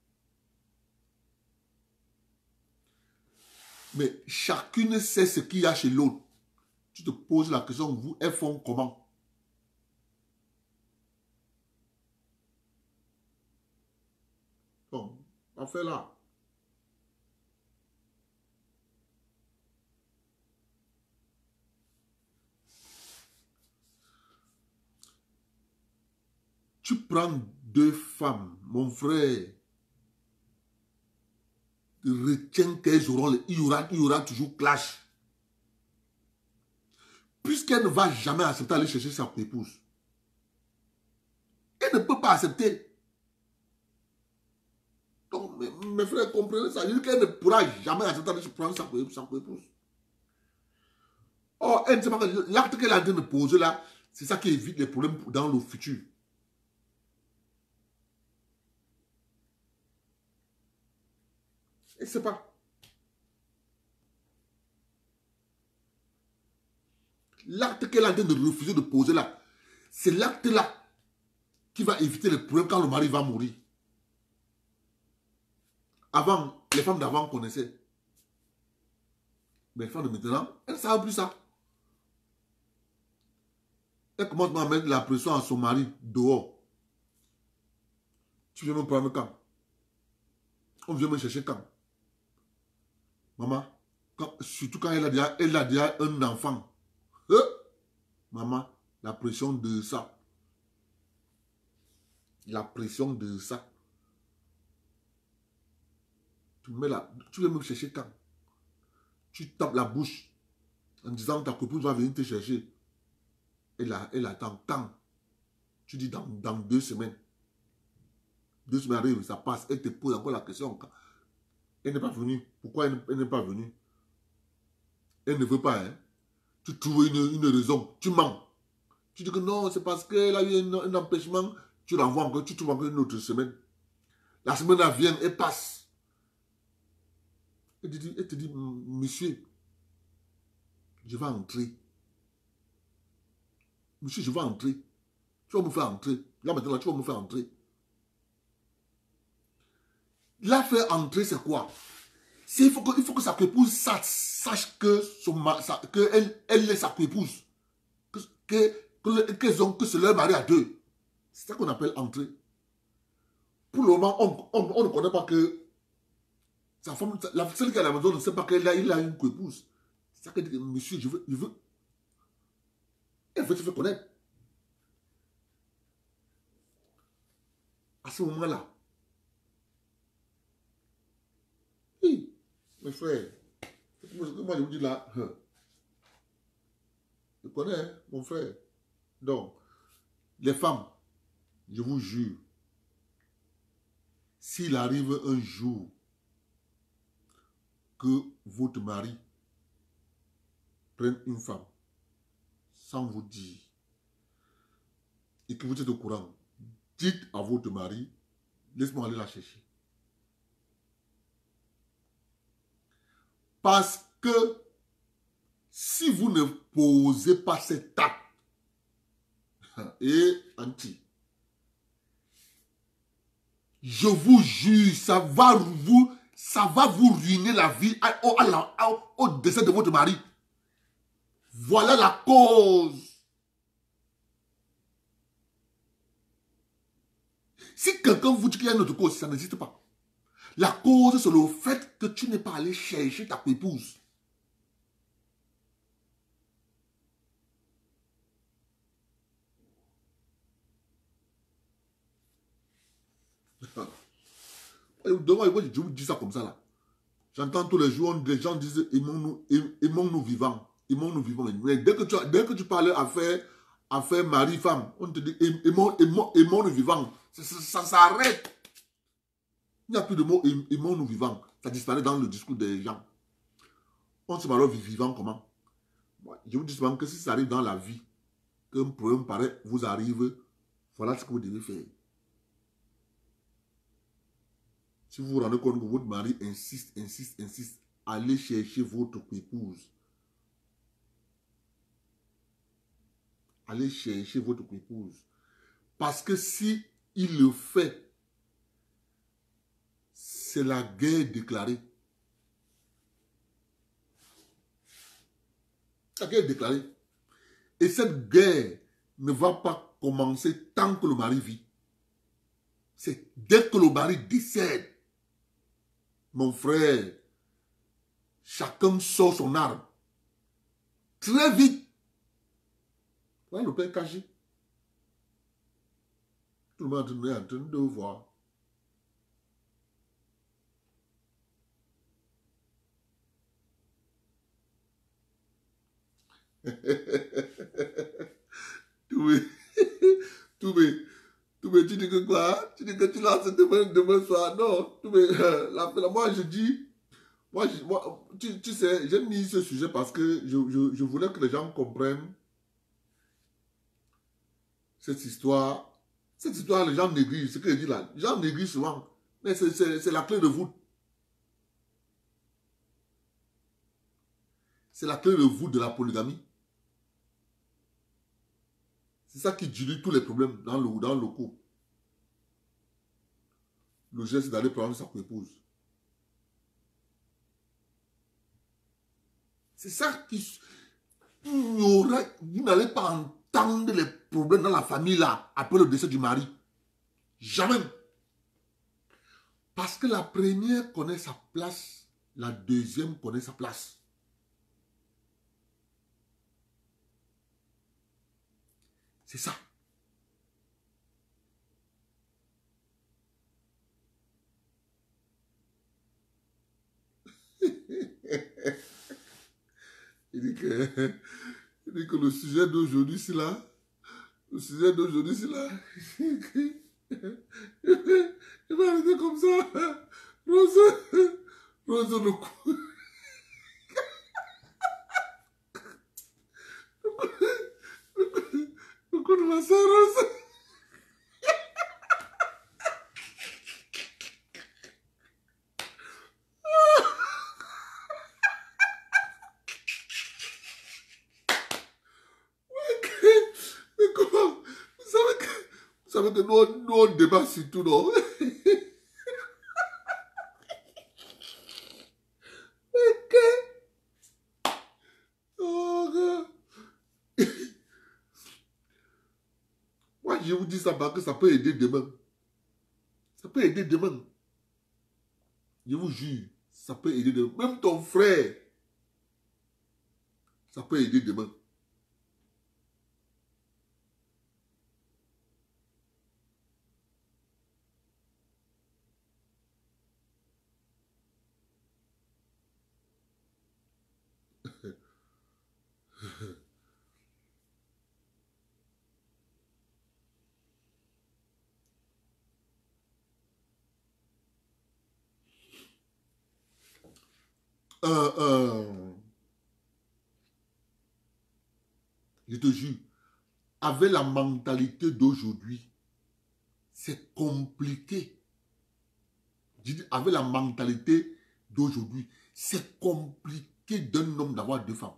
Speaker 2: Mais chacune sait ce qu'il y a chez l'autre. Tu te poses la question, vous, elles font comment? Bon, on fait là. Tu prends 2 femmes, mon frère. Retiens qu'elles auront, il y aura toujours clash. Puisqu'elle ne va jamais accepter d'aller chercher sa épouse. Elle ne peut pas accepter. Donc, mes frères, comprenez ça. Je dis qu'elle ne pourra jamais accepter d'aller prendre sa épouse. Oh, elle ne sait pas que l'acte qu'elle est en train de poser là, c'est ça qui évite les problèmes dans le futur. Elle ne sait pas. L'acte qu'elle est en train de refuser de poser là, c'est l'acte là qui va éviter les problèmes quand le mari va mourir. Avant, les femmes d'avant connaissaient. Mais les femmes de maintenant, elles ne savent plus ça. Elle commence à mettre la pression à son mari dehors. Tu viens me prendre quand? On vient me chercher quand? Maman, surtout quand elle a déjà un enfant. Maman, la pression de ça. La pression de ça. Tu viens me chercher quand? Tu tapes la bouche en disant que ta copine va venir te chercher. Elle attend quand? Tu dis dans 2 semaines. 2 semaines arrivent, ça passe. Elle te pose encore la question. Elle n'est pas venue. Pourquoi elle n'est pas venue? Elle ne veut pas, hein? Tu trouves une raison. Tu mens. Tu dis que non, c'est parce qu'elle a eu un empêchement. Tu l'envoies encore. Tu trouves encore une autre semaine. La semaine elle vient, elle passe. Elle te dit, monsieur, je vais entrer. Monsieur, je vais entrer. Tu vas me faire entrer. Là maintenant, tu vas me faire entrer. La faire entrer, c'est quoi? Il faut que sa épouse sache que elle est sa épouse. Que c'est leur mari à 2. C'est ça qu'on appelle entrer. Pour le moment, on ne connaît pas que Sa femme, celle qui est à la maison ne sait pas qu'il a une co-épouse. C'est ça qu'elle dit, monsieur, je veux. Elle veut se faire connaître. À ce moment-là. Oui, mes frères. Moi, je vous dis là. Je connais, hein, mon frère. Donc, les femmes, je vous jure, s'il arrive un jour que votre mari prenne une femme sans vous dire et que vous êtes au courant, dites à votre mari, laisse-moi aller la chercher. Parce que si vous ne posez pas cet acte, et anti, je vous jure, ça va vous ruiner la vie au décès de votre mari. Voilà la cause. Si quelqu'un vous dit qu'il y a une autre cause, ça n'existe pas. La cause, c'est le fait que tu n'es pas allé chercher ta épouse. Demain, je vous dis ça comme ça là. J'entends tous les jours, les gens disent aimons-nous vivants. Aimons-nous vivants. Mais dès que tu parles affaire mari-femme, on te dit aimons-nous vivants. Ça s'arrête. Il n'y a plus de mots aimons-nous vivants. Ça disparaît dans le discours des gens. On se parle vivant comment? Je vous dis souvent que si ça arrive dans la vie, qu'un problème pareil vous arrive, voilà ce que vous devez faire. Si vous vous rendez compte que votre mari insiste, allez chercher votre épouse. Allez chercher votre épouse. Parce que si il le fait, c'est la guerre déclarée. La guerre déclarée. Et cette guerre ne va pas commencer tant que le mari vit. C'est dès que le mari décède. Mon frère, chacun sort son arme. Très vite. Voilà le père caché. Tout le monde est en train de voir. Tu dis que quoi? Tu dis que tu lances demain soir. Non, moi je dis, tu sais, j'ai mis ce sujet parce que je voulais que les gens comprennent cette histoire. Cette histoire, les gens négligent, ce que je dis là. Les gens négligent souvent, mais c'est la clé de voûte. C'est la clé de voûte de la polygamie. C'est ça qui dilue tous les problèmes dans le couple. Le geste, c'est d'aller prendre sa épouse. C'est ça qui... Vous n'allez pas entendre les problèmes dans la famille là, après le décès du mari. Jamais. Parce que la première connaît sa place, la deuxième connaît sa place. C'est ça. Il dit que le sujet d'aujourd'hui, c'est là. Le sujet d'aujourd'hui, c'est là. Il va arrêter comme ça. Rose, le coup. Le coup de ma soeur Rose. Vous savez que nous on débat sur tout, non? Moi, je vous dis ça parce que ça peut aider demain. Ça peut aider demain. Je vous jure, Ça peut aider demain. Même ton frère, ça peut aider demain. Je te jure, avec la mentalité d'aujourd'hui, c'est compliqué. Je dis, avec la mentalité d'aujourd'hui, c'est compliqué d'un homme d'avoir 2 femmes.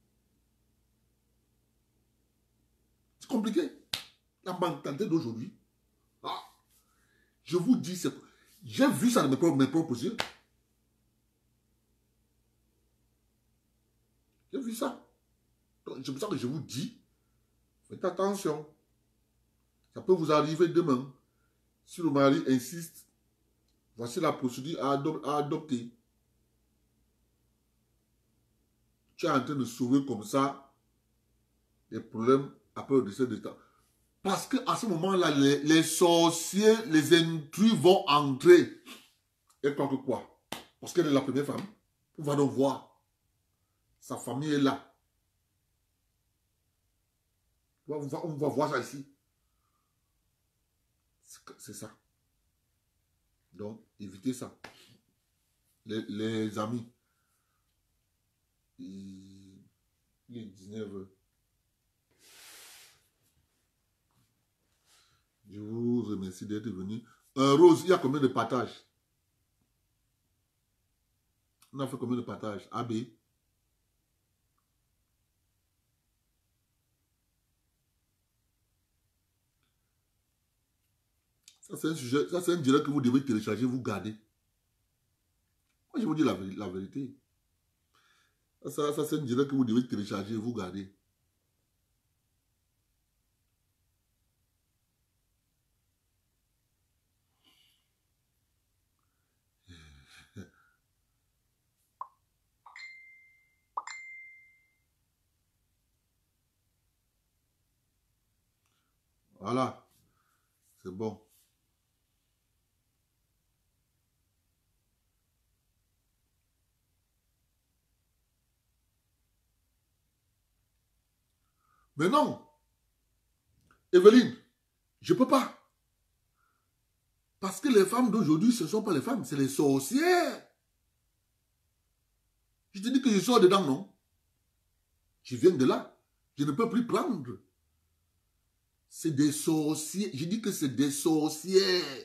Speaker 2: C'est compliqué. La mentalité d'aujourd'hui. Ah, je vous dis, j'ai vu ça de mes propres yeux. J'ai vu ça. C'est pour ça que je vous dis, faites attention. Ça peut vous arriver demain. Si le mari insiste, voici la procédure à adopter. Tu es en train de sauver comme ça les problèmes après le décès de ta. Parce qu'à ce moment-là, les sorciers, les intrus vont entrer. Et croient que quoi? Parce qu'elle est la première femme. On va donc voir. Sa famille est là. On va voir ça ici. C'est ça. Donc, évitez ça. Les amis. Il est 19h. Je vous remercie d'être venu. Rose, il y a combien de partages? On a fait combien de partages? AB? Ça, c'est un sujet, ça, c'est un direct que vous devez télécharger, vous garder. Moi, je vous dis la vérité. Ça c'est un direct que vous devez télécharger, vous garder. Voilà. C'est bon. Mais non, Evelyne, je ne peux pas. Parce que les femmes d'aujourd'hui, ce ne sont pas les femmes, c'est les sorcières. Je te dis que je sors dedans, non? Je viens de là. Je ne peux plus prendre. C'est des sorciers. Je dis que c'est des sorcières.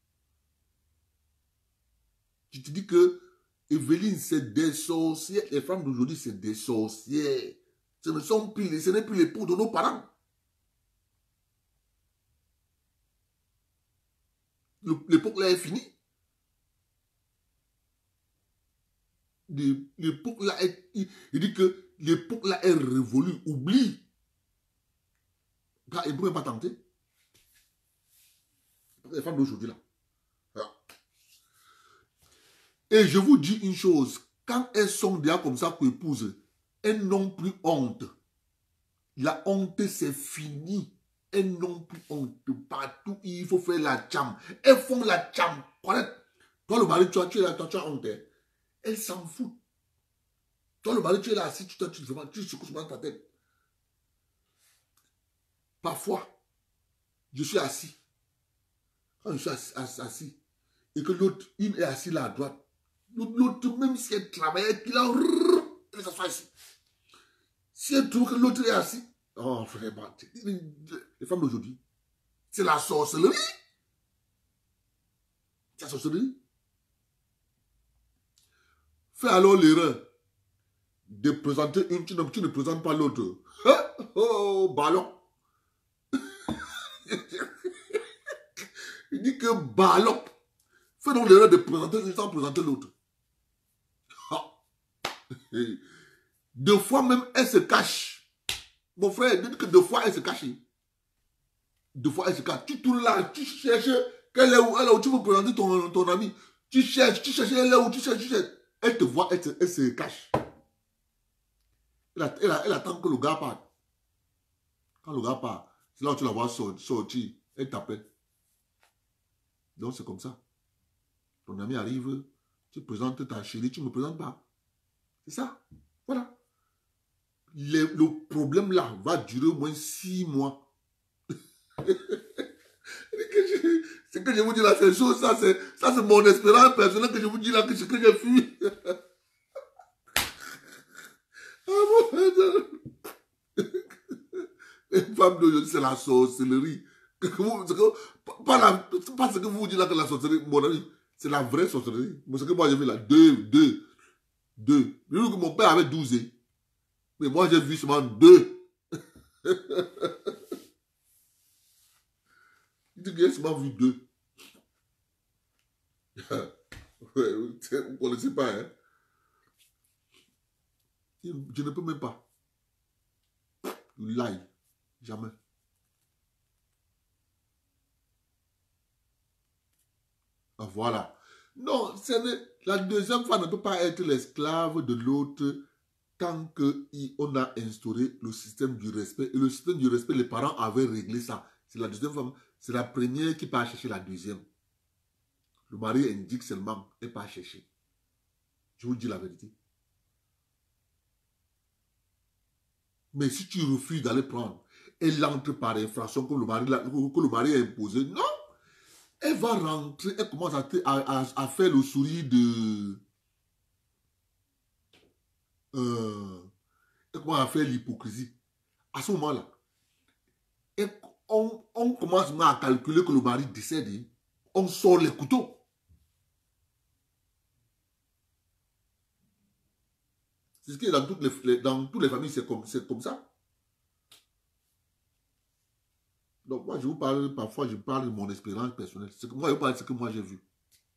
Speaker 2: Je te dis que Evelyne, c'est des sorcières. Les femmes d'aujourd'hui, c'est des sorcières. Ce n'est plus l'époux de nos parents. L'époque là est finie. L'époque là est... Il dit que l'époque là est révolue. Oublie. Il ne peut même pas tenter. Les femmes d'aujourd'hui là. Voilà. Et je vous dis une chose. Quand elles sont déjà comme ça pour épouser, elles n'ont plus honte. La honte, c'est fini. Elles n'ont plus honte. Partout, il faut faire la tcham. Elles font la tcham. Toi, le mari, tu as honte. Elles s'en foutent. Toi, le mari, tu es là assis, tu secoues dans ta tête. Parfois, je suis assis. Quand je suis assis, et que l'autre, une est assise là à droite, l'autre, même si elle travaille, elle s'assoit ici. Si elle trouve que l'autre est assis, oh, vraiment, les femmes d'aujourd'hui, c'est la sorcellerie. C'est la sorcellerie. Fais alors l'erreur de présenter une, tu ne présentes pas l'autre. Oh, ballon. Il dit que ballon. Fais donc l'erreur de présenter une sans présenter l'autre. Deux fois même, elle se cache. Mon frère, dit que deux fois, elle se cache. Deux fois, elle se cache. Tu tournes là, tu cherches, qu'elle est où, tu veux présenter ton ami. Tu cherches, elle est où, tu cherches. elle te voit, elle se cache. Elle attend que le gars parte. Quand le gars part, c'est là où tu la vois sortir. Elle t'appelle. Donc c'est comme ça. Ton ami arrive, tu présentes ta chérie, tu ne me présentes pas. C'est ça. Voilà. Le problème là va durer au moins 6 mois. C'est que je vous dis là, c'est chaud, ça c'est mon expérience personnelle que je vous dis là, que ce que j'ai fui. Les femmes d'aujourd'hui, c'est la sorcellerie. Pas ce que vous dites là que la sorcellerie, mon ami, c'est la vraie sorcellerie. Ce que moi j'ai vu là, 2. Mon père avait 12 ans. Mais moi j'ai vu seulement 2. Il dit que j'ai seulement vu 2. Vous ne connaissez pas, hein? Je ne peux même pas. L'ail. Jamais. Ah, voilà. Non, la deuxième femme ne peut pas être l'esclave de l'autre tant qu'on a instauré le système du respect. Et le système du respect, les parents avaient réglé ça. C'est la deuxième femme. C'est la première qui part chercher la deuxième. Le mari indique seulement et pas chercher. Je vous dis la vérité. Mais si tu refuses d'aller prendre, elle entre par infraction que le mari a imposé. Non! Elle va rentrer, elle commence à faire le sourire de... elle commence à faire l'hypocrisie. À ce moment-là, on commence à calculer que le mari décède. On sort les couteaux. C'est ce qui est dans toutes les familles, c'est comme ça. Donc moi, je vous parle, parfois, je parle de mon expérience personnelle. Moi, je parle de ce que moi j'ai vu.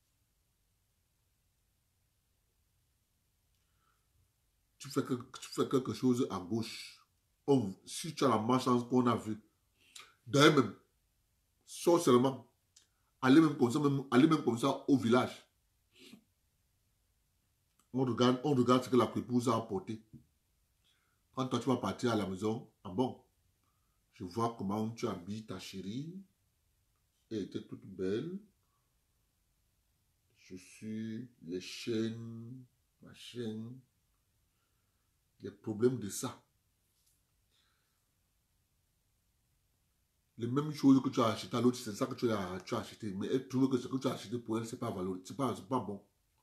Speaker 2: Tu fais quelque chose à gauche. Si tu as la malchance qu'on a vu, d'ailleurs même, sors seulement. Allez même comme ça au village. On regarde ce que la épouse a apporté. Quand toi tu vas partir à la maison, ah bon, je vois comment tu habilles ta chérie. Elle était toute belle. Je suis les chaînes, ma chaîne. Les problèmes de ça. Les mêmes choses que tu as acheté à l'autre, c'est ça que tu as acheté. Mais elle trouve que ce que tu as acheté pour elle, c'est pas valorisé, c'est pas bon.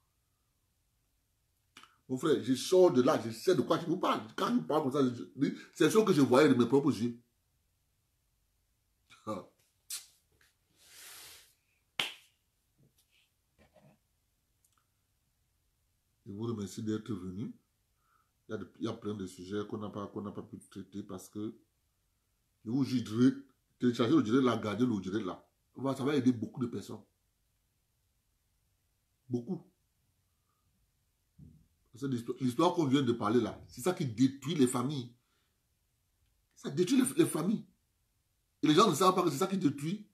Speaker 2: Mon frère, je sors de là, je sais de quoi je vous parle. Quand je vous parle comme ça, c'est ce que je voyais de mes propres yeux. Je vous remercie d'être venu. Il y a plein de sujets qu'on n'a pas pu traiter parce que je vous dirais, télécharger le direct là, garder le direct là. Ça va aider beaucoup de personnes. Beaucoup. L'histoire qu'on vient de parler là, c'est ça qui détruit les familles. Ça détruit les familles. Et les gens ne savent pas que c'est ça qui détruit.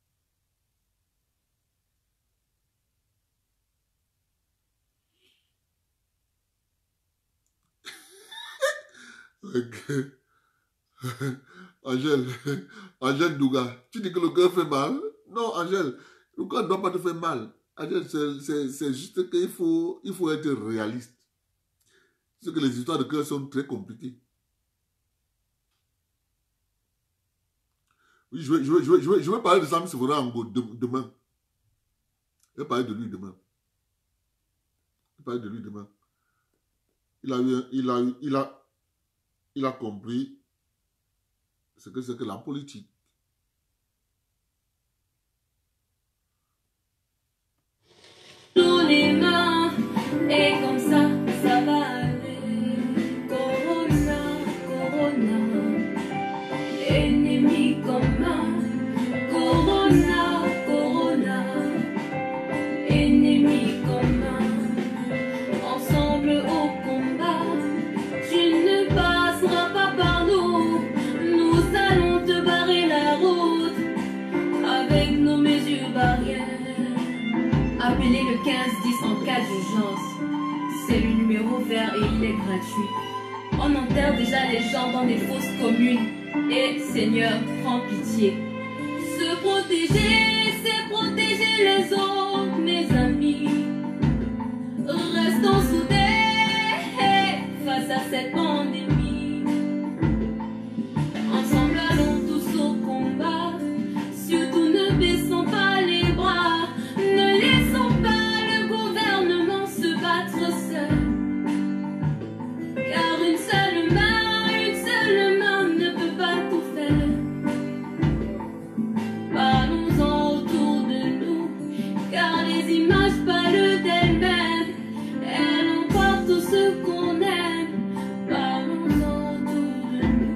Speaker 2: Angèle Douga, tu dis que le cœur fait mal? Non, Angèle, le cœur ne doit pas te faire mal. Angèle, c'est juste qu'il faut être réaliste. C'est que les histoires de cœur sont très compliquées. Oui, je vais parler de Sam Sephora demain. Je vais parler de lui demain. Il a compris ce que c'est que la politique.
Speaker 1: Tous les mains, et comme ça, ça va aller. Corona, Corona, ennemi commun. Corona, Corona, ennemi commun. Ensemble au combat, tu ne passeras pas par nous. Nous allons te barrer la route avec nos mesures barrières. Appelez le 1510 en cas d'urgence. c'est le numéro vert et il est gratuit. On enterre déjà les gens dans des fosses communes. Et Seigneur, prends pitié. Se protéger, c'est protéger les autres, mes amis. Restons soudés face à cette pandémie. Ensemble, allons tous au combat. Surtout ne baissons pas les bras. Ne laissons pas le gouvernement se battre seul. Car une seule main ne peut pas tout faire. Parlons-en autour de nous, car les images parlent d'elles-mêmes. Elles emportent tout ce qu'on aime. Parlons-en autour de nous.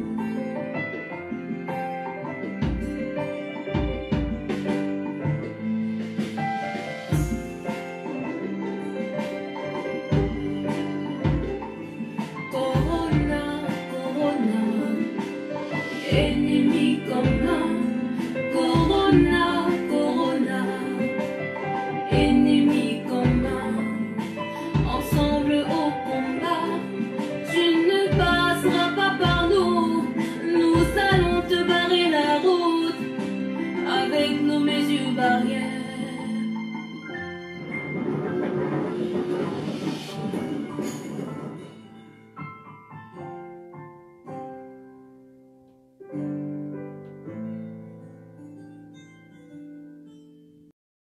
Speaker 1: Corona, Corona, ennemi commun. Corona, Corona, ennemi